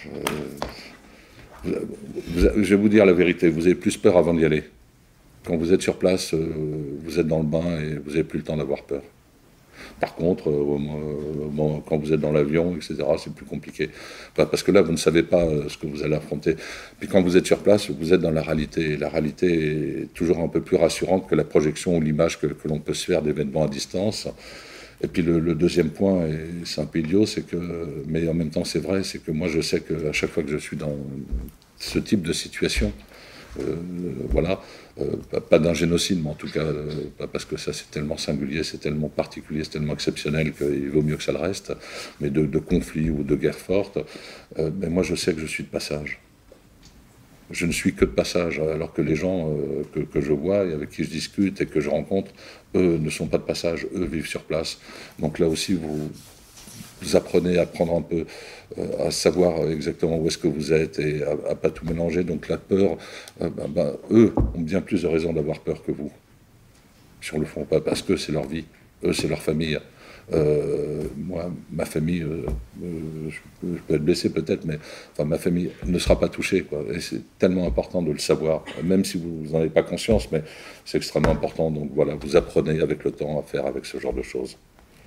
euh, vous, je vais vous dire la vérité, vous avez plus peur avant d'y aller. Quand vous êtes sur place, euh, vous êtes dans le bain et vous n'avez plus le temps d'avoir peur. Par contre, euh, bon, quand vous êtes dans l'avion, et cetera, c'est plus compliqué. Enfin, parce que là, vous ne savez pas euh, ce que vous allez affronter. Puis quand vous êtes sur place, vous êtes dans la réalité. Et la réalité est toujours un peu plus rassurante que la projection ou l'image que, que l'on peut se faire d'événements à distance. Et puis le, le deuxième point, et c'est un peu idiot, c'est que, mais en même temps c'est vrai, c'est que moi je sais qu'à chaque fois que je suis dans ce type de situation, Euh, voilà, euh, pas, pas d'un génocide, mais en tout cas, euh, parce que ça c'est tellement singulier, c'est tellement particulier, c'est tellement exceptionnel qu'il vaut mieux que ça le reste, mais de, de conflits ou de guerres fortes, euh, mais moi je sais que je suis de passage. Je ne suis que de passage, alors que les gens euh, que, que je vois et avec qui je discute et que je rencontre, eux ne sont pas de passage, eux vivent sur place. Donc là aussi, vous, vous apprenez à prendre un peu, euh, à savoir exactement où est-ce que vous êtes et à, à pas tout mélanger. Donc la peur, euh, ben, ben, eux ont bien plus de raisons d'avoir peur que vous. Sur le fond, pas parce que c'est leur vie, eux c'est leur famille. Euh, moi, ma famille, euh, euh, je, peux, je peux être blessé peut-être, mais enfin, ma famille ne sera pas touchée, quoi. Et c'est tellement important de le savoir, même si vous n'en avez pas conscience, mais c'est extrêmement important. Donc voilà, vous apprenez avec le temps à faire avec ce genre de choses.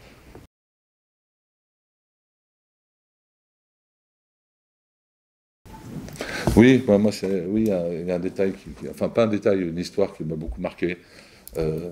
Oui, bah, moi, c'est, oui, il y, a, il y a un détail, qui, qui, enfin pas un détail, une histoire qui m'a beaucoup marqué. Euh,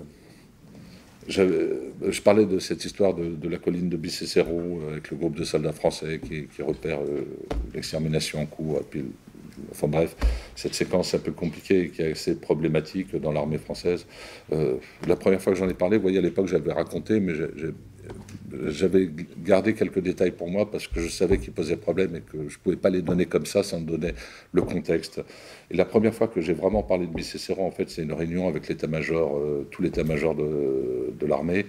Je parlais de cette histoire de, de la colline de Bicécero avec le groupe de soldats français qui, qui repère euh, l'extermination en cours. Et puis, enfin bref, cette séquence un peu compliquée et qui est assez problématique dans l'armée française. Euh, la première fois que j'en ai parlé, vous voyez, à l'époque, j'avais raconté, mais j'avais gardé quelques détails pour moi parce que je savais qu'ils posaient problème et que je ne pouvais pas les donner comme ça sans donner le contexte. Et la première fois que j'ai vraiment parlé de Bicécero, en fait, c'est une réunion avec l'état-major, euh, tout l'état-major de, de l'armée,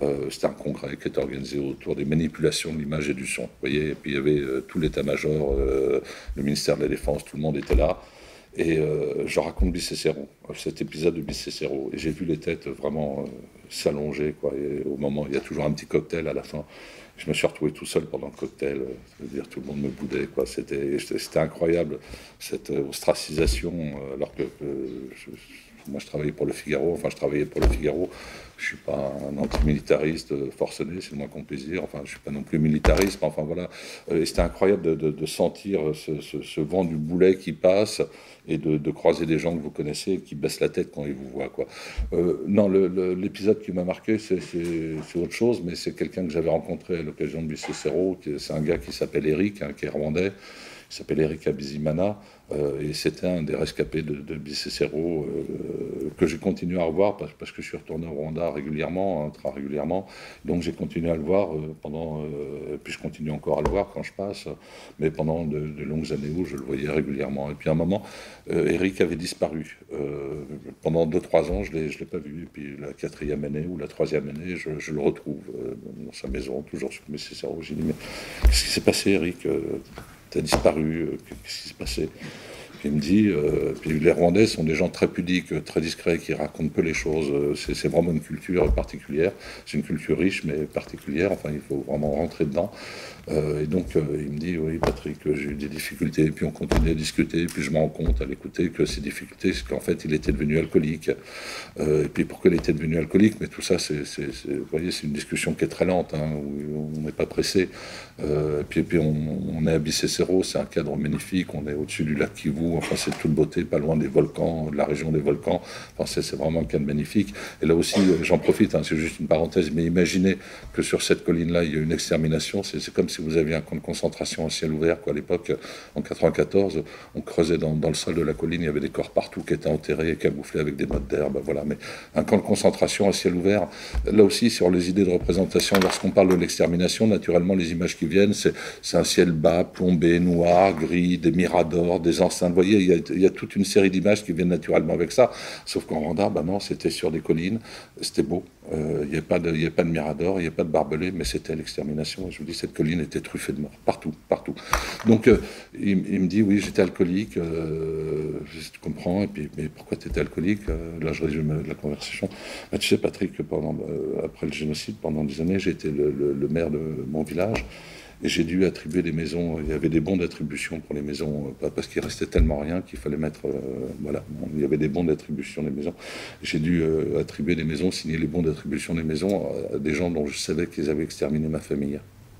Euh, C'était un congrès qui était organisé autour des manipulations de l'image et du son. Vous voyez, et puis il y avait euh, tout l'état-major, euh, le ministère de la Défense, tout le monde était là. Et euh, je raconte Bicécéro, cet épisode de Bicécéro. Et j'ai vu les têtes vraiment euh, s'allonger, quoi. Et au moment, il y a toujours un petit cocktail à la fin. Je me suis retrouvé tout seul pendant le cocktail. Euh, c'est-à-dire tout le monde me boudait, quoi. C'était, c'était incroyable, cette ostracisation, euh, alors que, que je, moi je travaillais pour le Figaro, enfin je travaillais pour le Figaro. Je suis pas un antimilitariste forcené, c'est le moins qu'on puisse dire. Enfin, je suis pas non plus militariste, mais enfin voilà. Et c'était incroyable de, de, de sentir ce, ce, ce vent du boulet qui passe et de, de croiser des gens que vous connaissez qui baissent la tête quand ils vous voient, quoi. Euh, non, le, le, l'épisode qui m'a marqué, c'est, c'est, c'est autre chose, mais c'est quelqu'un que j'avais rencontré à l'occasion de Bicécéro. C'est un gars qui s'appelle Eric, hein, qui est rwandais. Il s'appelle Eric Abizimana, euh, et c'était un des rescapés de, de Bicécéro euh, que j'ai continué à revoir parce, parce que je suis retourné au Rwanda régulièrement, hein, très régulièrement. Donc j'ai continué à le voir euh, pendant, euh, puis je continue encore à le voir quand je passe, mais pendant de, de longues années où je le voyais régulièrement. Et puis à un moment, euh, Eric avait disparu. Euh, pendant deux trois ans, je ne l'ai, je l'ai pas vu. Et puis la quatrième année ou la troisième année, je, je le retrouve euh, dans sa maison, toujours sur Bicécéro. J'ai dit, mais qu'est-ce qui s'est passé, Eric? T'as disparu, qu'est-ce qui s'est passé? Puis il me dit, euh, puis les Rwandais sont des gens très pudiques, très discrets, qui racontent peu les choses. C'est, c'est vraiment une culture particulière. C'est une culture riche, mais particulière. Enfin, il faut vraiment rentrer dedans. Euh, et donc, euh, il me dit, oui, Patrick, j'ai eu des difficultés. Et puis on continue à discuter. Et puis je me rends compte à l'écouter que ces difficultés, c'est qu'en fait, il était devenu alcoolique. Euh, et puis pourquoi il était devenu alcoolique? Mais tout ça, c'est, c'est, c'est, vous voyez, c'est une discussion qui est très lente, hein, où on n'est pas pressé. Euh, et puis, et puis on, on est à Bicécéro, c'est un cadre magnifique. On est au-dessus du lac Kivu. Enfin, c'est toute beauté, pas loin des volcans, de la région des volcans. Enfin, c'est, c'est vraiment un cadre magnifique. Et là aussi, j'en profite, hein, c'est juste une parenthèse, mais imaginez que sur cette colline-là, il y a une extermination. C'est, c'est comme si vous aviez un camp de concentration à ciel ouvert, quoi. À l'époque, en quatre-vingt-quatorze, on creusait dans, dans le sol de la colline, il y avait des corps partout qui étaient enterrés et camouflés avec des mottes d'herbe. Voilà. Mais un camp de concentration à ciel ouvert, là aussi, sur les idées de représentation, lorsqu'on parle de l'extermination, naturellement, les images qui viennent, c'est, c'est un ciel bas, plombé, noir, gris, des miradors, des enceintes. Vous voyez, il y a, il y a toute une série d'images qui viennent naturellement avec ça. Sauf qu'en Rwanda, ben non, c'était sur des collines, c'était beau. Euh, il n'y avait pas de, il y avait pas de mirador, il n'y avait pas de barbelés, mais c'était l'extermination. Et je vous dis, cette colline était truffée de morts, partout, partout. Donc, euh, il, il me dit, oui, j'étais alcoolique, euh, je comprends, et puis, mais pourquoi tu étais alcoolique? euh, Là, je résume la conversation. Ben, tu sais, Patrick, pendant, euh, après le génocide, pendant des années, j'ai été le, le, le maire de mon village. Et j'ai dû attribuer des maisons, il y avait des bons d'attribution pour les maisons, parce qu'il restait tellement rien qu'il fallait mettre, euh, voilà, il y avait des bons d'attribution des maisons. J'ai dû euh, attribuer des maisons, signer les bons d'attribution des maisons à des gens dont je savais qu'ils avaient exterminé ma famille.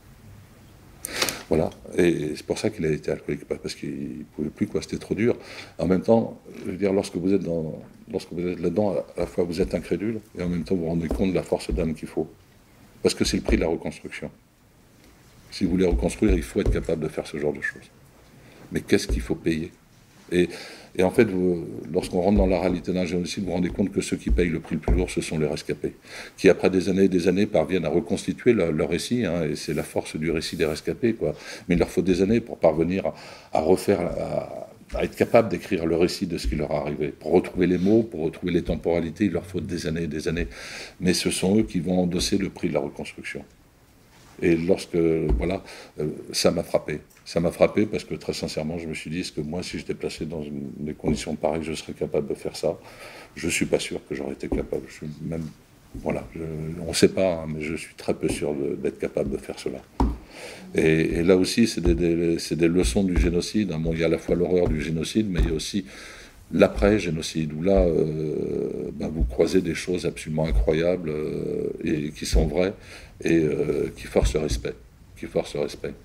Voilà, et c'est pour ça qu'il a été alcoolique, pas parce qu'il ne pouvait plus, quoi, c'était trop dur. En même temps, je veux dire, lorsque vous êtes, dans, lorsque vous êtes là-dedans, à la fois vous êtes incrédule, et en même temps vous vous rendez compte de la force d'âme qu'il faut. Parce que c'est le prix de la reconstruction. Si vous voulez reconstruire, il faut être capable de faire ce genre de choses. Mais qu'est-ce qu'il faut payer? et, et en fait, vous, lorsqu'on rentre dans la réalité d'un génocide, vous vous rendez compte que ceux qui payent le prix le plus lourd, ce sont les rescapés, qui après des années et des années parviennent à reconstituer leur, leur récit, hein, et c'est la force du récit des rescapés, quoi. Mais il leur faut des années pour parvenir à, à refaire, à, à être capable d'écrire le récit de ce qui leur est arrivé. Pour retrouver les mots, pour retrouver les temporalités, il leur faut des années et des années. Mais ce sont eux qui vont endosser le prix de la reconstruction. Et lorsque, voilà, euh, ça m'a frappé. Ça m'a frappé parce que très sincèrement, je me suis dit, est-ce que moi, si j'étais placé dans une, des conditions pareilles, je serais capable de faire ça? Je ne suis pas sûr que j'aurais été capable. Je suis même, voilà, je, on ne sait pas, hein, mais je suis très peu sûr de, d'être capable de faire cela. Et, et là aussi, c'est des, des, c'est des leçons du génocide. Hein. Bon, il y a à la fois l'horreur du génocide, mais il y a aussi l'après-génocide, où là, euh, ben, vous croisez des choses absolument incroyables euh, et qui sont vraies et euh, qui forcent le respect. Qui forcent le respect.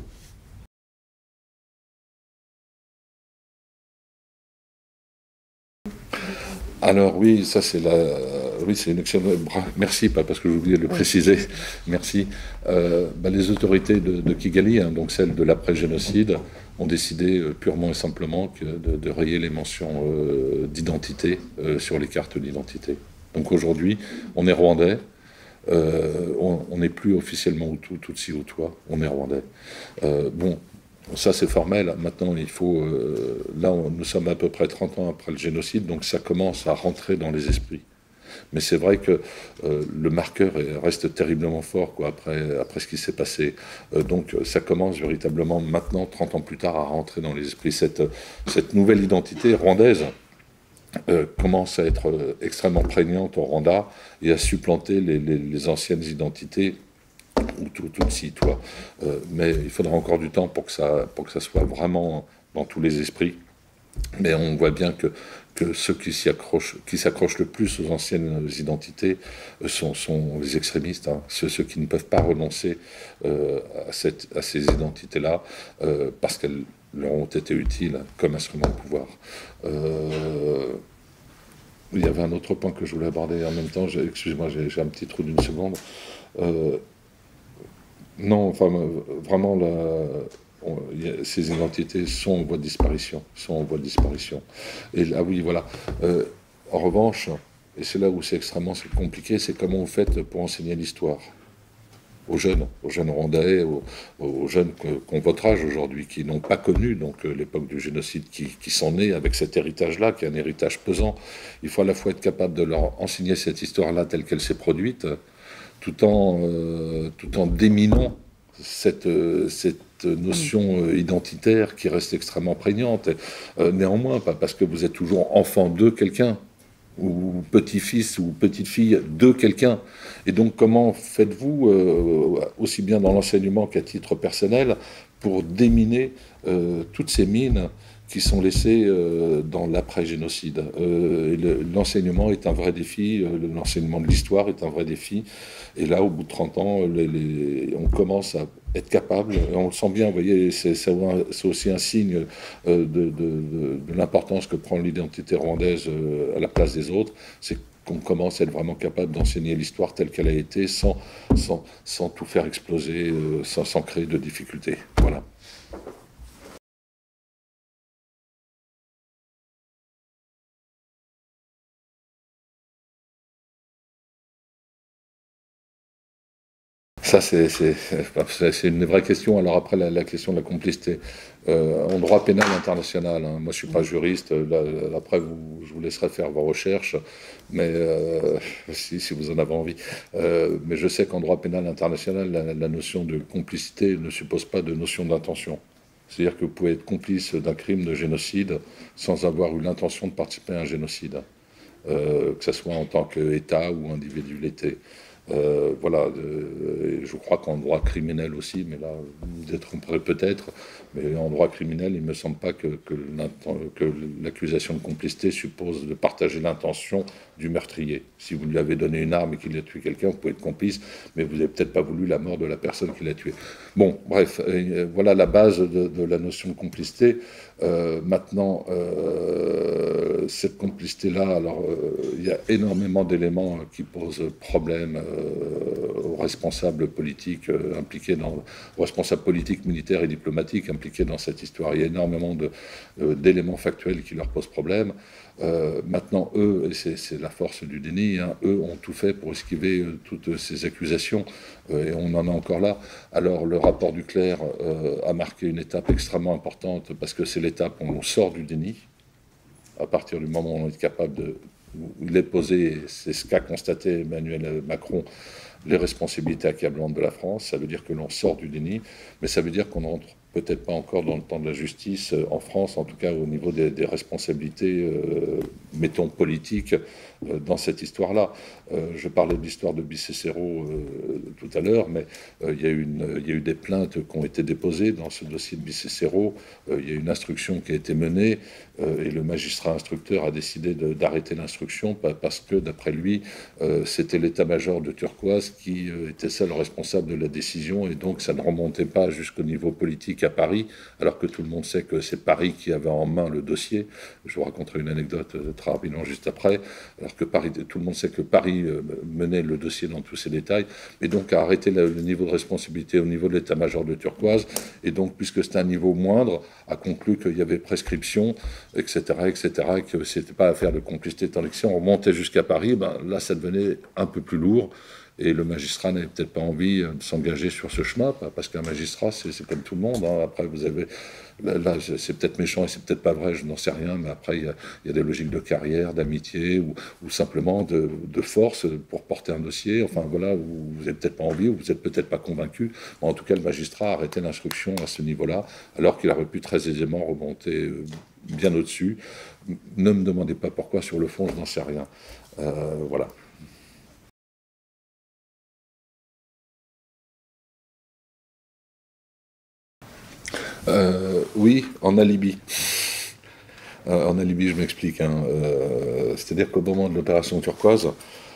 Alors oui, ça c'est la, oui c'est une excellente. Merci, pas parce que j'ai oublié de le préciser. Merci. Euh, ben, les autorités de, de Kigali, hein, donc celles de l'après-génocide, ont décidé euh, purement et simplement que de, de rayer les mentions euh, d'identité euh, sur les cartes d'identité. Donc aujourd'hui, on est rwandais. Euh, on n'est plus officiellement Hutu, Tutsi, Hutua, on est rwandais. Euh, bon. Ça, c'est formel. Maintenant, il faut... Euh, là, on, nous sommes à peu près trente ans après le génocide, donc ça commence à rentrer dans les esprits. mais c'est vrai que euh, le marqueur reste terriblement fort quoi, après, après ce qui s'est passé. Euh, donc ça commence véritablement maintenant, trente ans plus tard, à rentrer dans les esprits. Cette, cette nouvelle identité rwandaise euh, commence à être euh, extrêmement prégnante au Rwanda et à supplanter les, les, les anciennes identités ou tout, tout de suite, toi. Euh, mais il faudra encore du temps pour que ça, pour que ça soit vraiment dans tous les esprits. Mais on voit bien que, que ceux qui s'y accrochent, qui s'accrochent le plus aux anciennes identités sont, sont les extrémistes, hein, ceux, ceux qui ne peuvent pas renoncer euh, à, cette, à ces identités-là euh, parce qu'elles leur ont été utiles comme instrument de pouvoir. Euh, il y avait un autre point que je voulais aborder en même temps. Excusez-moi, j'ai un petit trou d'une seconde. Euh, non, enfin, vraiment, la, on, a, ces identités sont en voie de disparition. Sont en voie de disparition. Et ah oui, voilà. Euh, en revanche, et c'est là où c'est extrêmement compliqué, c'est comment vous faites pour enseigner l'histoire aux jeunes, aux jeunes rwandais, aux, aux jeunes qui ont votre âge aujourd'hui, qui n'ont pas connu donc l'époque du génocide, qui, qui sont nés avec cet héritage-là, qui est un héritage pesant. Il faut à la fois être capable de leur enseigner cette histoire-là telle qu'elle s'est produite, tout en, euh, tout en déminant cette, cette notion identitaire qui reste extrêmement prégnante. Euh, néanmoins, pas parce que vous êtes toujours enfant de quelqu'un, ou petit-fils ou petite-fille de quelqu'un. Et donc, comment faites-vous, euh, aussi bien dans l'enseignement qu'à titre personnel, pour déminer euh, toutes ces mines qui sont laissées euh, dans l'après-génocide. Euh, L'enseignement est un vrai défi, euh, l'enseignement de l'histoire est un vrai défi. Et là, au bout de trente ans, les, les, on commence à être capable, et on le sent bien, vous voyez, c'est aussi un signe euh, de, de, de, de l'importance que prend l'identité rwandaise euh, à la place des autres, c'est qu'on commence à être vraiment capable d'enseigner l'histoire telle qu'elle a été, sans, sans, sans tout faire exploser, euh, sans, sans créer de difficultés. Voilà. Ça, c'est une vraie question. Alors après, la, la question de la complicité. Euh, en droit pénal international, hein, moi je ne suis pas juriste, là, après vous, je vous laisserai faire vos recherches, mais euh, si, si vous en avez envie. Euh, mais je sais qu'en droit pénal international, la, la notion de complicité ne suppose pas de notion d'intention. C'est-à-dire que vous pouvez être complice d'un crime de génocide sans avoir eu l'intention de participer à un génocide, euh, que ce soit en tant qu'État ou individualité. Euh, voilà, euh, je crois qu'en droit criminel aussi, mais là, vous êtes trompé peut-être, mais en droit criminel, il ne me semble pas que, que l'accusation de complicité suppose de partager l'intention du meurtrier. Si vous lui avez donné une arme et qu'il a tué quelqu'un, vous pouvez être complice, mais vous n'avez peut-être pas voulu la mort de la personne qui l'a tué. Bon, bref, euh, voilà la base de, de la notion de complicité. Euh, maintenant, euh, cette complicité-là, alors il euh, y a énormément d'éléments qui posent problème euh, aux responsables politiques euh, impliqués dans, aux responsables politiques, militaires et diplomatiques impliqués dans cette histoire. Il y a énormément d'éléments euh, factuels qui leur posent problème. Euh, maintenant, eux, et c'est la force du déni, hein, eux ont tout fait pour esquiver euh, toutes ces accusations, euh, et on en est encore là. Alors, le rapport du clerc euh, a marqué une étape extrêmement importante, parce que c'est l'étape où on sort du déni, à partir du moment où on est capable de... Il est posé, c'est ce qu'a constaté Emmanuel Macron, les responsabilités accablantes de la France. Ça veut dire que l'on sort du déni, mais ça veut dire qu'on rentre peut-être pas encore dans le temps de la justice en France, en tout cas au niveau des, des responsabilités, euh, mettons, politiques, euh, dans cette histoire-là. Euh, je parlais de l'histoire de Bicécero euh, tout à l'heure, mais euh, il y a eu une, il y a eu des plaintes qui ont été déposées dans ce dossier de Bicécero. Euh, il y a eu une instruction qui a été menée, euh, et le magistrat instructeur a décidé d'arrêter l'instruction parce que, d'après lui, euh, c'était l'état-major de Turquoise qui euh, était seul responsable de la décision, et donc ça ne remontait pas jusqu'au niveau politique à Paris, alors que tout le monde sait que c'est Paris qui avait en main le dossier. Je vous raconterai une anecdote très rapidement juste après, alors que Paris, tout le monde sait que Paris euh, menait le dossier dans tous ses détails, et donc a arrêté le, le niveau de responsabilité au niveau de l'état-major de Turquoise, et donc, puisque c'était un niveau moindre, a conclu qu'il y avait prescription, et cetera, et cetera, et que c'était pas affaire de complicité, tandis que si on remontait jusqu'à Paris, ben, là ça devenait un peu plus lourd. et le magistrat n'avait peut-être pas envie de s'engager sur ce chemin, parce qu'un magistrat, c'est comme tout le monde. Hein. Après, vous avez... Là, c'est peut-être méchant et c'est peut-être pas vrai, je n'en sais rien, mais après, il y a, il y a des logiques de carrière, d'amitié, ou, ou simplement de, de force pour porter un dossier. Enfin, voilà, où vous n'avez peut-être pas envie, ou vous n'êtes peut-être pas convaincu. En tout cas, le magistrat a arrêté l'instruction à ce niveau-là, alors qu'il aurait pu très aisément remonter bien au-dessus. Ne me demandez pas pourquoi sur le fond, je n'en sais rien. Euh, voilà. Euh, oui, en alibi. Euh, en alibi, je m'explique. Hein. Euh, C'est-à-dire qu'au moment de l'opération turquoise,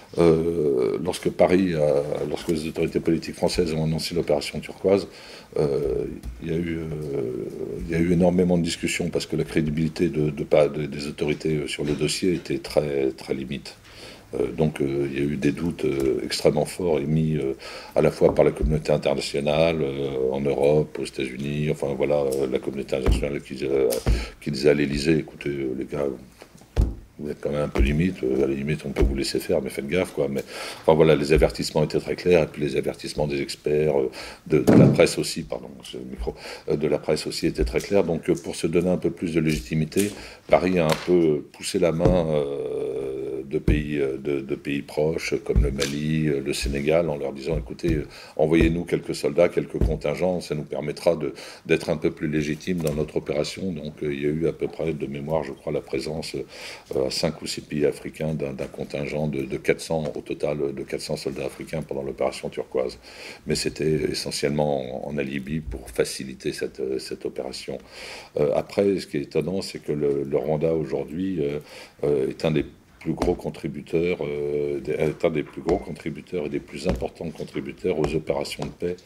euh, lorsque Paris, a, lorsque les autorités politiques françaises ont annoncé l'opération turquoise, euh, il y a eu, euh, il y a eu énormément de discussions parce que la crédibilité de, de, de, des autorités sur le dossier était très, très limite. Euh, donc euh, il y a eu des doutes euh, extrêmement forts émis euh, à la fois par la communauté internationale, euh, en Europe, aux États-Unis, enfin voilà, euh, la communauté internationale qui, euh, qui disait à l'Élysée, écoutez euh, les gars, vous êtes quand même un peu limite, à la limite on peut vous laisser faire, mais faites gaffe quoi. Mais enfin voilà, les avertissements étaient très clairs, et puis les avertissements des experts, de, de la presse aussi, pardon, c'est le micro, de la presse aussi étaient très clairs. Donc pour se donner un peu plus de légitimité, Paris a un peu poussé la main euh, de pays, de, de pays proches comme le Mali, le Sénégal, en leur disant écoutez, envoyez-nous quelques soldats, quelques contingents, ça nous permettra d'être un peu plus légitimes dans notre opération. Donc il y a eu à peu près de mémoire, je crois, la présence euh, cinq ou six pays africains d'un contingent de, de quatre cents, au total de quatre cents soldats africains pendant l'opération turquoise. Mais c'était essentiellement en, en alibi pour faciliter cette, cette opération. Euh, après, ce qui est étonnant, c'est que le, le Rwanda aujourd'hui euh, euh, est un des plus gros contributeurs, euh, est un des plus gros contributeurs et des plus importants contributeurs aux opérations de paix,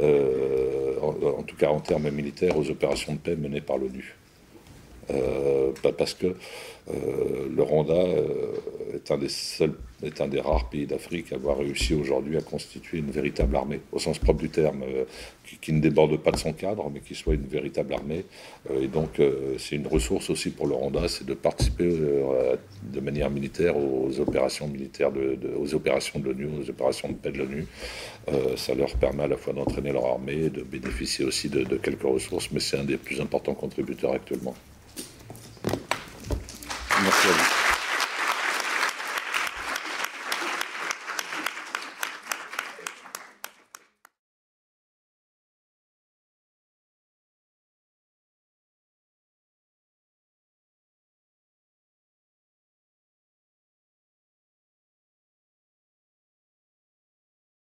euh, en, en tout cas en termes militaires, aux opérations de paix menées par l'ONU. Euh, parce que euh, le Rwanda euh, est un des seuls, est un des rares pays d'Afrique à avoir réussi aujourd'hui à constituer une véritable armée, au sens propre du terme, euh, qui, qui ne déborde pas de son cadre, mais qui soit une véritable armée. Euh, et donc, euh, c'est une ressource aussi pour le Rwanda, c'est de participer euh, de manière militaire aux opérations militaires, de, de, aux opérations de l'ONU, aux opérations de paix de l'ONU. Euh, ça leur permet à la fois d'entraîner leur armée, de bénéficier aussi de, de quelques ressources, mais c'est un des plus importants contributeurs actuellement. Merci à vous.